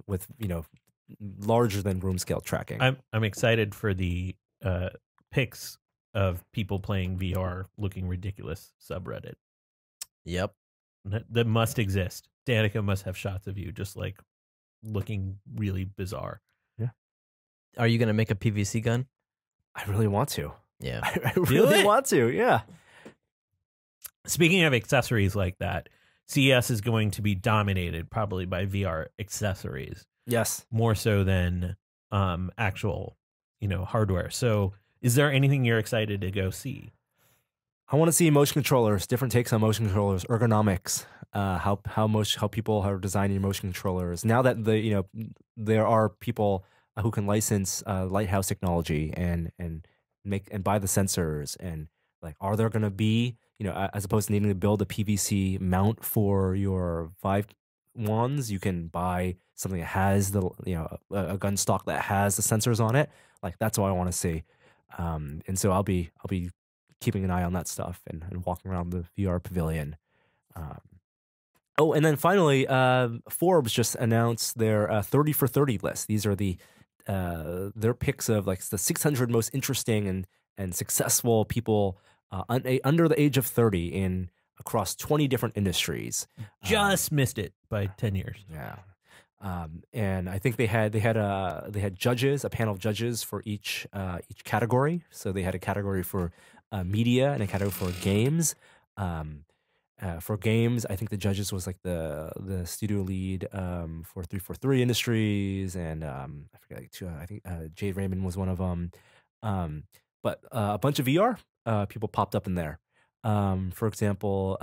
larger than room scale tracking. I'm excited for the pics of people playing VR looking ridiculous subreddit. Yep. That must exist. Danica must have shots of you just like looking really bizarre. Yeah. Are you going to make a PVC gun? I really want to. Yeah. I really want to. Yeah. Speaking of accessories like that, CES is going to be dominated probably by VR accessories. Yes. More so than actual, hardware. So is there anything you're excited to go see? I want to see motion controllers, different takes on motion controllers, ergonomics, how people are designing motion controllers. Now that there are people who can license Lighthouse technology and make and buy the sensors, and like, are there going to be, as opposed to needing to build a PVC mount for your Vive wands, you can buy something that has a gun stock that has the sensors on it. Like, that's what I want to see. And so I'll be keeping an eye on that stuff and walking around the VR pavilion. And then finally, Forbes just announced their 30 for 30 list. These are their picks of like the 600 most interesting and successful people under the age of 30 across 20 different industries. Just missed it by 10 years. Yeah. And I think they had judges, a panel of judges for each category. So they had a category for media and a category for games. For games, I think the judges was like the studio lead for 343 Industries, and I forget, like two. I think Jade Raymond was one of them. But a bunch of VR people popped up in there. For example,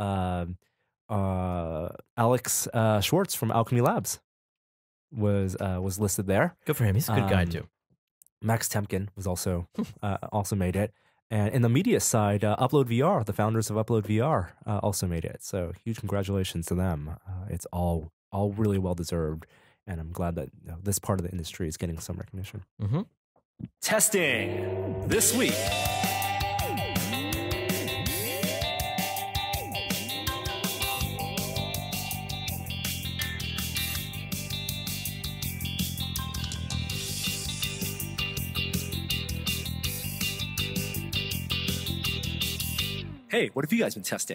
Alex Schwartz from Alchemy Labs was listed there. Good for him. He's a good guy too. Max Temkin was also made it. And in the media side, Upload VR, the founders of Upload VR, also made it. So huge congratulations to them. It's all really well deserved, and I'm glad that this part of the industry is getting some recognition. Mm-hmm. Testing this week. Hey, what have you guys been testing?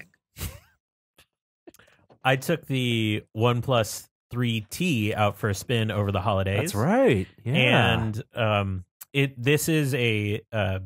I took the OnePlus 3T out for a spin over the holidays. That's right. Yeah. And this is a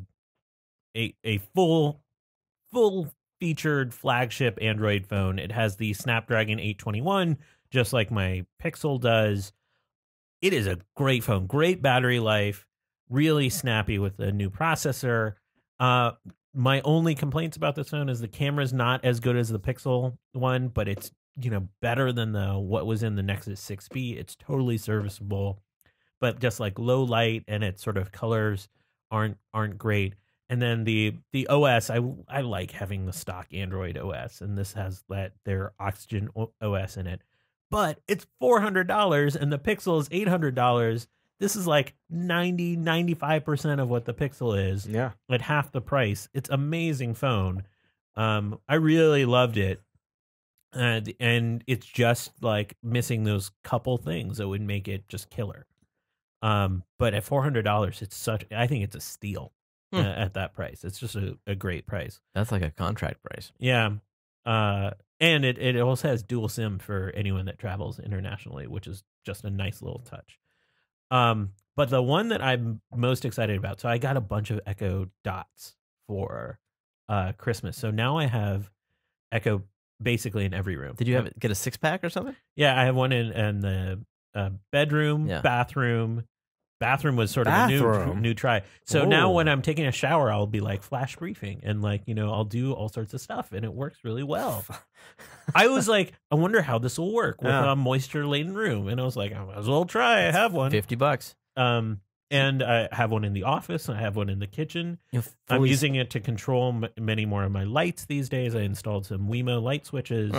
full featured flagship Android phone. It has the Snapdragon 821, just like my Pixel does. It is a great phone, great battery life, really snappy with the new processor. My only complaints about this phone is the camera's not as good as the Pixel one, but it's better than what was in the Nexus 6B. It's totally serviceable, but just like low light, and its sort of colors aren't great. And then the OS, I like having the stock Android OS, and this has their Oxygen OS in it, but it's $400 and the Pixel is $800. This is like 95% of what the Pixel is. Yeah. At half the price. It's amazing phone. I really loved it. And it's just like missing those couple things that would make it just killer. But at $400, I think it's a steal at that price. It's just a great price. That's like a contract price. Yeah. And it also has dual SIM for anyone that travels internationally, which is just a nice little touch. But the one that I'm most excited about, so I got a bunch of Echo Dots for Christmas. So now I have Echo basically in every room. Did you get a 6-pack or something? Yeah, I have one in the bedroom, bathroom. Bathroom was sort of a new try. So now when I'm taking a shower, I'll be like flash briefing and I'll do all sorts of stuff, and it works really well. I was like, I wonder how this will work with a moisture laden room. And I was like, I might as well try. I have one. $50. And I have one in the office, and I have one in the kitchen. I'm using it to control many more of my lights these days. I installed some Wemo light switches.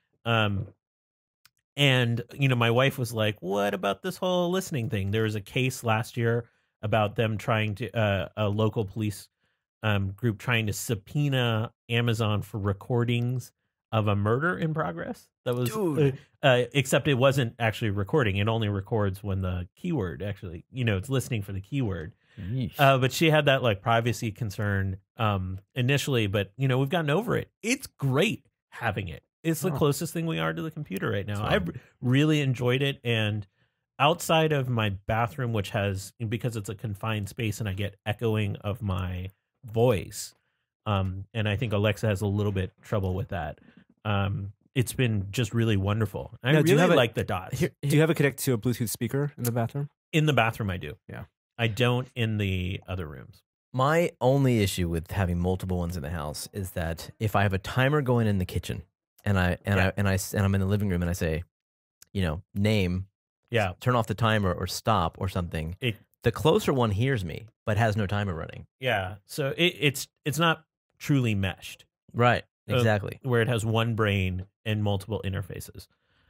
And, my wife was like, what about this whole listening thing? There was a case last year about them trying to, a local police group trying to subpoena Amazon for recordings of a murder in progress. That was, except it wasn't actually recording. It only records when the keyword actually, it's listening for the keyword. But she had that privacy concern initially, but we've gotten over it. It's great having it. It's the closest thing we are to the computer right now. I really enjoyed it. And outside of my bathroom, which has, because it's a confined space and I get echoing of my voice, and I think Alexa has a little bit trouble with that. It's been just really wonderful. I really like the Dots. Do you have it connected to a Bluetooth speaker in the bathroom? In the bathroom, I do. Yeah. I don't in the other rooms. My only issue with having multiple ones in the house is that if I have a timer going in the kitchen and I'm in the living room and I say, name, Yeah. turn off the timer or stop or something, the closer one hears me but has no timer running. Yeah. So it's not truly meshed. Right. Exactly. Where it has one brain and multiple interfaces.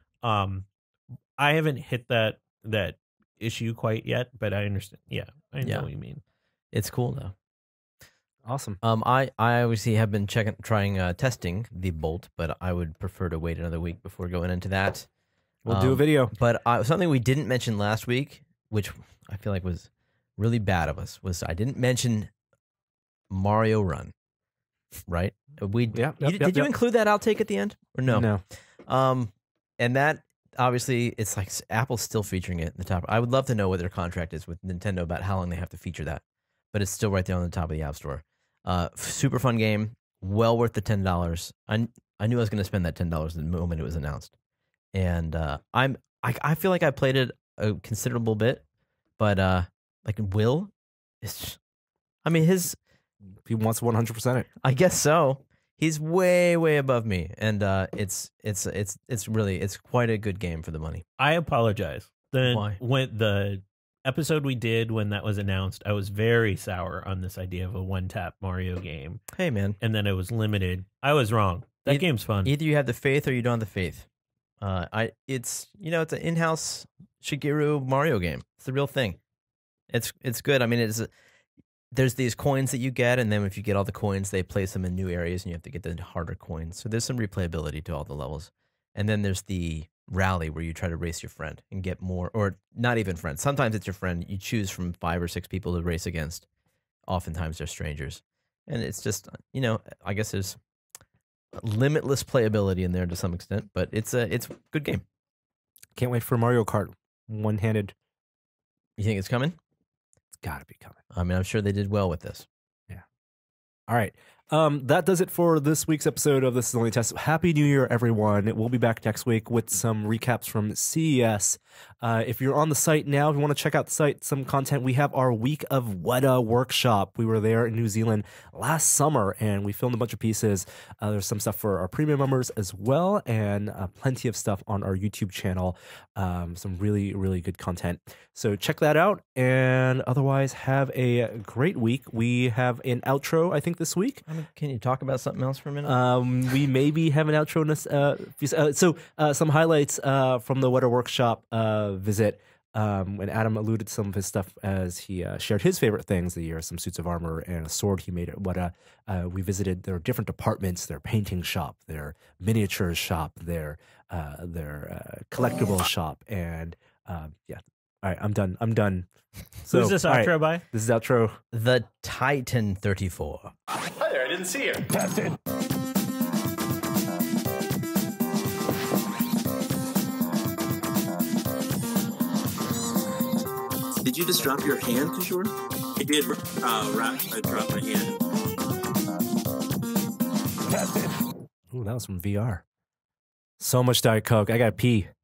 I haven't hit that issue quite yet, but I understand. Yeah, I know what you mean. It's cool though. Awesome. I obviously have been trying testing the Bolt, but I would prefer to wait another week before going into that. We'll do a video. But something we didn't mention last week, which I feel like was really bad of us, was I didn't mention Mario Run. Right? Did you include that outtake at the end or no? No. And that obviously it's like Apple's still featuring it in the top. I would love to know what their contract is with Nintendo about how long they have to feature that, but it's still right there on the top of the App Store. Super fun game, well worth the $10. I knew I was going to spend that $10 the moment it was announced, and I feel like I played it a considerable bit, but like Will, He wants 100% it. I guess so. He's way, way above me, and it's quite a good game for the money. I apologize. Why? When the episode we did when that was announced, I was very sour on this idea of a one-tap Mario game. Hey, man. And then it was limited. I was wrong. That game's fun. Either you have the faith or you don't have the faith. It's an in-house Shigeru Mario game. It's the real thing. It's good. I mean, there's these coins that you get, and then if you get all the coins, they place them in new areas, and you have to get the harder coins. So there's some replayability to all the levels. And then there's the rally where you try to race your friend and get more, or not even friends. Sometimes it's your friend. You choose from 5 or 6 people to race against. Oftentimes they're strangers. And it's just, I guess there's limitless playability in there to some extent, but it's a good game. Can't wait for Mario Kart. One-handed. You think it's coming? It's got to be coming. I mean, I'm sure they did well with this. Yeah. All right. That does it for this week's episode of This Is Only a Test. Happy New Year, everyone. We'll be back next week with some recaps from CES. If you're on the site now, if you want to check out the site, some content, we have our Week of Weta workshop. We were there in New Zealand last summer, and we filmed a bunch of pieces. There's some stuff for our premium members as well, and plenty of stuff on our YouTube channel. Some really, really good content. So check that out, and otherwise, have a great week. We have an outro, I think, this week. Can you talk about something else for a minute? We maybe have an outro in this. So some highlights from the Weta workshop visit. When Adam alluded to some of his stuff as he shared his favorite things of the year, some suits of armor and a sword he made at Weta. We visited their different departments, their painting shop, their miniatures shop, their collectibles shop, and yeah. All right, I'm done. So, who's this outro by? This is outro. The Titan 34. Hi there, I didn't see you. That's it. Did you just drop your hand, Kishore? I did. I dropped my hand. That's it. Ooh, that was from VR. So much Diet Coke. I gotta pee.